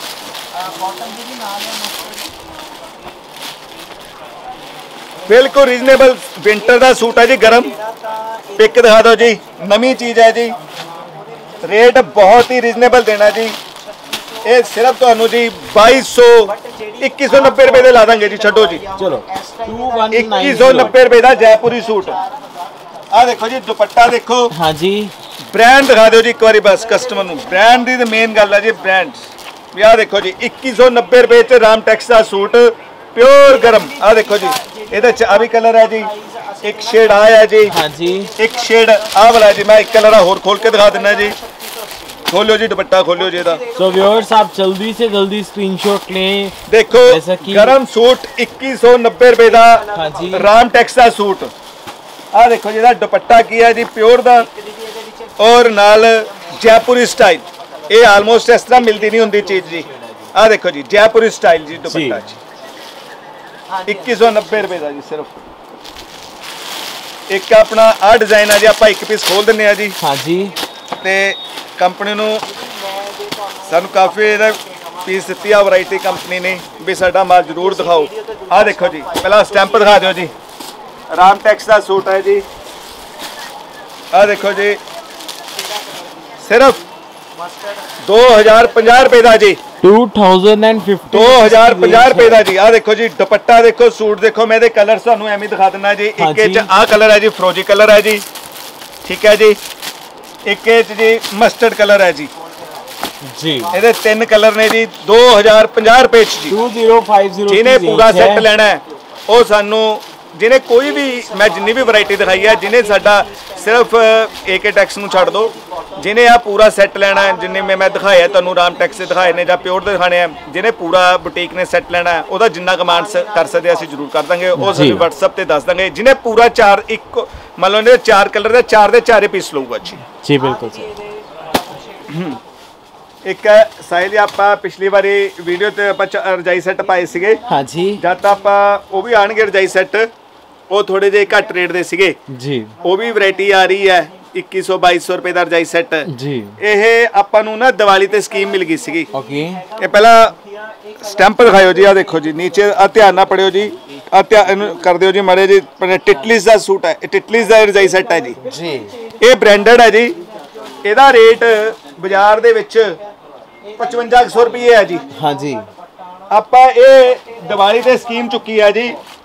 बिल्कुल रीजनेबल विंटर का सूट है जी, गरम। पिक दिखा दो जी, नवी चीज है जी, रेट बहुत ही रीजनेबल देना जी। ये सिर्फ तो जी बाईस सौ इक्की सौ नब्बे रुपए दे ला देंगे जी। छो जी, चलो इक्की सौ नब्बे रुपए का जयपुरी सूट। आ देखो जी दुपट्टा देखो। हाँ जी, ब्रांड दिखा दो जी एक बार बस कस्टमर ਨੂੰ। ब्रांड ਦੀ ਤੇ ਮੇਨ ਗੱਲ ਹੈ ਜੀ ब्रांड। ਵੀ ਆ ਦੇਖੋ ਜੀ इक्की सौ नब्बे रुपए ਚ ਰਾਮਟੈਕਸ ਦਾ ਸੂਟ प्योर गरम। आ देखो जी ਇਹਦੇ ਚ ਆ ਵੀ ਕਲਰ ਹੈ ਜੀ, ਇੱਕ ਸ਼ੇਡ ਆ ਹੈ ਜੀ। हाँ जी, ਇੱਕ ਸ਼ੇਡ ਆ ਵਾਲਾ ਜੀ, मैं एक कलर ਹੋਰ खोल के दिखा देना जी। खोलो जी दुपट्टा खोलो जी ਇਹਦਾ। तो व्यूअर्स आप जल्दी से जल्दी स्क्रीनशॉट लें। देखो कि... गरम सूट इक्की सौ नब्बे रुपए ਦਾ। हाँ जी, ਰਾਮਟੈਕਸ ਦਾ सूट। आ देखो जी ਇਹਦਾ ਦੁਪੱਟਾ ਕੀ ਹੈ ਜੀ, प्योर ਦਾ और नाल जयपुरी स्टाइल। ये आलमोस्ट इस तरह मिलती नहीं होंगी चीज जी। आ देखो जी जयपुरी स्टाइल जी दुपट्टा जी, इक्की सौ नब्बे रुपए का जी सिर्फ। एक अपना आ डिजाइन है जी, आप एक पीस खोल दें जी। हाँ जी, ते कंपनी नू सानू काफ़ी पीस दी आ वैरायटी कंपनी ने भी साडा माल जरूर दिखाओ। आ देखो जी पहला स्टैंप दिखा दो जी, रामटेक्स का सूट है जी। आ देखो जी सिर्फ दो हजार पंजाह रुपए का जी, टू थाउजेंड एंड फिफ्टी दो हजार पंजाह रुपए का जी। आ देखो जी दुपट्टा देखो, सूट देखो, मैं दे कलर सानू एवं दिखा देना जी। हाँ एक आ कलर है जी, फ्रोजी कलर है जी, ठीक है जी। एक जी मस्टर्ड कलर है जी जी। ये तीन कलर ने जी, दो हजार पंजाह रुपए जी। टू जीरो फाइव जीरो जिन्हें पूरा सेट लेना है वो सानू जिन्हें कोई भी मैं जिन्नी भी वैरायटी दिखाई है, जिन्हें साडा सिर्फ ए के टैक्स नूं छड्ड दो, जिन्हें आ पूरा सैट लेना है, जिन्हें में मैं दिखाया तुहानूं राम टैक्स से दिखाए ने जां प्योर दे दिखाने हैं, जिन्हें पूरा बुटीक ने सैट लेना है ਉਹਦਾ जिन्ना कमांड कर सकते ਅਸੀਂ ਜ਼ਰੂਰ ਕਰ ਦਾਂਗੇ। ਉਹ ਸਾਨੂੰ WhatsApp ਤੇ ਦੱਸ ਦਾਂਗੇ। जिन्हें पूरा चार एक ਮੰਨ ਲਓ ਨੇ ਚਾਰ ਕਲਰ ਦੇ ਚਾਰ ਦੇ ਚਾਰੇ ਪੀਸ ਲਊਗਾ ਜੀ। ਜੀ ਬਿਲਕੁਲ ਸਰ। ਇੱਕ ਸਾਈਜ਼ ਆਪਾਂ ਪਿਛਲੀ ਵਾਰੀ ਵੀਡੀਓ ਤੇ ਆਪਾਂ ਰਜਾਈ ਸੈੱਟ ਪਾਏ ਸੀਗੇ। ਹਾਂਜੀ। ਜਦ ਆਪਾਂ ਉਹ ਵੀ ਆਣਗੇ ਰਜਾਈ ਸੈੱਟ, ਉਹ ਥੋੜੇ ਜਿਹੇ ਘੱਟ ਰੇਟ ਦੇ ਸੀਗੇ ਜੀ। ਉਹ ਵੀ ਵੈਰਾਈਟੀ ਆ ਰਹੀ ਹੈ इक्कीस सौ बाईस सौ रुपए ਦਾ ਰਜਾਈ ਸੈੱਟ ਜੀ। ਇਹ ਆਪਾਂ ਨੂੰ ਨਾ ਦੀਵਾਲੀ ਤੇ ਸਕੀਮ ਮਿਲ ਗਈ ਸੀਗੀ। ਓਕੇ। ਇਹ ਪਹਿਲਾਂ ਸਟੈਂਪ ਦਿਖਾਇਓ ਜੀ, ਆ ਦੇਖੋ ਜੀ ਨੀਚੇ ਆ ਧਿਆਨ ਨਾਲ ਪੜਿਓ ਜੀ, ਆ ਧਿਆਨ ਕਰ ਦਿਓ ਜੀ ਮਾੜੇ ਜੀ। ਟਿਟਲੀਜ਼ ਦਾ ਸੂਟ ਹੈ, ਇਹ ਟਿਟਲੀਜ਼ ਦਾ ਰਜਾਈ ਸੈੱਟ ਹੈ ਜੀ। ਜੀ। ਇਹ ਬ੍ਰਾਂਡਡ ਹੈ ਜੀ। ਇਹਦਾ ਰੇਟ ਬਾਜ਼ਾਰ ਦੇ ਵਿੱਚ पचवंजा सौ रुपये है जी। हाँ जी। ਆਪਾਂ ਇਹ ਦੀਵਾਲੀ ਤੇ ਸਕੀਮ ਚੁੱਕੀ ਹੈ ਜੀ,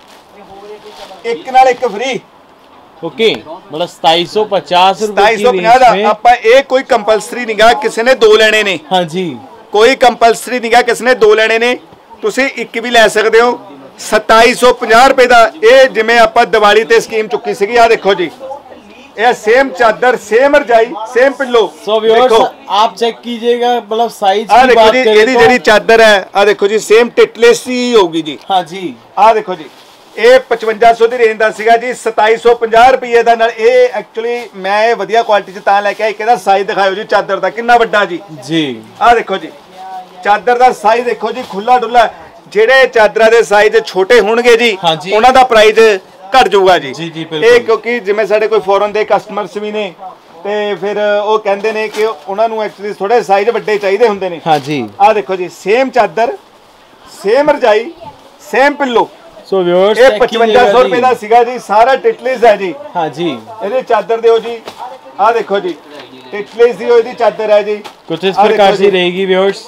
ਇੱਕ ਨਾਲ ਇੱਕ ਫ੍ਰੀ। ओके, मतलब सताई सौ पचास सताई सौ पचास ਦਾ ਆਪਾਂ ਇਹ ਕੋਈ ਕੰਪਲਸਰੀ ਨਹੀਂਗਾ ਕਿਸੇ ਨੇ ਦੋ ਲੈਣੇ ਨੇ। हाँ जी। ਕੋਈ ਕੰਪਲਸਰੀ ਨਹੀਂਗਾ ਕਿਸੇ ਨੇ ਦੋ ਲੈਣੇ ਨੇ, ਤੁਸੀਂ ਇੱਕ ਵੀ ਲੈ ਸਕਦੇ ਹੋ। सताई सौ पचास रुपए ਦਾ ਇਹ ਜਿਵੇਂ ਆਪਾਂ ਦੀਵਾਲੀ ਤੇ ਸਕੀਮ ਚੁੱਕੀ ਸੀਗੀ। ਆ ਦੇਖੋ ਜੀ, ये सेम चादर, सेम रजाई, सेम पिल्लो। सो व्यूअर्स आप चेक कीजिएगा, मतलब साइज की बात करें तो ਇਹਦੀ ਜਿਹੜੀ ਚਾਦਰ ਹੈ ਆ ਦੇਖੋ ਜੀ, सेम टिटलेस ही होगी जी। हाँ जी। ਆ ਦੇਖੋ ਜੀ, ਇਹ पचवंजा सौ ਦੀ ਰੇਂਜ ਦਾ ਸੀਗਾ ਜੀ, सताई सौ पचास ਰੁਪਏ ਦਾ। ਨਾਲ ਇਹ ਐਕਚੁਅਲੀ ਮੈਂ ਇਹ ਵਧੀਆ ਕੁਆਲਿਟੀ ਚ ਤਾਂ ਲੈ ਕੇ ਆਇਆ। ਇਹਦਾ ਸਾਈਜ਼ ਦਿਖਾਓ ਜੀ ਚਾਦਰ ਦਾ ਕਿੰਨਾ ਵੱਡਾ ਜੀ। ਜੀ। ਆ ਦੇਖੋ ਜੀ, ਚਾਦਰ ਦਾ ਸਾਈਜ਼ ਦੇਖੋ ਜੀ, ਖੁੱਲਾ ਡੁੱਲਾ। ਜਿਹੜੇ ਚਾਦਰਾਂ ਦੇ ਸਾਈਜ਼ ਛੋਟੇ ਹੋਣਗੇ ਜੀ, ਉਹਨਾਂ ਦਾ ਪ੍ਰਾਈਸ ਘਟ ਜਾਊਗਾ ਜੀ। ਜੀ ਜੀ ਬਿਲਕੁਲ। ਇਹ ਕਿਉਂਕਿ ਜਿਵੇਂ ਸਾਡੇ ਕੋਈ ਫੋਰਨ ਦੇ ਕਸਟਮਰਸ ਵੀ ਨੇ ਤੇ ਫਿਰ ਉਹ ਕਹਿੰਦੇ ਨੇ ਕਿ ਉਹਨਾਂ ਨੂੰ ਐਕਚੁਅਲੀ ਥੋੜੇ ਸਾਈਜ਼ ਵੱਡੇ ਚਾਹੀਦੇ ਹੁੰਦੇ ਨੇ। ਹਾਂ ਜੀ। ਆ ਦੇਖੋ ਜੀ, ਸੇਮ ਚਾਦਰ, ਸੇਮ ਰਜਾਈ, ਸੇਮ ਪਿੱਲੋ। ਸੋ ਵਿਊਅਰਸ ਇਹ पचवंजा सौ ਰੁਪਏ ਦਾ ਸੀਗਾ ਜੀ। ਸਾਰਾ ਟਿਟਲੀਜ਼ ਹੈ ਜੀ। ਹਾਂ ਜੀ। ਇਹਦੀ ਚਾਦਰ ਦਿਓ ਜੀ, ਆ ਦੇਖੋ ਜੀ, ਟਿਟਲੀਜ਼ ਦੀ ਇਹਦੀ ਚਾਦਰ ਹੈ ਜੀ। ਕੁਝ ਇਸ ਪ੍ਰਕਾਰ ਦੀ ਰਹੇਗੀ ਵਿਊਅਰਸ।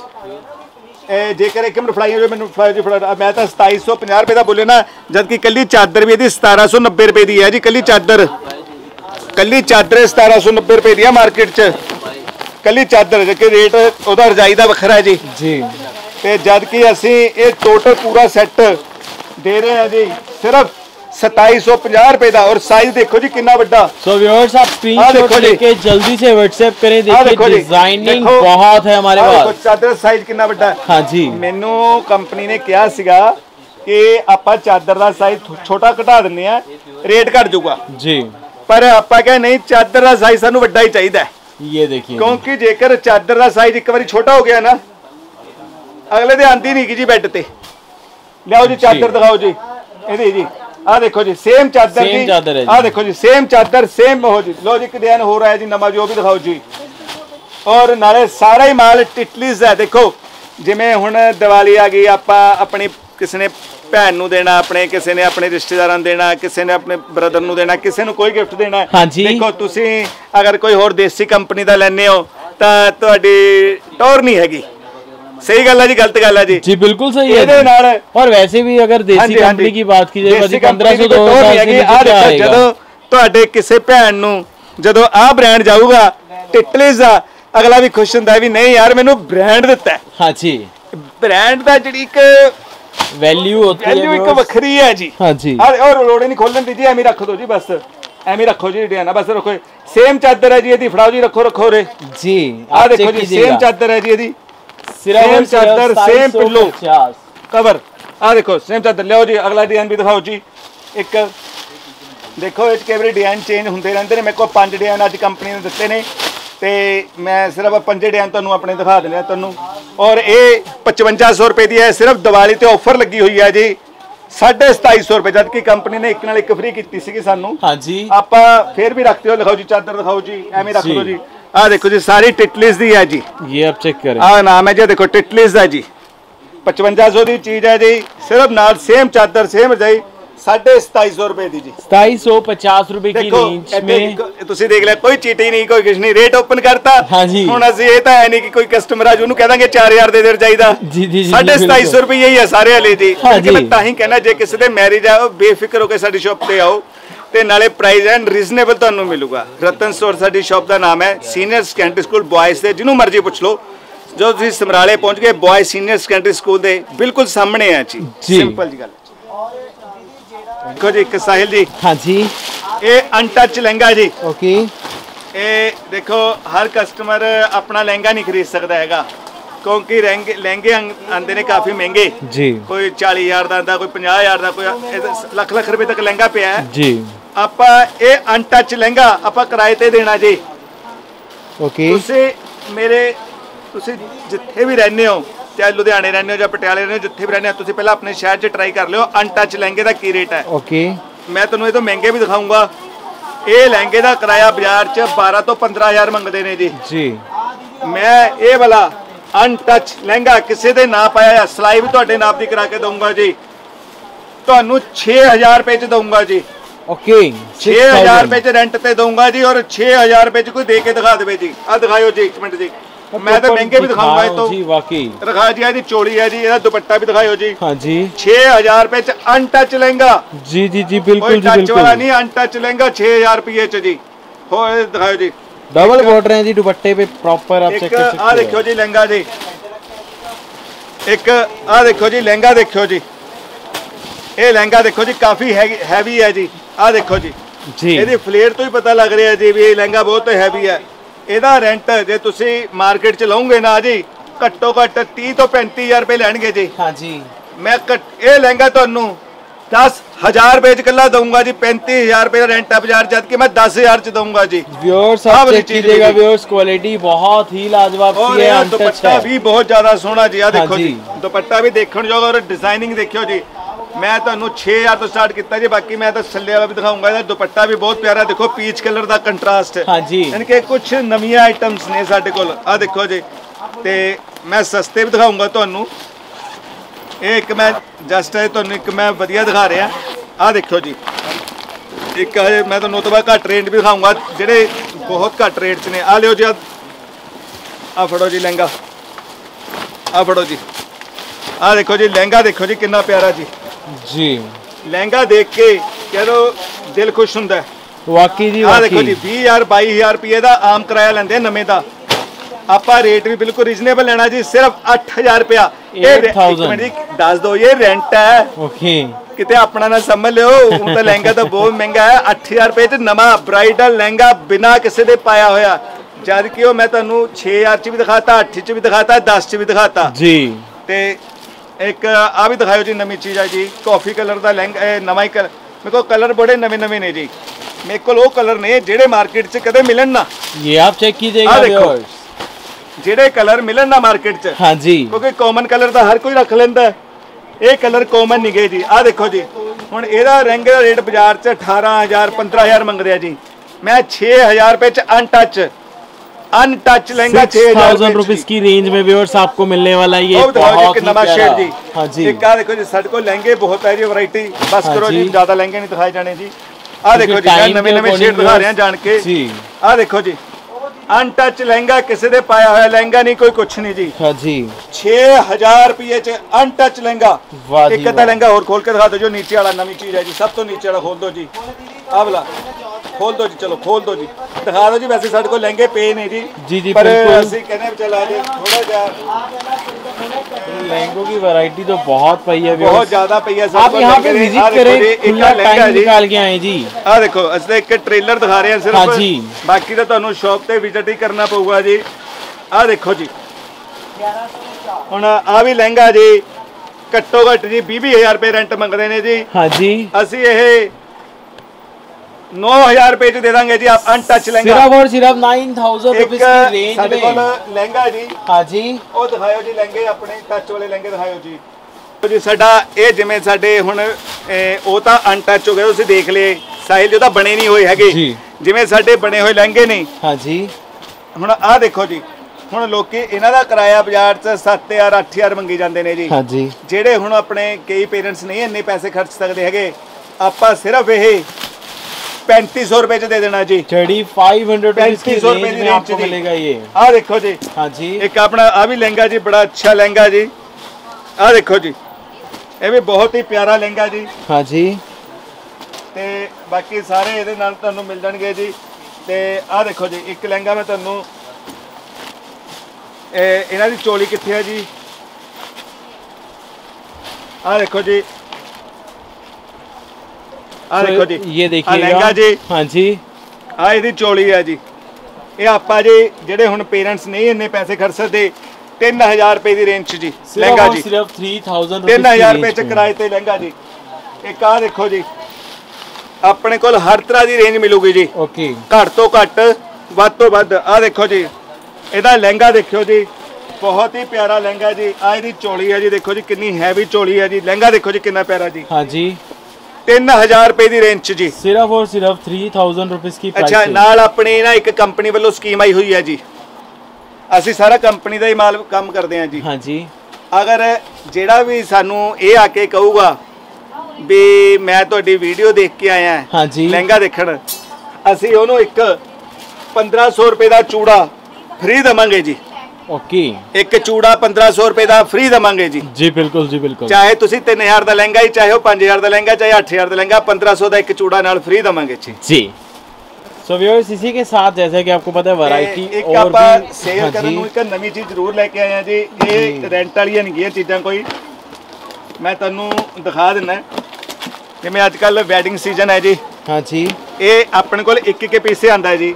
जेकर एक मिनट फड़ाई जो मैंने फड़ा जी फड़ा, मैं तो सताई सौ पचास रुपए का बोले ना, जबकि कली चादर भी यदि सतारह सौ नब्बे रुपए की है जी। कली चादर, कली चादर सतारह सौ नब्बे रुपए की है मार्केट च। कली चादर जबकि रेट ਉਹਦਾ ਰਜਾਈ ਦਾ ਵੱਖਰਾ ਹੈ ਜੀ। ਜੀ। ਤੇ ਜਦਕਿ ਅਸੀਂ ਇਹ ਟੋਟਲ ਪੂਰਾ ਸੈੱਟ ਦੇ ਰਹੇ ਹਾਂ ਜੀ सिर्फ सताई सौ पचास रुपए का। और साइज देखो जी कितना बड़ा। सो व्यूअर्स आप स्क्रीनशॉट लेके जल्दी से व्हाट्सएप करें। देखिए डिजाइनिंग बहुत है हमारे पास। चादर साइज कितना बड़ा। हाँ जी। मेनू कंपनी ने कहा सीगा कि आपां चादर दा साइज छोटा घटा दिंदे आ, रेट घट जाऊगा जी। पर आपां कहे नहीं, चादर दा साइज सानू बड़ा ही चाहिदा है। ये देखिए, क्योंकि जेकर चादर दा साइज एक बारी छोटा हो गया ना, अगले दिन आंदी नहीं जी बेड ते। लियाओ जी चादर दिखाओ जी, ਇਹਦੀ ਜੀ। ਆ ਦੇਖੋ ਜੀ, ਸੇਮ ਚਾਦਰ ਜੀ। ਆ ਦੇਖੋ ਜੀ, ਸੇਮ ਚਾਦਰ, ਸੇਮ ਹੋ ਜੀ। ਲੋ ਜੀ, ਇੱਕ ਡਿਜ਼ਾਈਨ ਹੋ ਰਿਹਾ ਜੀ ਨਵਾਂ ਜੀ, ਉਹ ਵੀ ਦਿਖਾਓ ਜੀ। ਔਰ ਨਾਲੇ ਸਾਰਾ ਹੀ ਮਾਲ ਟਿਟਲੀਜ਼ ਹੈ। ਦੇਖੋ ਜਿਵੇਂ ਹੁਣ ਦੀਵਾਲੀ ਆ ਗਈ, ਆਪਾਂ ਆਪਣੀ ਕਿਸੇ ਨੇ ਭੈਣ ਨੂੰ ਦੇਣਾ, ਆਪਣੇ ਕਿਸੇ ਨੇ ਆਪਣੇ ਰਿਸ਼ਤੇਦਾਰਾਂ ਨੂੰ ਦੇਣਾ, ਕਿਸੇ ਨੇ ਆਪਣੇ ਬ੍ਰਦਰ ਨੂੰ ਦੇਣਾ, ਕਿਸੇ ਨੂੰ ਕੋਈ ਗਿਫਟ ਦੇਣਾ। ਦੇਖੋ ਤੁਸੀਂ ਅਗਰ ਕੋਈ ਹੋਰ ਦੇਸੀ ਕੰਪਨੀ ਦਾ ਲੈਣੇ ਹੋ ਤਾਂ ਤੁਹਾਡੀ ਟੌਰ ਨਹੀਂ ਹੈਗੀ। सही गल है जी, गलत गल है जी। जी बिल्कुल सही है। और वैसे भी अगर देसी कंपनी की बात की जाए, पंद्रह सौ दो हज़ार ਜਦੋਂ ਤੁਹਾਡੇ ਕਿਸੇ ਭੈਣ ਨੂੰ ਜਦੋਂ ਆਹ ਬ੍ਰਾਂਡ ਜਾਊਗਾ ਟਿਟਲੀਜ਼ ਦਾ, ਅਗਲਾ ਵੀ ਖੁਸ਼ ਹੁੰਦਾ ਵੀ ਨਹੀਂ ਯਾਰ ਮੈਨੂੰ ਬ੍ਰਾਂਡ ਦਿੱਤਾ ਹੈ। ਹਾਂ ਜੀ। ਬ੍ਰਾਂਡ ਦਾ ਜਿਹੜੀ ਇੱਕ ਵੈਲਿਊ ਹੁੰਦੀ ਹੈ, ਵੈਲਿਊ ਇੱਕ ਵੱਖਰੀ ਹੈ ਜੀ। ਹਾਂ ਜੀ। ਔਰ ਲੋੜ ਨਹੀਂ ਖੋਲਣ ਦੀ ਜੀ, ਐਵੇਂ ਰੱਖ ਦਿਓ ਜੀ, ਬਸ ਐਵੇਂ ਰੱਖੋ ਜੀ ਡਿਜ਼ਾਈਨ, ਬਸ ਰੱਖੋ। ਸੇਮ ਚਾਦਰ ਹੈ ਜੀ ਇਹਦੀ, ਫੜਾਓ ਜੀ, ਰੱਖੋ ਰੱਖੋ ਰੇ ਜੀ। ਆਹ ਦੇਖੋ ਜੀ, ਸੇਮ ਚਾਦਰ है जी ਇਹਦੀ, सेम चादर, सेम पिल्लो कवर। आ देखो सेम चादर। लियाओ जी, अगला डिजाइन भी दिखाओ जी। एक देखो ਇਹ ਕਈ ਵਾਰੀ डिजाइन चेंज ਹੁੰਦੇ ਰਹਿੰਦੇ ਨੇ। ਮੇਰੇ ਕੋਲ ਪੰਜ डिजाइन ਅੱਜ ਕੰਪਨੀ ਨੇ ਦਿੱਤੇ ਨੇ ਤੇ ਮੈਂ ਸਿਰਫ ਪੰਜੇ डिजाइन ਤੁਹਾਨੂੰ ਆਪਣੇ ਦਿਖਾ ਦਿੰਦੇ ਆ ਤੁਹਾਨੂੰ। ਔਰ ਇਹ पचवंजा सौ रुपए ਦੀ ਹੈ। ਸਿਰਫ ਦੀਵਾਲੀ ਤੇ ਆਫਰ ਲੱਗੀ ਹੋਈ ਹੈ ਜੀ, साढ़े सताई सौ रुपए, जबकि कंपनी ने एक नाल एक फ्री की सी सानू। हाँ जी। आप फिर भी रखते हो, लिखाओ जी चादर दिखाओ जी, एवं रख दो जी। आ देखो जी, सारी टिटलीज दी है जी। ये आप चेक करें, आ नाम है जी, देखो टिटलीज है जी। पचवंजा सौ की चीज है जी, सिर्फ नाल सेम चादर, सेम रजाई, साढ़े सताई सौ रुपए दी जी। सताई सौ पचास रुपए की रेंज में तुसी देख लिया, कोई चीटिंग नहीं, कोई कुछ नहीं। रेट ओपन करता। हाँ जी। हुण असीं ये तां है नहीं कि कोई कस्टमर आज उन्होंने कह देंगे चार हजार दे दे चाहिदा। जी जी। साढ़े सताई सौ रुपए ही है सारे वाले जी। मैं तां ही कहना, जे किसी दे मैरिज आ, बेफिक्र होकर साडी शॉप ते आओ ਤੇ ਨਾਲੇ ਪ੍ਰਾਈਸ ਐਂਡ ਰੀਜ਼ਨੇਬਲ ਤੁਹਾਨੂੰ ਮਿਲੂਗਾ। ਰਤਨ ਸਟੋਰ ਸਾਡੀ ਸ਼ਾਪ ਦਾ ਨਾਮ ਹੈ। ਸੀਨੀਅਰ ਸੈਕੰਡਰੀ ਸਕੂਲ ਬॉयਜ਼ ਦੇ ਜਿਹਨੂੰ ਮਰਜ਼ੀ ਪੁੱਛ ਲਓ, ਜਦੋਂ ਤੁਸੀਂ ਸਮਰਾਲੇ ਪਹੁੰਚ ਗਏ, ਬॉयਜ਼ ਸੀਨੀਅਰ ਸੈਕੰਡਰੀ ਸਕੂਲ ਦੇ ਬਿਲਕੁਲ ਸਾਹਮਣੇ ਆ ਜੀ। ਸਿੰਪਲ ਜੀ ਗੱਲ। देखो जी एक साहिल जी, हाँ जी, ये अनटच लहंगा जी। ओके, ये देखो हर कस्टमर अपना लहंगा नहीं खरीद सकता हैगा, क्योंकि लहंगे लहंगे आंदे ने काफ़ी महंगे जी कोई चाली हज़ार का आंदा, कोई पचास हज़ार का, कोई लख लख रुपए तक लहंगा पिया है जी। आप ये अनटच लहंगा आप किराए ते देना जी। ओके, तुसी मेरे तुसी जिथे भी रहने हो, चाहे लुधियाने रहने हो या पटियाले रहने हो, जिथे भी रहने हो, तुसी पहले अपने शहर च ट्राई कर लियो अनटच लहंगे का की रेट है। ओके, मैं तुहानू ये तो महंगे भी दिखाऊंगा। ये लहंगे का किराया बाजार च बारह तो पंद्रह हज़ार मंगते हैं जी जी। मैं ये वाला अनटच लहंगा किसी दे ना पाया, सिलाई भी तुहाडे नाप दी करा के दूंगा जी, तुहानू छे हज़ार रुपए च दूंगा जी। ओके, छे हज़ार रुपए च रेंट ते दूंगा जी, और छे हज़ार रुपए च कोई दे के दिखा दे जी। आ दिखाओ जी एक मिनट जी, मैं तो महंगे भी दिखाऊंगा ये तो जी, वाकई दिखा जी। जी चोली है जी, ਇਹਦਾ दुपट्टा भी दिखाओ जी। हाँ जी, छे हज़ार रुपए च अनटच लहंगा जी जी जी, बिल्कुल कोई जी, टच वाला बिल्कुल। नहीं, अनटच लहंगा छे हज़ार रुपए च जी। हो दिखाओ जी, डबल बॉर्डर है जी दुपट्टे पे प्रॉपर, आप चेक एक कर आ सकते देखो हो। जी लहंगा जी, एक आ देखो जी लहंगा देखो जी, ये लहंगा देखो जी काफी हैवी है जी। आ देखो जी जी, ਇਹਦੀ ਫਲੇਅਰ ਤੋਂ ਹੀ ਪਤਾ ਲੱਗ ਰਿਹਾ ਜੀ ਵੀ ਇਹ ਲਹਿੰਗਾ ਬਹੁਤ ਹੈਵੀ ਹੈ। ਇਹਦਾ ਰੈਂਟ ਜੇ ਤੁਸੀਂ ਮਾਰਕੀਟ ਚ ਲਓਗੇ ਨਾ ਜੀ ਘੱਟੋ ਘੱਟ तीस ਤੋਂ पैंतीस ਹਜ਼ਾਰ ਰੁਪਏ ਲੈਣਗੇ ਜੀ। हाँ जी, ਮੈਂ ਘੱਟ- ਇਹ ਲਹਿੰਗਾ ਤੁਹਾਨੂੰ दस हज़ार रुपए च कल्ला दूंगा जी। पैंतीस हज़ार रुपए का रेंट है बाजार, जबकि मैं दस हज़ार च दूंगा जी। व्यूअर्स हाँ आप वाली चेक चीज़ कीजिएगा, भी। व्यूअर्स क्वालिटी बहुत ही लाजवाब और सी है, यार अनटच दुपट्टा है। भी बहुत ज्यादा सोहना जी। आ देखो हाँ जी जी। दुपट्टा भी देखने जोगा और डिजाइनिंग देखियो जी। मैं ਤੁਹਾਨੂੰ छे हज़ार तो स्टार्ट किया जी, बाकी मैं तो थल्ले वाला भी दिखाऊंगा। ਇਹਦਾ दुपट्टा भी बहुत प्यारा, देखो पीच कलर ਦਾ कंट्रास्ट। हाँ जी, यानी कि कुछ नवीं आइटम्स ने ਸਾਡੇ ਕੋਲ। आ देखो जी, ਤੇ मैं सस्ते भी दिखाऊंगा ਤੁਹਾਨੂੰ। ਇਹ ਇੱਕ ਮੈਂ ਜਸਟ ਇਹ ਤੁਹਾਨੂੰ ਇੱਕ ਮੈਂ ਵਧੀਆ ਦਿਖਾ ਰਿਹਾ। ਆ ਦੇਖੋ ਜੀ, ਇੱਕ ਹਜੇ ਮੈਂ ਤੁਹਾਨੂੰ ਉਹ ਤੋਂ ਬਾਅਦ ਘੱਟ ਰੇਟ ਵੀ ਦਿਖਾਊਂਗਾ ਜਿਹੜੇ ਬਹੁਤ ਘੱਟ ਰੇਟ 'ਚ ਨੇ। ਆ ਲਿਓ ਜੀ, ਆ ਫੜੋ ਜੀ ਲਹਿੰਗਾ, ਆ ਫੜੋ ਜੀ। ਆ ਦੇਖੋ ਜੀ ਲਹਿੰਗਾ, ਦੇਖੋ ਜੀ ਕਿੰਨਾ ਪਿਆਰਾ ਜੀ जी, ਲਹਿੰਗਾ ਦੇਖ ਕੇ ਕਹਿੰਦੋ ਦਿਲ ਖੁਸ਼ ਹੁੰਦਾ ਹੈ। वाकई जी, ਆ ਦੇਖੋ ਜੀ वाकई बीस हज़ार बाईस हज़ार ਰੁਪਏ ਦਾ ਆਮ ਕਿਰਾਇਆ ਲੈਂਦੇ ਆ ਨਵੇਂ ਦਾ। ਆਪਾਂ ਰੇਟ ਵੀ ਬਿਲਕੁਲ ਰੀਜ਼ਨੇਬਲ ਲੈਣਾ ਜੀ, ਸਿਰਫ ਅੱਠ ਹਜ਼ਾਰ ਰੁਪਇਆ। ਇਹ ਇੱਕ ਮਿੰਟ ਜੀ ਦੱਸ ਦੋ, ਇਹ ਰੈਂਟ ਹੈ, ओके, ਕਿਤੇ ਆਪਣਾ ਨਾ ਸਮਝ ਲਿਓ। ਹੁਣ ਤਾਂ ਲਹਿੰਗਾ ਤਾਂ ਬਹੁਤ ਮਹਿੰਗਾ ਹੈ। ਅੱਠ ਹਜ਼ਾਰ ਰੁਪਏ 'ਚ ਨਵਾਂ ਬ੍ਰਾਈਡਲ ਲਹਿੰਗਾ ਬਿਨਾ ਕਿਸੇ ਦੇ ਪਾਇਆ ਹੋਇਆ, ਜਦ ਕਿ ਉਹ ਮੈਂ ਤੁਹਾਨੂੰ ਛੇ ਹਜ਼ਾਰ 'ਚ ਵੀ ਦਿਖਾਤਾ, ਅੱਠ 'ਚ ਵੀ ਦਿਖਾਤਾ, ਦਸ 'ਚ ਵੀ ਦਿਖਾਤਾ जी, ਤੇ ਇੱਕ ਆ ਵੀ ਦਿਖਾਓ ਜੀ ਨਵੀਂ ਚੀਜ਼ ਹੈ ਜੀ। ਕਾਫੀ ਕਲਰ ਦਾ ਲਹਿੰਗਾ, ਇਹ ਨਵਾਂ ਹੀ ਕਲਰ। ਮੇਰੇ ਕੋਲ ਕਲਰ ਬੜੇ ਨਵੇਂ ਨਵੇਂ ਨੇ ਜੀ। ਮੇਰੇ ਕੋਲ ਉਹ ਕਲਰ ਨੇ ਜਿਹੜੇ ਮਾਰਕੀਟ 'ਚ ਕਦੇ ਮਿਲਣ ਨਾ। ये आप चेक कीजिएगा हाँ, देखो। व्यूअर्स। ਜਿਹੜੇ ਕਲਰ ਮਿਲਣ ਨਾ ਮਾਰਕੀਟ 'ਚ, हाँ जी, ਕਿਉਂਕਿ ਕਾਮਨ ਕਲਰ ਤਾਂ ਹਰ ਕੋਈ ਰੱਖ ਲੈਂਦਾ ਹੈ। ਇਹ ਕਲਰ ਕਾਮਨ ਨਹੀਂ ਗਏ ਜੀ। ਆ ਦੇਖੋ ਜੀ, ਹੁਣ ਇਹਦਾ ਲਹਿੰਗੇ ਦਾ ਰੇਟ ਬਾਜ਼ਾਰ 'ਚ ਅਠਾਰਾਂ ਹਜ਼ਾਰ पंद्रह हज़ार ਮੰਗਦੇ ਆ ਜੀ। मैं छे हज़ार रुपए च अनटच अनटच लहंगा छे सिक्स हज़ार थाउजेंड रुपीज की रेंज में व्यूअर्स आपको मिलने वाला है ये ਉਹ ਦਿਖਾਓ ਜੀ बहुत ਕਿ ही ਨਵਾਂ प्यारा। ਸ਼ੇਡ ਜੀ। हाँ जी, ਇੱਕ ਆ ਦੇਖੋ ਜੀ, ਸਾਡੇ ਕੋਲ ਲਹਿੰਗੇ ਬਹੁਤ ਹੈ ਜੀ, ਵੈਰਾਈਟੀ। ਬਸ हाँ ਕਰੋ ਜੀ, जी। ਜ਼ਿਆਦਾ ਲਹਿੰਗੇ ਨਹੀਂ ਦਿਖਾਏ ਜਾਣੇ ਜੀ। ਆ ਦੇਖੋ ਜੀ, time ਮੈਂ के ਨਵੇਂ ਨਵੇਂ ਸ਼ੇਡ according ਦਿਖਾ ਰਿਹਾ ਜਾਣ ਕੇ। जी, ਆ ਦੇਖੋ ਜੀ, ਅਨਟਚ ਲਹਿੰਗਾ, ਕਿਸੇ ਦੇ ਪਾਇਆ ਹੋਇਆ ਲਹਿੰਗਾ ਨਹੀਂ, ਕੋਈ ਕੁਛ ਨਹੀਂ ਜੀ। हाँ जी, छे हज़ार रुपये च अनटच लहंगा। वाह जी एक अद्धा वाह। लहंगा और खोल के दिखा दो, जो नीचे वाला नवी चीज है जी, सब तो नीचे वाला खोल दो जी। आ वाला खोल दो जी, चलो खोल दो जी, दिखा दो जी। वैसे साढ़े को लहंगे पे ने जी जी जी, पर बिल्कुल। ਅਸੀਂ ਕਹਿੰਦੇ ਵੀ ਚਲਾ ਜੀ ਥੋੜਾ ਜਿਹਾ लहंगों की वैरायटी तो बहुत पई है बहुत व्यूअर्स। ज्यादा पई है। आप यहाँ पे विजिट करें, खुला टाइम निकाल के आए जी। ਆ ਦੇਖੋ ਅਸੀਂ ਤਾਂ ਇੱਕ ਟ੍ਰੇਲਰ ਦਿਖਾ ਰਹੇ ਹਾਂ ਸਿਰਫ। हाँ जी। ਬਾਕੀ ਤਾਂ ਤੁਹਾਨੂੰ ਸ਼ਾਪ ਤੇ ਵਿਜ਼ਿਟ ਹੀ ਕਰਨਾ ਪਊਗਾ ਜੀ। ਆ ਦੇਖੋ ਜੀ, ਹੁਣ ਆ ਵੀ ਲਹਿੰਗਾ ਜੀ ਘੱਟੋ ਘੱਟ ਜੀ ਵੀਹ ਵੀਹ ਹਜ਼ਾਰ ਰੁਪਏ ਰੈਂਟ ਮੰਗਦੇ ਨੇ ਜੀ। हाँ जी, ਅਸੀਂ ਇਹ नौ हज़ार रुपए च दे देंगे जी। आप अनटच लहंगा सिर्फ और सिर्फ नाइन थाउजेंड एक रुपीज की रेंज ਸਾਡੇ ਕੋਲ में। ਲਹਿੰਗਾ ਜੀ, हाँ जी, ਉਹ ਦਿਖਾਇਓ ਜੀ ਲਹਿੰਗੇ, ਆਪਣੇ ਟੱਚ ਵਾਲੇ ਲਹਿੰਗੇ ਦਿਖਾਇਓ ਜੀ। ਜੀ ਸਾਡਾ ਇਹ ਜਿਵੇਂ ਸਾਡੇ ਹੁਣ ਇਹ ਉਹ ਤਾਂ ਅਨਟੱਚ ਹੋ ਗਿਆ, ਤੁਸੀਂ ਦੇਖ ਲਏ ਸਾਈਜ਼ ਜੋ ਤਾਂ ਬਣੇ ਨਹੀਂ ਹੋਏ ਹੈਗੇ ਜੀ। ਜਿਵੇਂ ਸਾਡੇ ਬਣੇ ਹੋਏ ਲਹਿੰਗੇ ਨੇ। हाँ जी, ਹੁਣ ਆਹ ਦੇਖੋ ਜੀ, ਹੁਣ ਲੋਕੀ ਇਹਨਾਂ ਦਾ ਕਿਰਾਇਆ ਬਾਜ਼ਾਰ 'ਚ ਸੱਤ ਹਜ਼ਾਰ ਅੱਠ ਹਜ਼ਾਰ ਮੰਗੀ ਜਾਂਦੇ ਨੇ ਜੀ। हाँ जी, ਜਿਹੜੇ ਹੁਣ ਆਪਣੇ ਕਈ ਪੇਰੈਂਟਸ ਨਹੀਂ ਇੰਨੇ ਪੈਸੇ ਖਰਚ ਸਕਦੇ ਹੈਗੇ, ਆਪਾਂ ਸਿਰਫ ਇਹ पैंतीस सौ रुपए च दे देना जी। थर्टी फाइव हंड्रेड रुपीज की पैंतीस सौ रुपए रेंज की में रेंज आपको दी। मिलेगा ये। आ देखो जी, हाँ जी, एक अपना आ भी लहंगा जी, बड़ा अच्छा लहंगा जी। आ देखो जी, ये भी बहुत ही प्यारा लहंगा जी। हाँ जी, ते बाकी सारे ਇਹਦੇ ਨਾਲ ਤੁਹਾਨੂੰ ਮਿਲ ਜਾਣਗੇ ਜੀ। ਤੇ ਆ ਦੇਖੋ ਜੀ, ਇੱਕ ਲਹਿੰਗਾ ਮੈਂ ਤੁਹਾਨੂੰ ਇਹ ਇਹਨਾਂ ਦੀ ਚੋਲੀ ਕਿੱਥੇ ਹੈ ਜੀ। ਆ ਦੇਖੋ ਜੀ, आ देखो जी, ये देखिए लहंगा जी। हाँ जी, आ इहदी चोली है जी। ये आपां जी जिहड़े हुण पेरेंट्स नहीं इन्ने पैसे खर्च सकदे, तीन हज़ार रुपए की रेंज जी लहंगा जी, सिर्फ थ्री थाउजेंड तीन हज़ार रुपए च किराए ते लहंगा जी। एक आ देखो जी, अपने कोल हर तरह की रेंज मिलूगी जी। ओके, घट तो घट वध तो वध। आ देखो जी, इहदा लहंगा देखियो जी, बहुत ही प्यारा लहंगा जी। आ इहदी चोली है जी, देखो जी कितनी हैवी चोली है जी। लहंगा देखो जी कितना प्यारा जी। हाँ जी, तीन हज़ार रुपए की रेंज जी, सिर्फ और सिर्फ थ्री थाउजेंड रुपीज की प्राइस अच्छा है। नाल अपनी ना एक कंपनी वालों स्कीम आई हुई है जी, ਅਸੀਂ ਸਾਰਾ ਕੰਪਨੀ ਦਾ ਹੀ ਮਾਲ ਕੰਮ ਕਰਦੇ ਹਾਂ ਜੀ। हाँ जी, ਅਗਰ ਜਿਹੜਾ ਵੀ ਸਾਨੂੰ ਇਹ ਆ ਕੇ ਕਹੂਗਾ ਵੀ ਮੈਂ ਤੁਹਾਡੀ ਵੀਡੀਓ ਦੇਖ ਕੇ ਆਇਆ हाँ जी, ਲਹਿੰਗਾ ਦੇਖਣ, ਅਸੀਂ ਉਹਨੂੰ ਇੱਕ पंद्रह सौ रुपए ਦਾ ਚੂੜਾ ਫ੍ਰੀ ਦੇਵਾਂਗੇ ਜੀ। ओके, ਇੱਕ ਚੂੜਾ पंद्रह सौ रुपए ਦਾ ਫ੍ਰੀ ਦੇਵਾਂਗੇ ਜੀ। जी बिल्कुल जी बिल्कुल। ਚਾਹੇ ਤੁਸੀਂ तीन हज़ार ਦਾ ਲਹਿੰਗਾ ਹੀ, ਚਾਹੇ ਉਹ पाँच हज़ार ਦਾ ਲਹਿੰਗਾ, ਚਾਹੇ आठ हज़ार ਦਾ ਲਹਿੰਗਾ, पंद्रह सौ ਦਾ ਇੱਕ ਚੂੜਾ ਨਾਲ ਫ੍ਰੀ ਦੇਵਾਂਗੇ ਜੀ। जी, सो व्यूअर्स इसी के साथ जैसे कि आपको पता है वैरायटी एक और ਆਪਾਂ भी। ਸੇਲ हाँ ਕਰਨ जी, ਨੂੰ ਇੱਕ ਨਵੀਂ ਚੀਜ਼ ਜ਼ਰੂਰ ਲੈ ਕੇ ਆਏ ਆ ਜੀ। ਇਹ ਰੈਂਟ ਵਾਲੀਆਂ ਨਹੀਂ ਗੀਆਂ ਚੀਜ਼ਾਂ ਕੋਈ, ਮੈਂ ਤੁਹਾਨੂੰ ਦਿਖਾ ਦਿੰਦਾ। ਜਿਵੇਂ ਅੱਜ ਕੱਲ ਵੈਡਿੰਗ ਸੀਜ਼ਨ ਹੈ ਜੀ, हाँ जी, ਇਹ ਆਪਣੇ ਕੋਲ ਇੱਕ ਇੱਕ ਪੀਸੇ ਆਂਦਾ ਹੈ ਜੀ।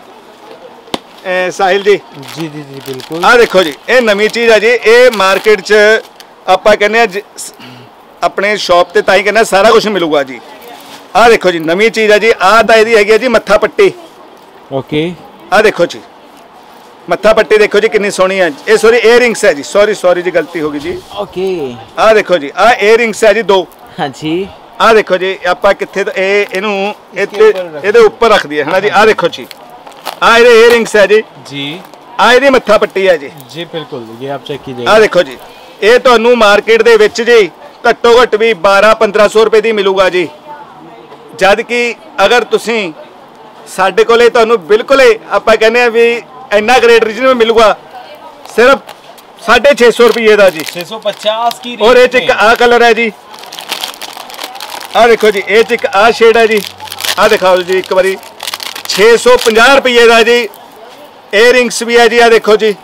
ਇਹ ਸਾਹਿਲ ਜੀ, जी जी जी बिल्कुल। ਆਹ ਦੇਖੋ ਜੀ, ਇਹ ਨਵੀਂ ਚੀਜ਼ ਹੈ ਜੀ। ਇਹ ਮਾਰਕੀਟ 'ਚ ਆਪਾਂ ਕਹਿੰਦੇ ਆ ਜ- ਆਪਣੇ ਸ਼ਾਪ ਤੇ ਤਾਂ ਹੀ ਕਹਿੰਦਾ ਸਾਰਾ ਕੁਝ ਮਿਲੂਗਾ ਜੀ। ਆਹ ਦੇਖੋ ਜੀ ਨਵੀਂ ਚੀਜ਼ ਹੈ ਜੀ। ਆਹ ਤਾਂ ਇਹਦੀ ਹੈਗੀ ਹੈ ਜੀ ਮੱਥਾ ਪੱਟੀ। ओके, ਆਹ ਦੇਖੋ ਜੀ ਮੱਥਾ ਪੱਟੀ, ਦੇਖੋ ਜੀ ਕਿੰਨੀ ਸੋਹਣੀ ਹੈ। ਇਹ ਸੌਰੀ ਏਅਰਿੰਗਸ ਹੈ ਜੀ, ਸੌਰੀ ਸੌਰੀ ਜੀ ਗਲਤੀ ਹੋ ਗਈ ਜੀ। ओके, ਆਹ ਦੇਖੋ ਜੀ, ਆਹ ਏਅਰਿੰਗਸ ਹੈ ਜੀ ਦੋ। हाँ जी, ਆਹ ਦੇਖੋ ਜੀ, ਆਪਾਂ ਕਿੱਥੇ ਤੋਂ ਇਹ ਇਹਨੂੰ ਇੱਥੇ ਇਹਦੇ ਉੱਪਰ ਰੱਖ ਦਈਏ ਹੈ ਨਾ ਜੀ। ਆਹ ਦੇਖੋ ਜੀ, ਆਹ ਇਹਦੇ ਏਅਰਿੰਗਸ ਹੈ ਜੀ। जी ਆਹ ਇਹਦੀ ਮੱਥਾ ਪੱਟੀ ਹੈ ਜੀ। जी बिल्कुल, ये आप चेक कीजिए। ਆਹ ਦੇਖੋ ਜੀ, ਇਹ ਤੁਹਾਨੂੰ ਮਾਰਕੀਟ ਦੇ ਵਿੱਚ ਜੀ ਘੱਟੋ ਘੱਟ ਵੀ बारह पंद्रह सौ ਰੁਪਏ ਦੀ ਮਿਲੂਗਾ ਜੀ। ਜਦ ਕਿ ਅਗਰ ਤੁਸੀਂ ਸਾਡੇ ਕੋਲੇ ਤੁਹਾਨੂੰ ਬਿਲਕੁਲ ਹੀ ਆਪਾਂ ਕਹਿੰਦੇ ਆ ਵੀ ਇੰਨਾ ਗ੍ਰੇਟ ਰੀਜਨਲ ਮਿਲੂਗਾ ਸਿਰਫ साढ़े छे सौ रुपये ਦਾ ਜੀ। छह सौ पचास की और ये रेंज चिक में। आ कलर है जी। आ देखो जी, ये चिक आ शेड है जी। आ दिखाओ जी एक बारी, छे सौ पचास रुपये का जी। एयरिंग्स भी है जी। आ देखो जी,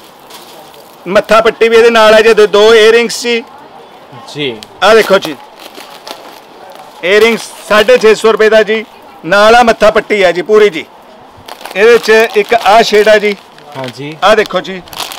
मत्था पट्टी भी ये नाल है जी, दो एयरिंग्स जी। जी, आ देखो जी, एयरिंग्स साढ़े छे सौ रुपये का जी। नाल आ मत्था पट्टी है जी पूरी जी। ये एक आ शेड है जी। हाँ जी, आ देखो जी,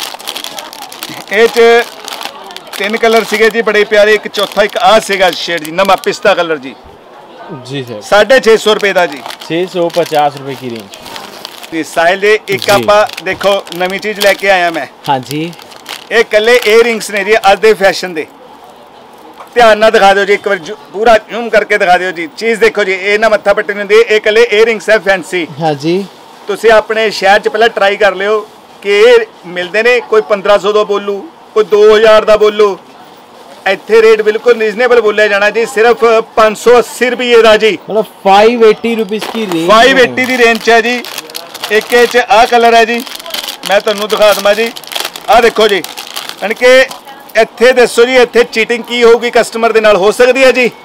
ये तीन कलर सीगे जी बड़े प्यारे। एक चौथा एक आ सीगा शेड जी, नमा पिस्ता कलर जी। जी सर, साढ़े छे सौ रुपये का जी। छह सौ पचास रुपए की रेंज। जी साहिल जी, एक जी। आप देखो नवी चीज लेके आया मैं। हाँ जी, ये कले एयरिंग्स ने जी अज दे फैशन दे। ध्यान ना दिखा दो जी, एक बार जू- पूरा जूम करके दिखा दो जी। चीज देखो जी, ये ना मत्था पट्टी नहीं होंदी, ये कले एयरिंग्स है फैंसी। हाँ जी, ਤੁਸੀਂ ਆਪਣੇ ਸ਼ਹਿਰ 'ਚ ਪਹਿਲਾਂ ਟਰਾਈ ਕਰ ਲਿਓ ਕਿ ਇਹ ਮਿਲਦੇ ਨੇ। ਕੋਈ पंद्रह सौ ਦਾ ਬੋਲੂ, ਕੋਈ दो हज़ार ਦਾ ਬੋਲੂ। ਇੱਥੇ ਰੇਟ ਬਿਲਕੁਲ ਰੀਜ਼ਨੇਬਲ ਬੋਲਿਆ ਜਾਣਾ ਜੀ, ਸਿਰਫ पाँच सौ अस्सी ਰੁਪਏ ਦਾ ਜੀ। मतलब फाइव एट्टी रुपीज की रेंज। पाँच सौ अस्सी ਦੀ ਰੇਂਜ 'ਚ ਹੈ ਜੀ। ਇੱਕ ਇਹ 'ਚ ਆਹ ਕਲਰ ਹੈ ਜੀ, ਮੈਂ ਤੁਹਾਨੂੰ ਦਿਖਾ ਦਵਾਂ ਜੀ। ਆਹ ਦੇਖੋ ਜੀ, ਯਾਨੀ ਕਿ ਇੱਥੇ ਦੱਸੋ ਜੀ, ਇੱਥੇ ਚੀਟਿੰਗ ਕੀ ਹੋਊਗੀ ਕਸਟਮਰ ਦੇ ਨਾਲ? ਹੋ ਸਕਦੀ ਹੈ ਜੀ?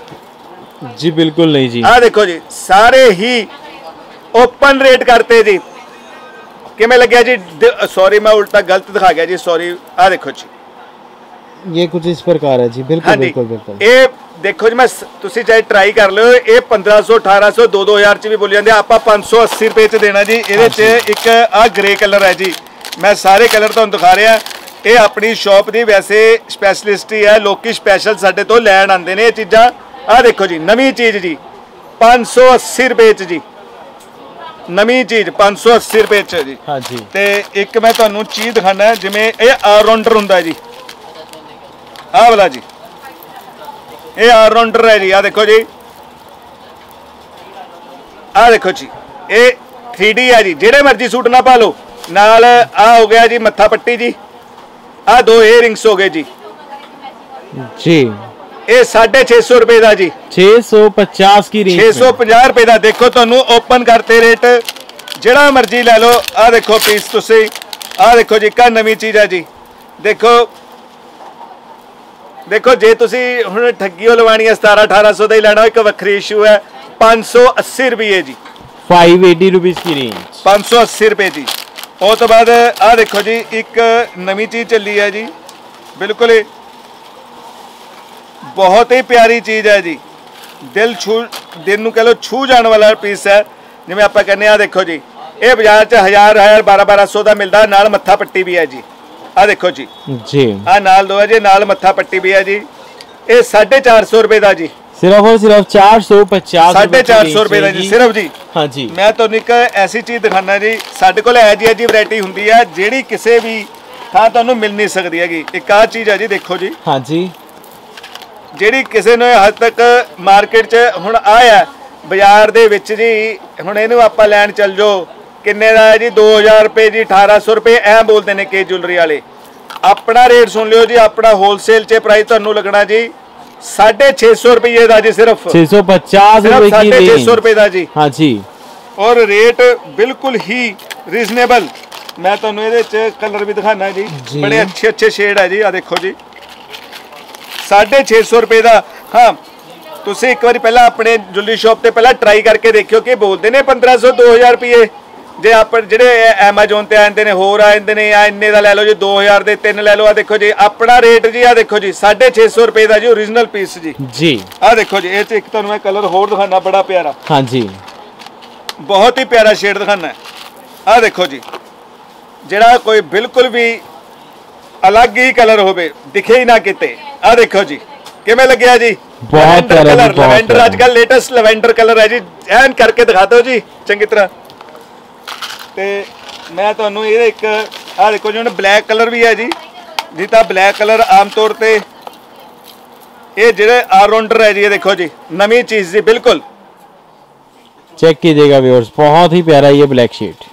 जी बिल्कुल नहीं जी। ਆਹ ਦੇਖੋ ਜੀ, ਸਾਰੇ ਹੀ ओपन रेट करते जी। किमें लगे जी? सॉरी मैं उल्टा गलत दिखा गया जी, सॉरी। आ देखो जी, ये कुछ इस प्रकार है जी। बिल्कुल हाँ जी, बिल्कुल बिल्कुल। ये देखो जी, मैं तुसी चाहे ट्राई कर लो। ये पंद्रह सौ अठारह सौ दो दो हज़ार च भी बोली जाते, आप पाँच सौ अस्सी रुपये च देना जी। ये एक आ ग्रे कलर है जी। मैं सारे कलर तुहानू दिखा रहा। ये अपनी शॉप की वैसे स्पैशलिस्ट ही है, लोग स्पैशल साडे तो लैन आते हैं ये चीज़ां। आ देखो जी, नवी चीज़ जी, पाँच सौ अस्सी रुपये च जी। नवी चीज़ पाँच सौ अस्सी रुपये च जी। हाँ जी, ते एक मैं तुहानू चीज़ दिखाना है, जिमें ये ऑलराउंडर हुंदा है जी। आ वाला जी, ये ऑलराउंडर है जी। आ देखो जी, आ देखो जी, ये थ्री डी है जी। जेड़े मर्जी सूट ना पा लो। नाल आ हो गया जी मत्था पट्टी जी। आ दो एयरिंग्स हो गए जी। जी, ये साढ़े छे सौ रुपये का जी। छह सौ पचास की रेंज छे सौ में। पचास रुपये का। देखो तुहानू ओपन करते रेट जिहड़ा मर्जी ले लो। आ देखो पीस तुसी, आ देखो जी, का नवी चीज़ है जी। देखो देखो जे तुसी हुण ठग्गी लवानी है सतारह अठारह सौ का ही लेना, एक वक्री इशू है। पाँच सौ अस्सी रुपये जी, फाइव एटी रुपीज की रेंज। पाँच सौ अस्सी रुपये जी। उस तो बाद आ देखो जी, एक नवी चीज़ चली है जी, बिल्कुल ही बहुत ही प्यारी चीज़ है जी। ਦਿਲ ਛੂ ਦਿਲ ਨੂੰ ਕਹ ਲੋ ਛੂ ਜਾਣ ਵਾਲਾ ਪੀਸ ਹੈ। ਜਿਵੇਂ ਆਪਾਂ ਕਹਿੰਦੇ ਆ ਦੇਖੋ ਜੀ ਇਹ ਬਾਜ਼ਾਰ 'ਚ ਹਜ਼ਾਰ ਹਜ਼ਾਰ ਬਾਰਾਂ ਬਾਰਾਂ ਸੌ ਦਾ ਮਿਲਦਾ, ਨਾਲ ਮੱਥਾ ਪੱਟੀ ਵੀ ਹੈ ਜੀ। ਆ ਦੇਖੋ ਜੀ जी ਆ ਨਾਲ ਦੋ ਹੈ ਜੀ, ਨਾਲ ਮੱਥਾ ਪੱਟੀ ਵੀ ਹੈ जी। ਇਹ साढ़े चार सौ रुपए ਦਾ जी, सिर्फ और सिर्फ चार सौ पचास साढ़े चार सौ रुपए ਦਾ ਜੀ सिर्फ जी। हाँ जी मैं ਤੁਹਾਨੂੰ ਇੱਕ ਐਸੀ ਚੀਜ਼ ਦਿਖਾਣਾ ਜੀ, ਸਾਡੇ ਕੋਲ ਇਹ ਜੀ ਜੀ ਵੈਰਾਈਟੀ ਹੁੰਦੀ ਹੈ ਜਿਹੜੀ ਕਿਸੇ ਵੀ ਥਾਂ ਤੁਹਾਨੂੰ ਮਿਲ ਨਹੀਂ ਸਕਦੀ ਹੈਗੀ। ਇੱਕ ਆ ਚੀਜ਼ ਹੈ ਜੀ ਦੇਖੋ ਜੀ, हाँ जी ਜਿਹੜੀ ਕਿਸੇ ਨੇ ਹੱਦ ਤੱਕ ਮਾਰਕੀਟ 'ਚ ਹੁਣ ਆਇਆ ਬਾਜ਼ਾਰ ਦੇ ਵਿੱਚ ਜੀ। ਹੁਣ ਇਹਨੂੰ ਆਪਾਂ ਲੈਣ ਚੱਲ ਜਾਓ ਕਿੰਨੇ ਦਾ ਹੈ ਜੀ, दो हज़ार रुपए जी, अठारह सौ रुपए ਐ ਬੋਲਦੇ ਨੇ ਕੇ ਜੁਐਲਰੀ ਵਾਲੇ। ਆਪਣਾ ਰੇਟ ਸੁਣ ਲਿਓ ਜੀ, ਆਪਣਾ ਹੋਲਸੇਲ 'ਚ ਪ੍ਰਾਈਸ ਤੁਹਾਨੂੰ ਲੱਗਣਾ ਜੀ साढ़े छे सौ रुपये ਦਾ ਜੀ, सिर्फ छह सौ पचास रुपए की साढ़े छह सौ रुपये ਦਾ जी। हाँ जी और रेट बिल्कुल ही रीजनेबल। मैं ਤੁਹਾਨੂੰ ਇਹਦੇ 'ਚ ਕਲਰ ਵੀ ਦਿਖਾਣਾ ਜੀ, ਬੜੇ ਅੱਛੇ ਅੱਛੇ ਸ਼ੇਡ ਹੈ ਜੀ। ਆ ਦੇਖੋ ਜੀ साढ़े छे सौ रुपये ਦਾ। ਹਾਂ ਤੁਸੀਂ ਇੱਕ ਵਾਰੀ ਪਹਿਲਾਂ ਆਪਣੇ ਜੁਐਲਰੀ ਸ਼ਾਪ ਤੇ ਪਹਿਲਾਂ ਟਰਾਈ ਕਰਕੇ ਦੇਖਿਓ ਕਿ ਬੋਲਦੇ ਨੇ पंद्रह सौ दो हज़ार रुपये। ਜੇ ਆਪ ਜਿਹੜੇ ਐਮਾਜ਼ੋਨ ਤੇ ਆਉਂਦੇ ਨੇ ਹੋਰ ਆ ਜਾਂਦੇ ਨੇ ਆ ਇੰਨੇ ਦਾ ਲੈ ਲਓ ਜੀ, दो हज़ार ਦੇ ਤਿੰਨ ਲੈ ਲਓ। ਆ ਦੇਖੋ ਜੀ ਆਪਣਾ ਰੇਟ ਜੀ, ਆ ਦੇਖੋ ਜੀ साढ़े छे सौ रुपये ਦਾ ਜੀ ओरिजिनल ਪੀਸ ਜੀ। जी ਆ ਦੇਖੋ ਜੀ ਇਹ 'ਚ ਇੱਕ ਤੁਹਾਨੂੰ ਮੈਂ ਕਲਰ ਹੋਰ ਦਿਖਾਣਾ ਬੜਾ ਪਿਆਰਾ। हाँ जी ਬਹੁਤ ਹੀ ਪਿਆਰਾ ਸ਼ੇਡ ਦਿਖਾਣਾ ਹੈ। ਆ ਦੇਖੋ ਜੀ ਜਿਹੜਾ ਕੋਈ ਬਿਲਕੁਲ ਵੀ ਅਲੱਗ ਹੀ ਕਲਰ ਹੋਵੇ, ਦਿਖੇ ਹੀ ਨਾ ਕਿਤੇ। ਆ ਦੇਖੋ ਜੀ ਕਿਵੇਂ ਲੱਗਿਆ ਜੀ, ਬਹੁਤ ਪਿਆਰਾ ਕਲਰ ਲਵੈਂਡਰ, ਅੱਜ ਕੱਲ ਲੇਟੈਸਟ ਲਵੈਂਡਰ ਕਲਰ ਹੈ ਜੀ। ਐਨ ਕਰਕੇ ਦਿਖਾ ਦਿਓ ਜੀ ਚੰਗੀ ਤਰ੍ਹਾਂ। ਤੇ ਮੈਂ ਤੁਹਾਨੂੰ ਇਹ ਇੱਕ ਆ ਦੇਖੋ ਜੀ ਹੁਣ ਬਲੈਕ ਕਲਰ ਵੀ ਹੈ ਜੀ। ਜੀ ਤਾਂ ਬਲੈਕ ਕਲਰ ਆਮ ਤੌਰ ਤੇ ਇਹ ਜਿਹੜੇ ਆਲਰਾਊਂਡਰ ਹੈ ਜੀ, ਇਹ ਦੇਖੋ ਜੀ ਨਵੀਂ ਚੀਜ਼ ਜੀ बिल्कुल। चेक कीजिएगा व्यूअर्स, बहुत ही प्यारा ये ब्लैक शीट।